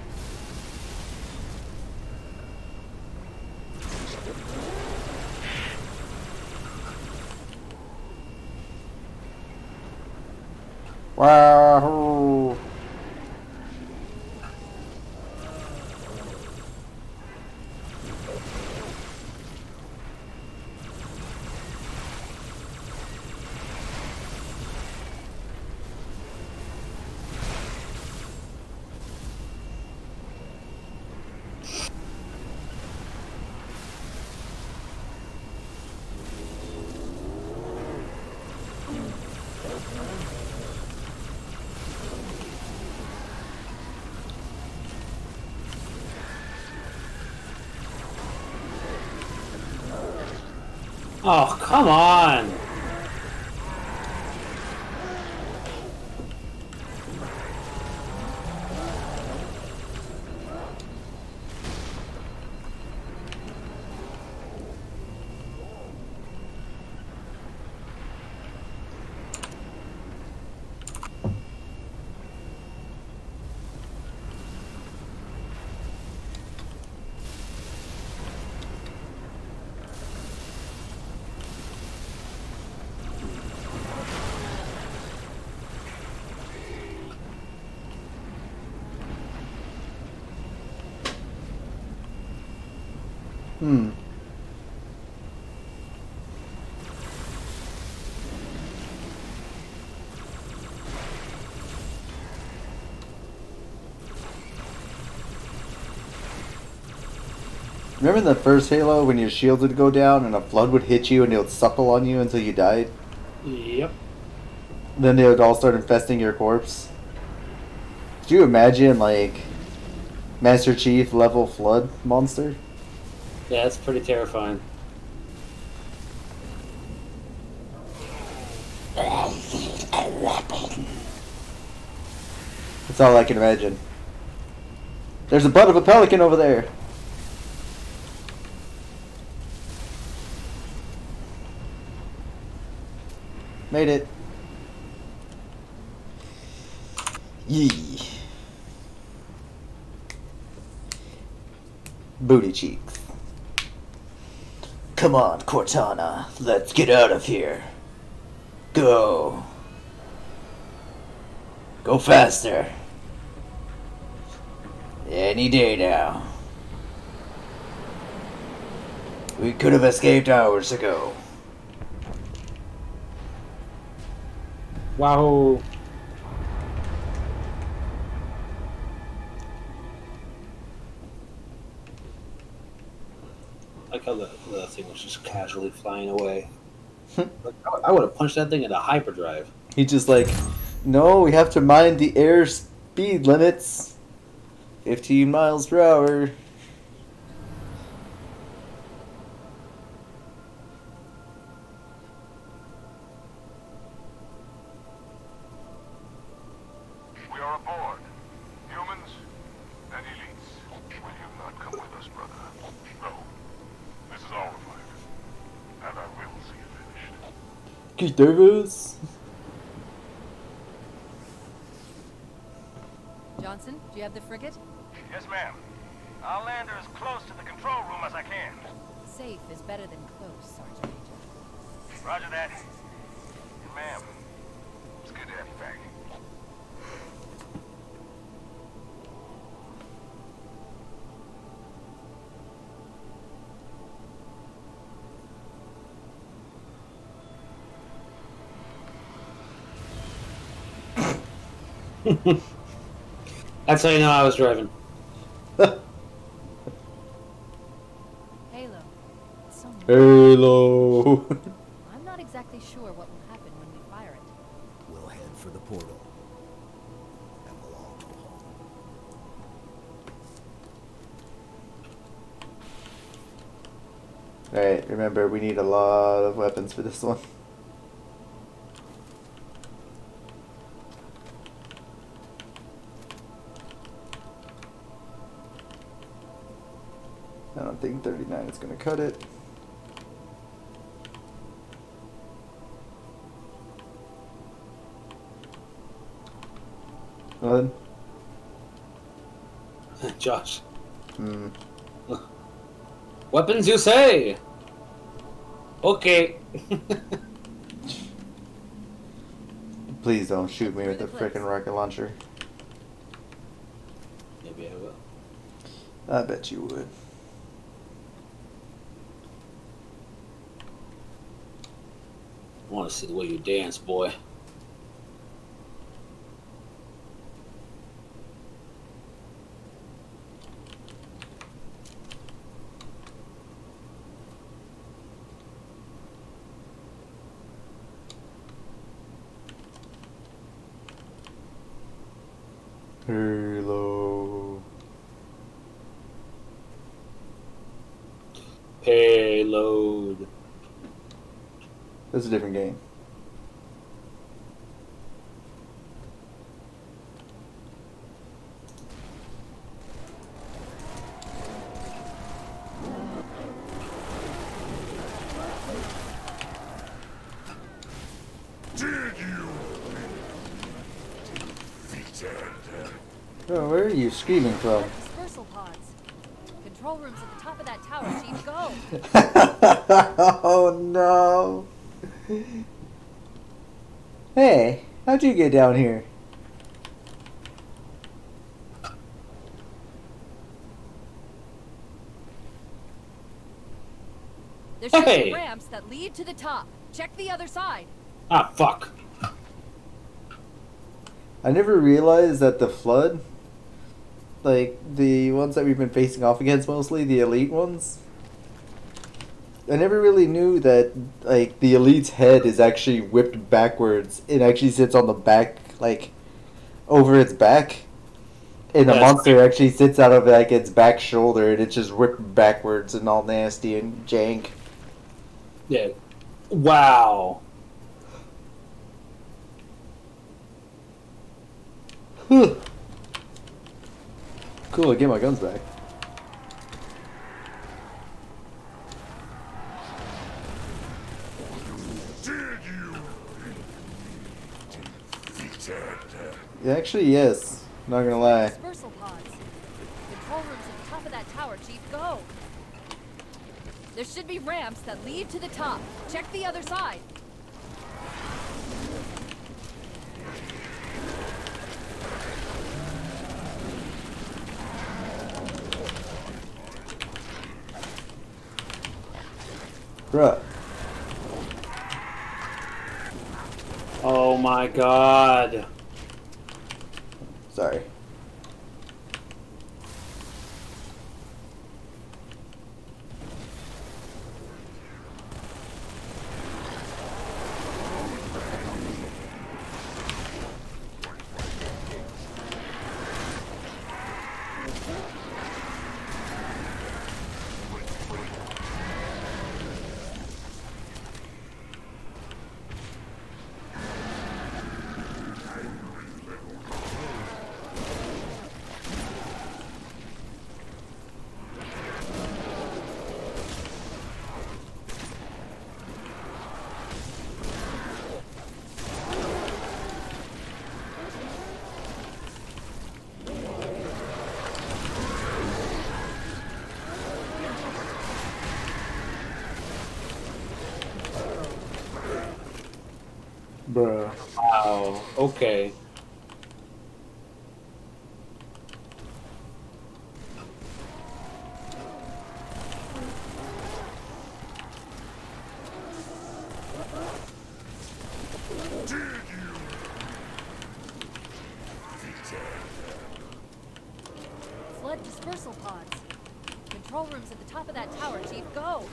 Wahoo! Oh, come on! Remember in the first Halo when your shield would go down and a flood would hit you and it would suckle on you until you died? Yep. Then they would all start infesting your corpse. Could you imagine, like, Master Chief level flood monster? Yeah, it's pretty terrifying. That's all I can imagine. There's a butt of a pelican over there. Made it. Yee. Booty cheeks. Come on, Cortana. Let's get out of here. Go. Go faster. Any day now. We could have escaped hours ago. Wow. Like how the thing was just casually flying away. Like, I would have punched that thing into hyperdrive. He just like, no, we have to mind the air speed limits. 15 miles per hour. We are aboard. Humans and elites. Will you not come with us, brother? No. This is our fight. And I will see it finished. Keith Davis. Johnson, do you have the frigate? Yes, ma'am. I'll land her as close to the control room as I can. Safe is better than close, Sergeant Major. Roger that. Ma'am, it's good to have you back. That's how you know I was driving. Halo. It's so Halo. I'm not exactly sure what will happen when we fire it. We'll head for the portal. And we'll all go home. Alright, remember, we need a lot of weapons for this one. I don't think 39 is going to cut it. What? Josh. Hmm. Weapons, you say? Okay. Please don't shoot me with the frickin' rocket launcher. Maybe I will. I bet you would. I want to see the way you dance, boy. Halo. Payload. That's a different game. Oh, where are you screaming from? Dispersal pods. Control room's at the top of that tower, Chief. Go! Oh no! Hey, how'd you get down here? There's Hey! ramps that lead to the top. Check the other side. Ah, fuck. I never realized that the Flood, like the ones that we've been facing off against mostly, the elite ones, I never really knew that like the elite's head is actually whipped backwards. It actually sits on the back, like over its back, and the monster actually sits out of like its back shoulder, and it's just whipped backwards and all nasty and jank. Yeah. Wow. Cool, I get my guns back. Did you defeated? Actually, yes. Not gonna lie. Dispersal pods. Control rooms at the top of that tower, Chief. Go! There should be ramps that lead to the top. Check the other side. Bruh. Oh my god. Sorry. Bruh. Wow. Okay. Flood dispersal pods. Control rooms at the top of that tower, Chief. Go!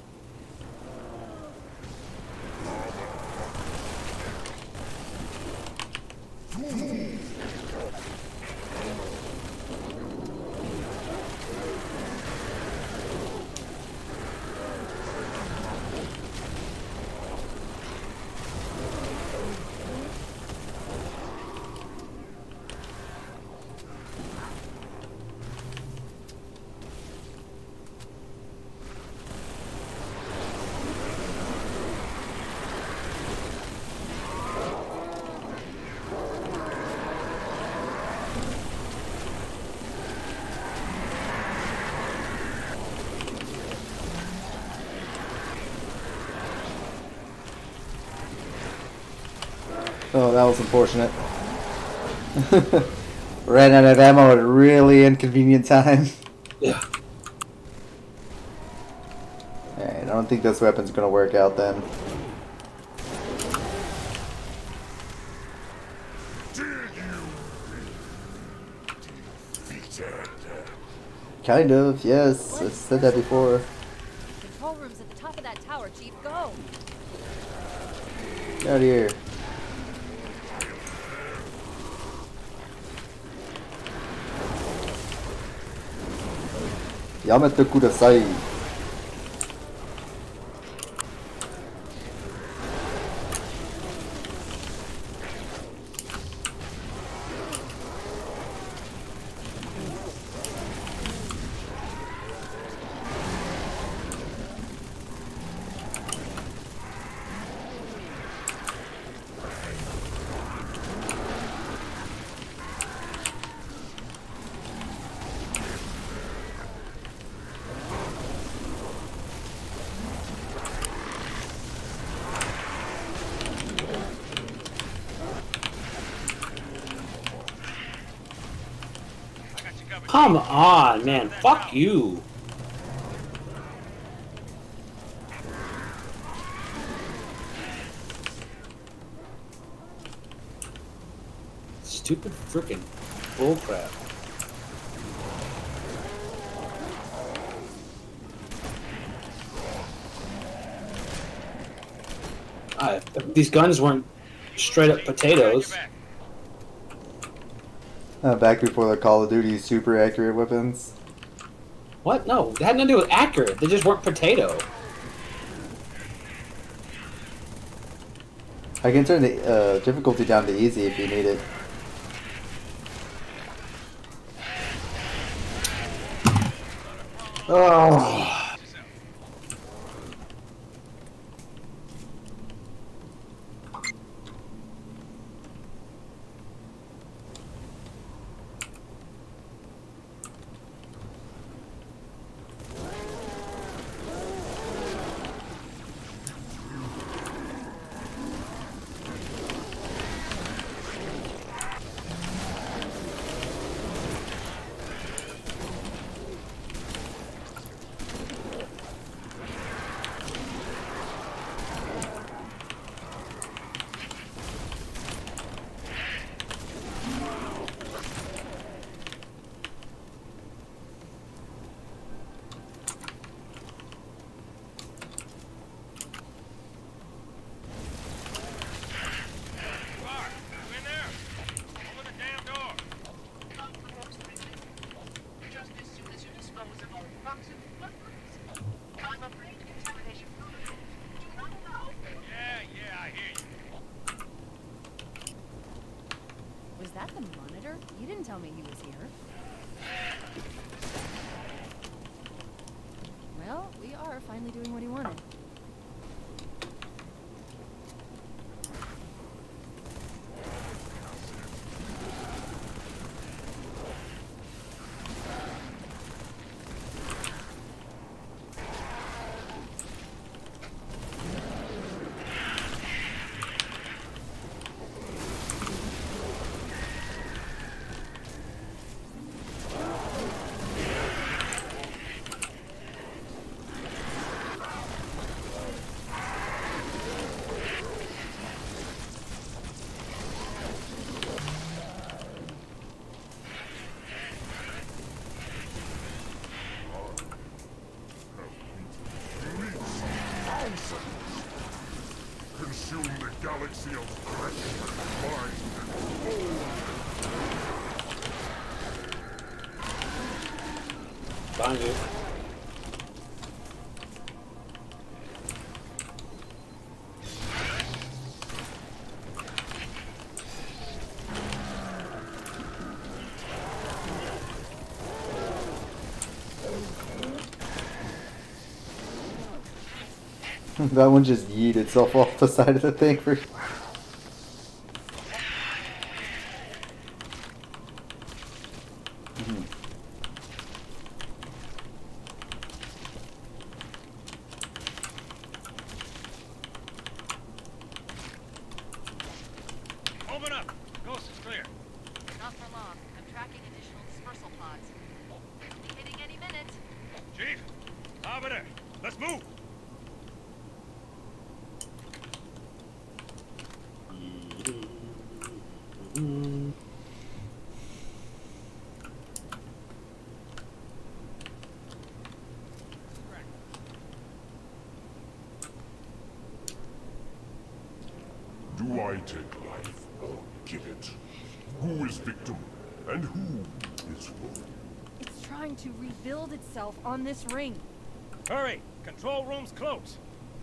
Oh, that was unfortunate. Ran out of ammo at a really inconvenient time. Yeah. Alright, I don't think this weapon's gonna work out then. Kind of, yes. I said that before. Control rooms at the top of that tower, Chief. Go! Get out of here. Yamete kudasai. Come on, man. Fuck you. Stupid freaking bullcrap. If these guns weren't straight up potatoes. Back before the Call of Duty super accurate weapons. What? No, it had nothing to do with accurate. They just weren't potato. I can turn the difficulty down to easy if you need it. Oh. car, finally doing what he wanted. Consume the galaxy of flesh and mind and Find you. That one just yeeted itself off the side of the thing for. Open up! Coast is clear. Not for long. I'm tracking additional dispersal pods. Be hitting any minute. Chief! Over there! Let's move! Do I take life or give it? Who is victim and who is foe? It's trying to rebuild itself on this ring. Hurry! Control room's close.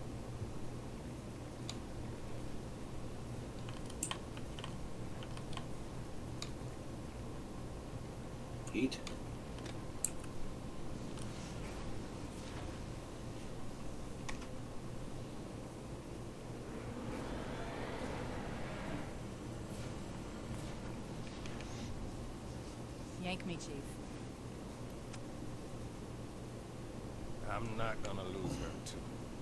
Eat. Yank me, Chief. I'm not gonna lose her, too.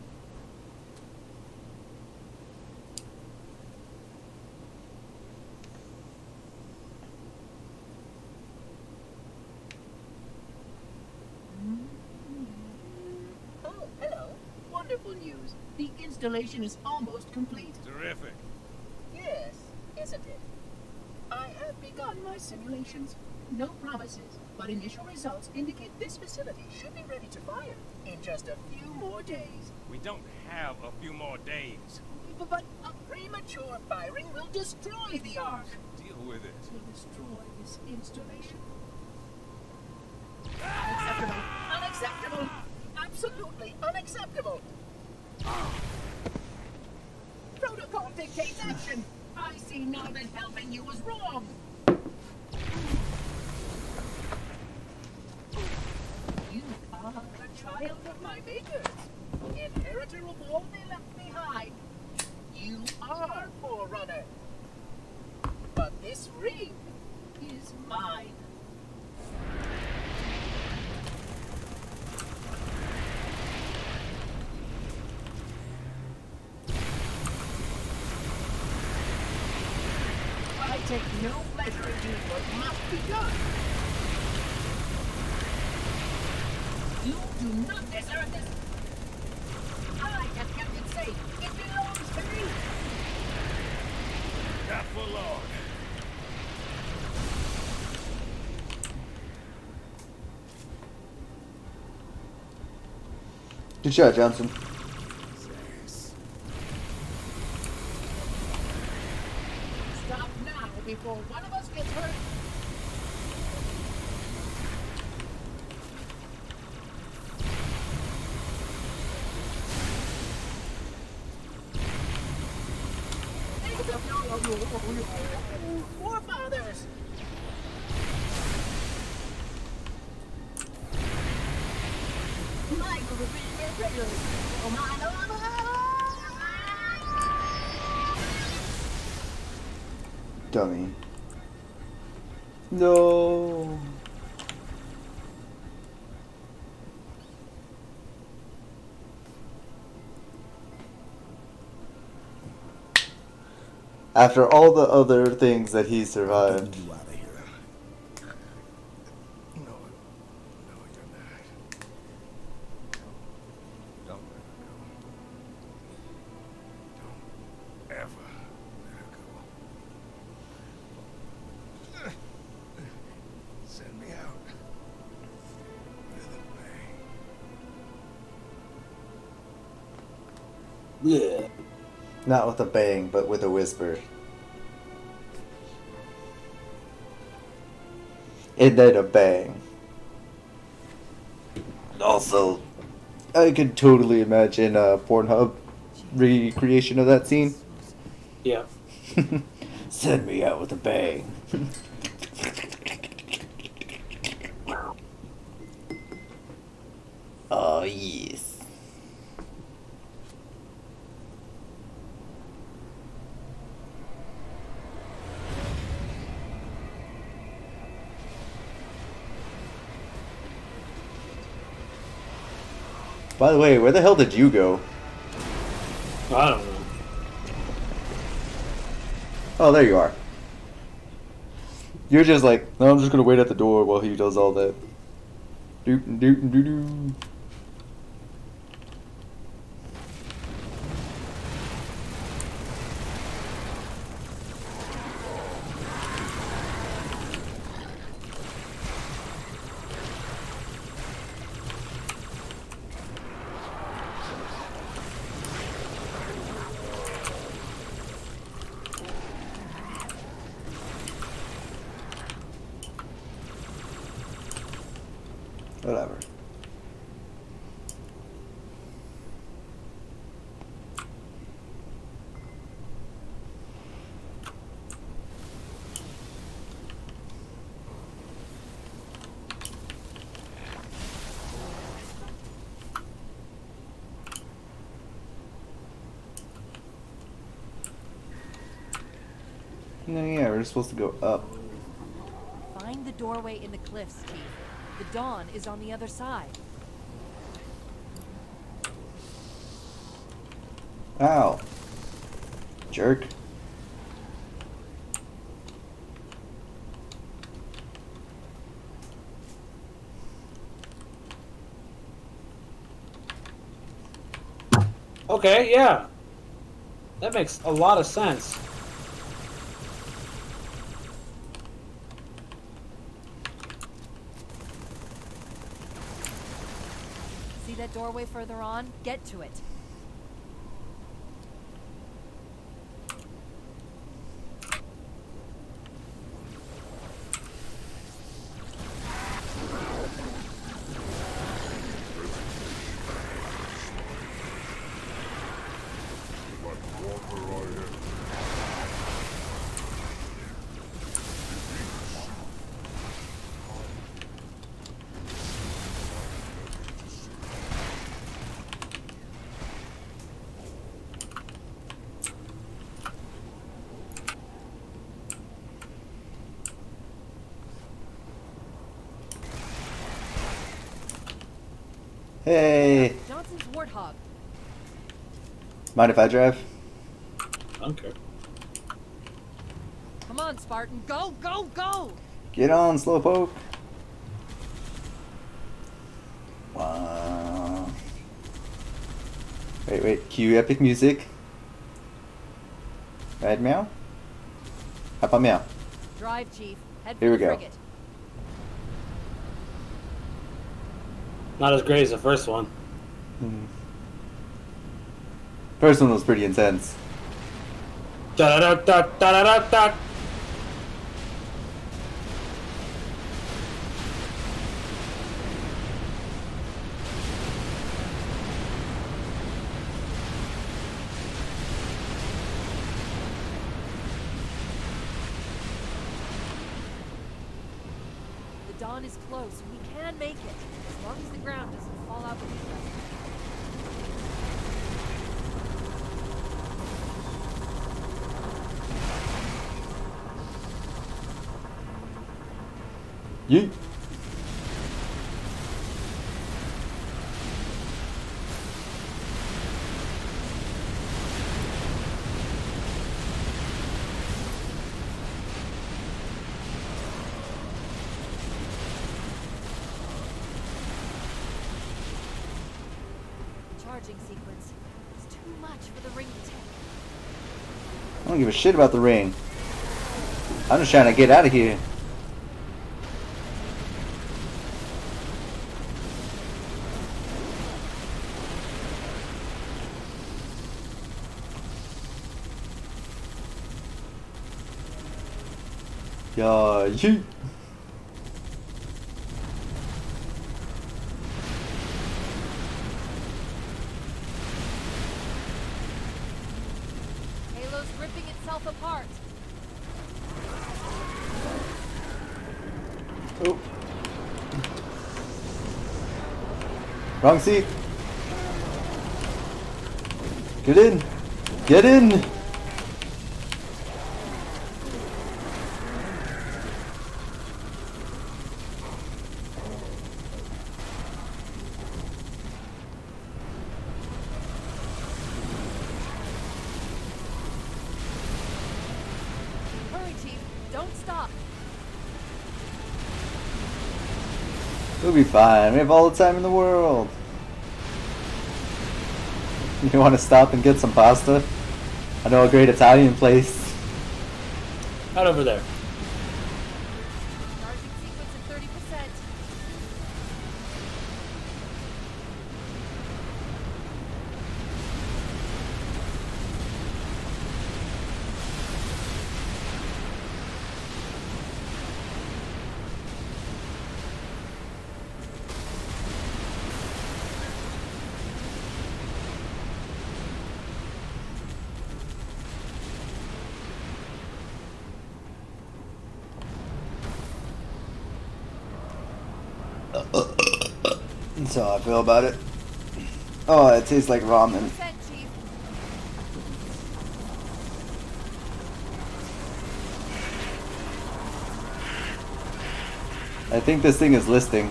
Oh, hello. Wonderful news. The installation is almost complete. Terrific. Yes, isn't it? I have begun my simulations. No promises, but initial results indicate this facility should be ready to fire in just a few more days. We don't have a few more days. But a premature firing will destroy the Ark. Deal with it. To destroy this installation. Unacceptable. Unacceptable. Absolutely unacceptable. Protocol dictates action. I see now that helping you was wrong. You are a child of my makers. Inheritor of all they left behind. You are Forerunner. But this ring is mine. I take no pleasure in doing what must be done. You do not deserve this. I have kept it safe. It belongs to me. Careful, Lord. Good shot, Johnson. Stop now before one of us gets hurt. Forefathers! My group is Dummy. No. After all the other things that he survived. Yeah. Not with a bang, but with a whisper. And then a bang. Also, I could totally imagine a Pornhub recreation of that scene. Yeah. Send me out with a bang. Oh, yes. By the way, where the hell did you go? I don't know. Oh, there you are. You're just like, no, I'm just gonna wait at the door while he does all that. Doot doot doo doo. Whatever. No, yeah, we're supposed to go up. Find the doorway in the cliffs, Chief. The dawn is on the other side. Ow. Jerk. Okay, yeah. That makes a lot of sense. See that doorway further on? Get to it. Hey. Johnson's Warthog. Mind if I drive? I don't care. Come on, Spartan. Go, go, go! Get on, Slowpoke. Wow. Wait. Cue epic music. Bad meow? How about meow? Drive, Chief. Head for Here we the go. frigate. Not as great as the first one. First one was pretty intense. Da da da da da da da. The dawn is close. We can make it, as long as the ground doesn't fall out beneath us. Yeet. Charging sequence. It's too much for the ring to take. I don't give a shit about the ring. I'm just trying to get out of here. Yeah, yeet. Halo's ripping itself apart. Oh. Wrong seat. Get in. Get in. Hurry, Chief. Don't stop. We'll be fine. We have all the time in the world. You want to stop and get some pasta? I know a great Italian place. Right over there. Charging sequence at 30%. That's how I feel about it. Oh, it tastes like ramen. I think this thing is listing.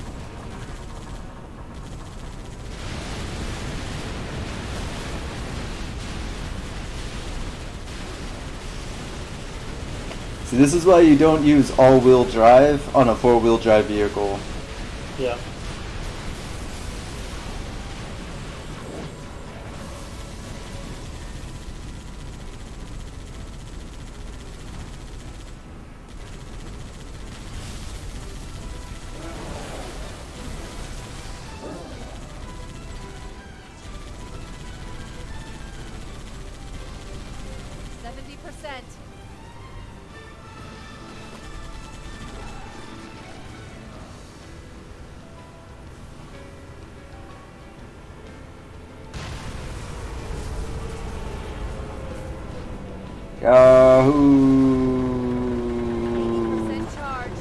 See, this is why you don't use all-wheel drive on a four-wheel drive vehicle. Yeah. Yahoo! 30% charged.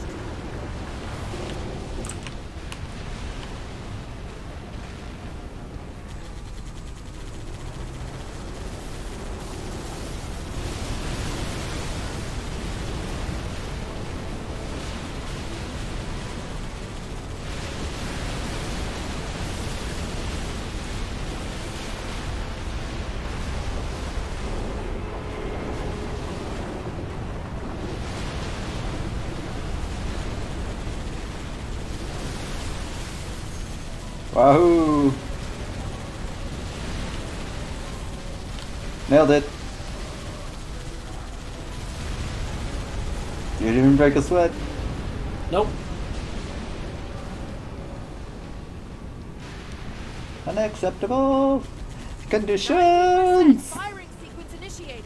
Wahoo! Nailed it. You didn't even break a sweat. Nope. Unacceptable conditions. Firing sequence initiated.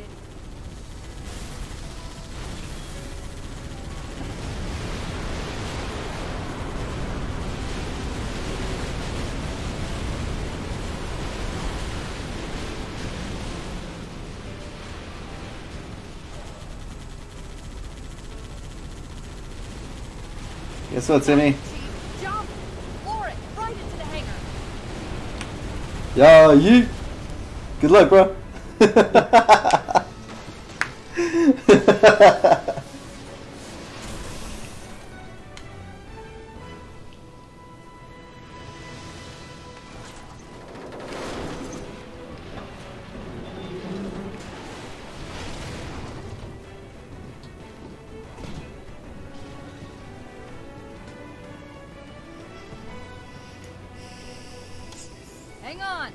Guess what, Timmy? Jump! Floor it! Right into the hangar! Yeah, yeet! Good luck, bro. Hang on!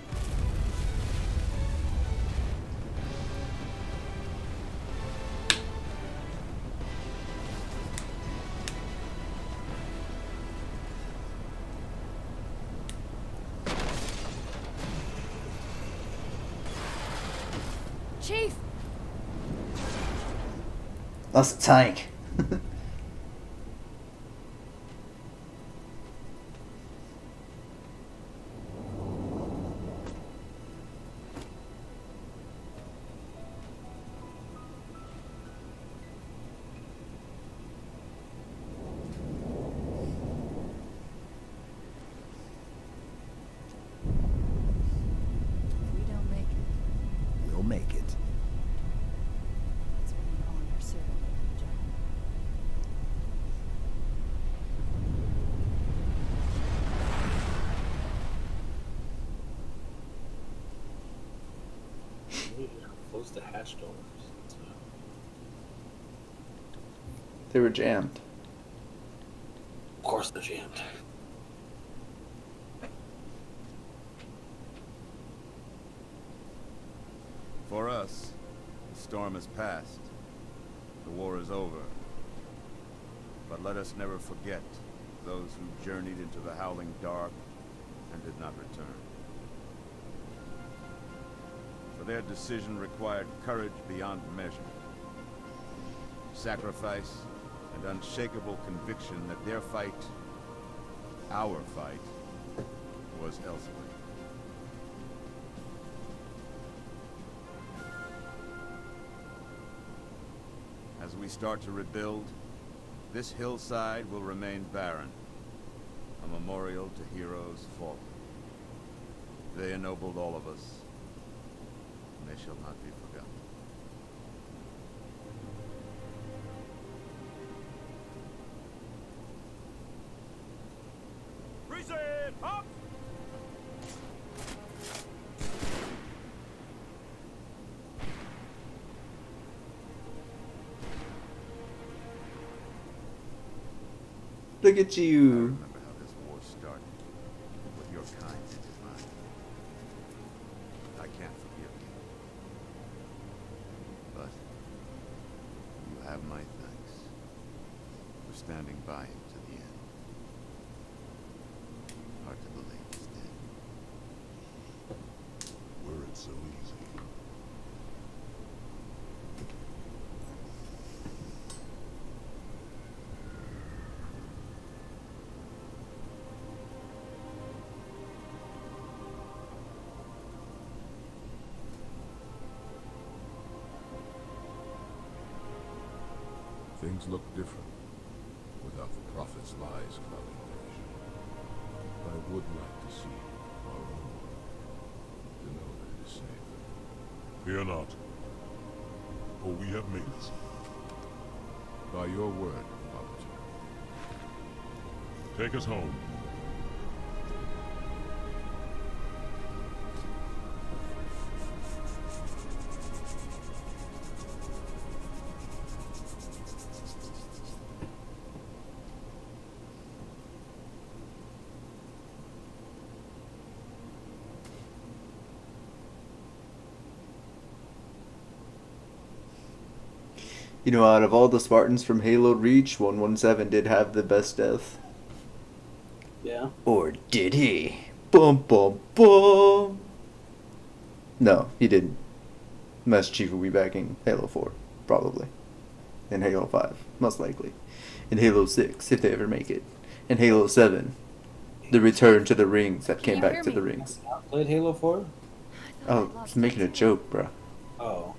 Chief! That's a tank. We don't make it. We'll make it. That's when you honor serving with the job. Close the hatch doors. They were jammed. Of course they're jammed. For us, the storm has passed. The war is over. But let us never forget those who journeyed into the howling dark and did not return. For their decision required courage beyond measure, sacrifice, and unshakable conviction that their fight, our fight, was elsewhere. As we start to rebuild, this hillside will remain barren, a memorial to heroes fallen. They ennobled all of us, and they shall not be forgotten. Reset! Up! Look at you. Remember how this war started, with your kind into mine. I can't forgive you. But you have my thanks for standing by him to the end. Hard to believe he's dead. Were it so easy. Things look different without the Prophet's lies clouding their vision. I would like to see our own world, to know that it is safe. Fear not, for we have made it. By your word, Arbiter. Take us home. You know, out of all the Spartans from Halo Reach, 117 did have the best death. Yeah. Or did he? Bum bum bum. No, he didn't. Master Chief will be back in Halo 4, probably. In Halo 5, most likely. In Halo 6, if they ever make it. In Halo 7, the return to the rings that came back to the rings. Played Halo 4? Oh, I was making a joke, bro. Oh.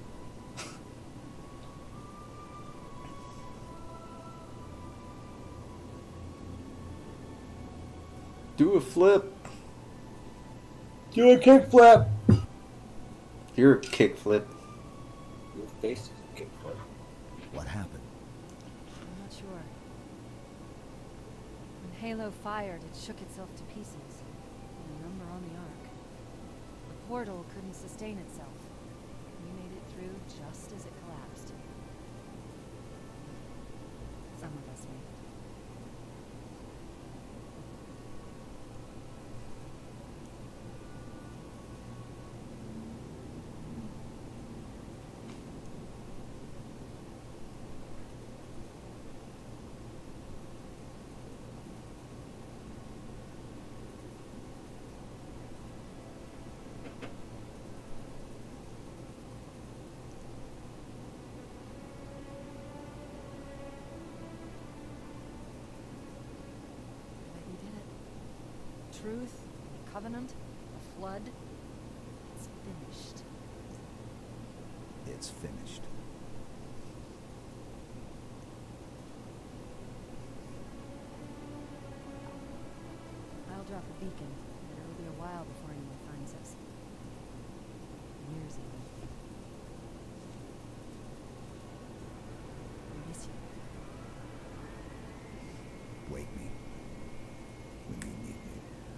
Do a flip. Do a kickflip. You're a kickflip. Your face is a kickflip. What happened? I'm not sure. When Halo fired, it shook itself to pieces. And a number on the Ark. The portal couldn't sustain itself. We made it through just as it collapsed. Some of us made it. truth, the covenant, the flood. It's finished. It's finished. I'll drop a beacon, but it'll be a while before anyone finds us. Years even. I miss you. Wake me when you need me.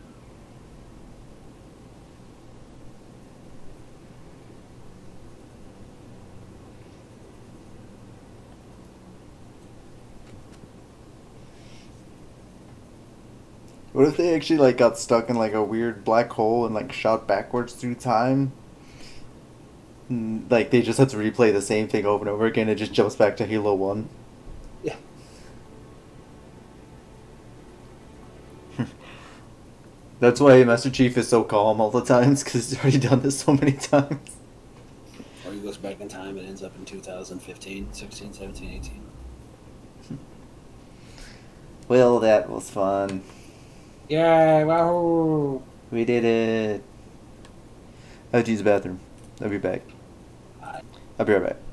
What if they actually like got stuck in like a weird black hole and like shot backwards through time? Like they just had to replay the same thing over and over again. It just jumps back to Halo 1. Yeah. That's why Master Chief is so calm all the times, because he's already done this so many times. Or he goes back in time and ends up in 2015, 16, 17, 18. Well, that was fun. Yay, wahoo! We did it. I have to use the bathroom. I'll be back. I'll be right back.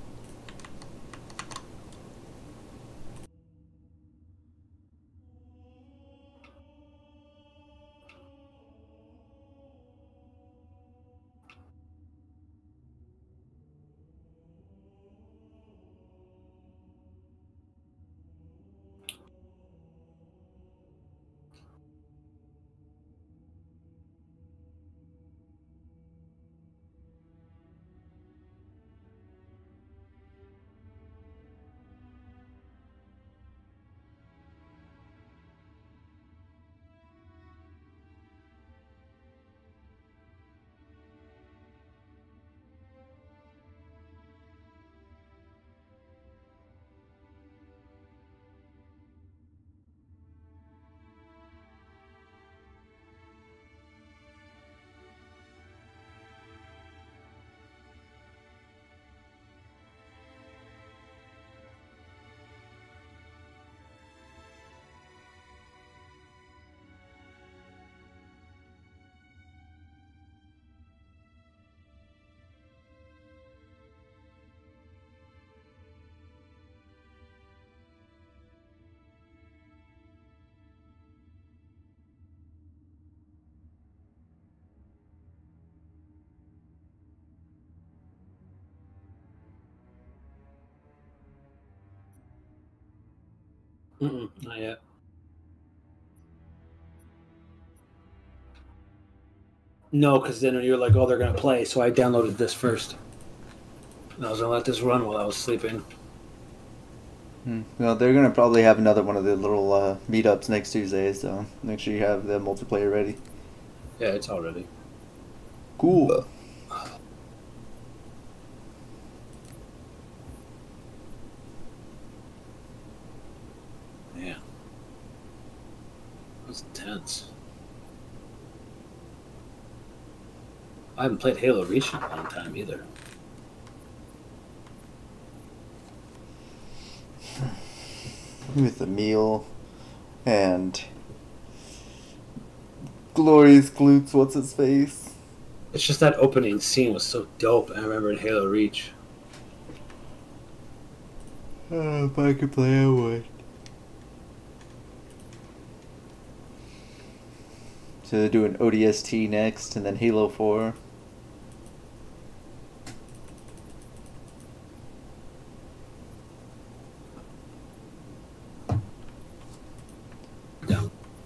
Not yet. No, because then you're like, oh, they're going to play, so I downloaded this first. And I was going to let this run while I was sleeping. Well, they're going to probably have another one of the little meetups next Tuesday, so make sure you have the multiplayer ready. Yeah, it's all ready. Cool. Yeah. That was intense. I haven't played Halo Reach in a long time either. With Emil and Glorious Glutes, what's his face? It's just that opening scene was so dope. I remember in Halo Reach. If I could play, I would. So they're doing ODST next, and then Halo 4. Yeah.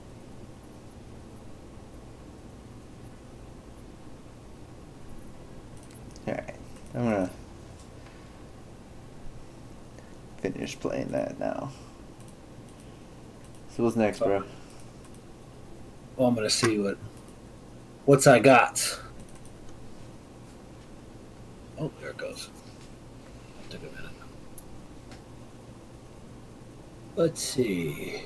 Alright, I'm gonna finish playing that now. So what's next, bro? Well, I'm gonna see what's I got. Oh, there it goes. Took a minute. Let's see.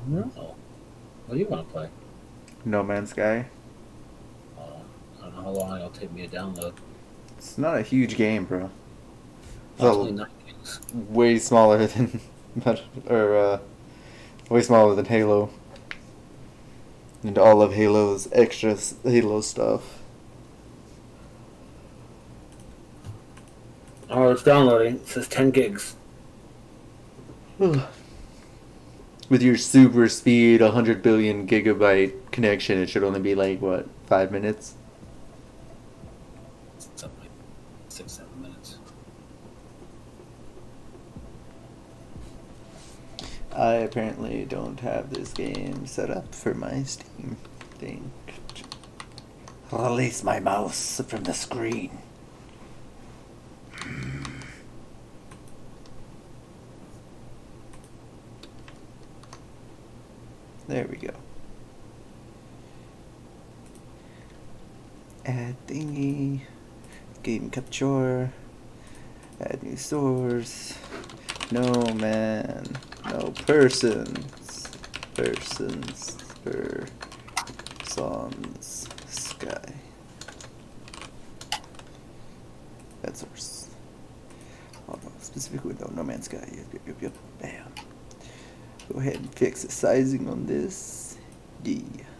No. What do you want to play? No Man's Sky. I don't know how long it'll take me to download. It's not a huge game, bro. It's Only 9 gigs. way smaller than, way smaller than Halo. And all of Halo's extra Halo stuff. Oh, it's downloading. It says 10 gigs. With your super speed 100 billion gigabyte connection, it should only be like, what, 5 minutes? Something like 6-7 minutes. I apparently don't have this game set up for my Steam thing. Release my mouse from the screen. There we go. Add thingy. Game capture. Add new source. No man. No persons. Persons. Persons. Sky. Add source. Oh no, specific window. No Man's Sky. Yep. Bam. Go ahead and fix the sizing on this. D.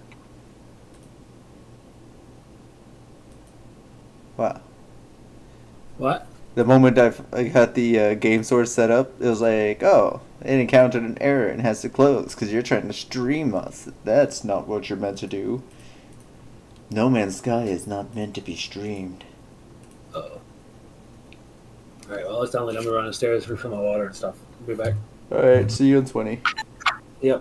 Wow. What? The moment I got the game source set up, it was like, oh, it encountered an error and has to close because you're trying to stream us. That's not what you're meant to do. No Man's Sky is not meant to be streamed. Uh-oh. Alright, well, let's download. I'm gonna run upstairs, refill my water and stuff. I'll be back. Alright, see you in 20. Yep.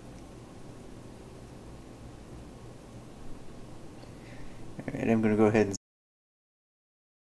Alright, I'm gonna go ahead and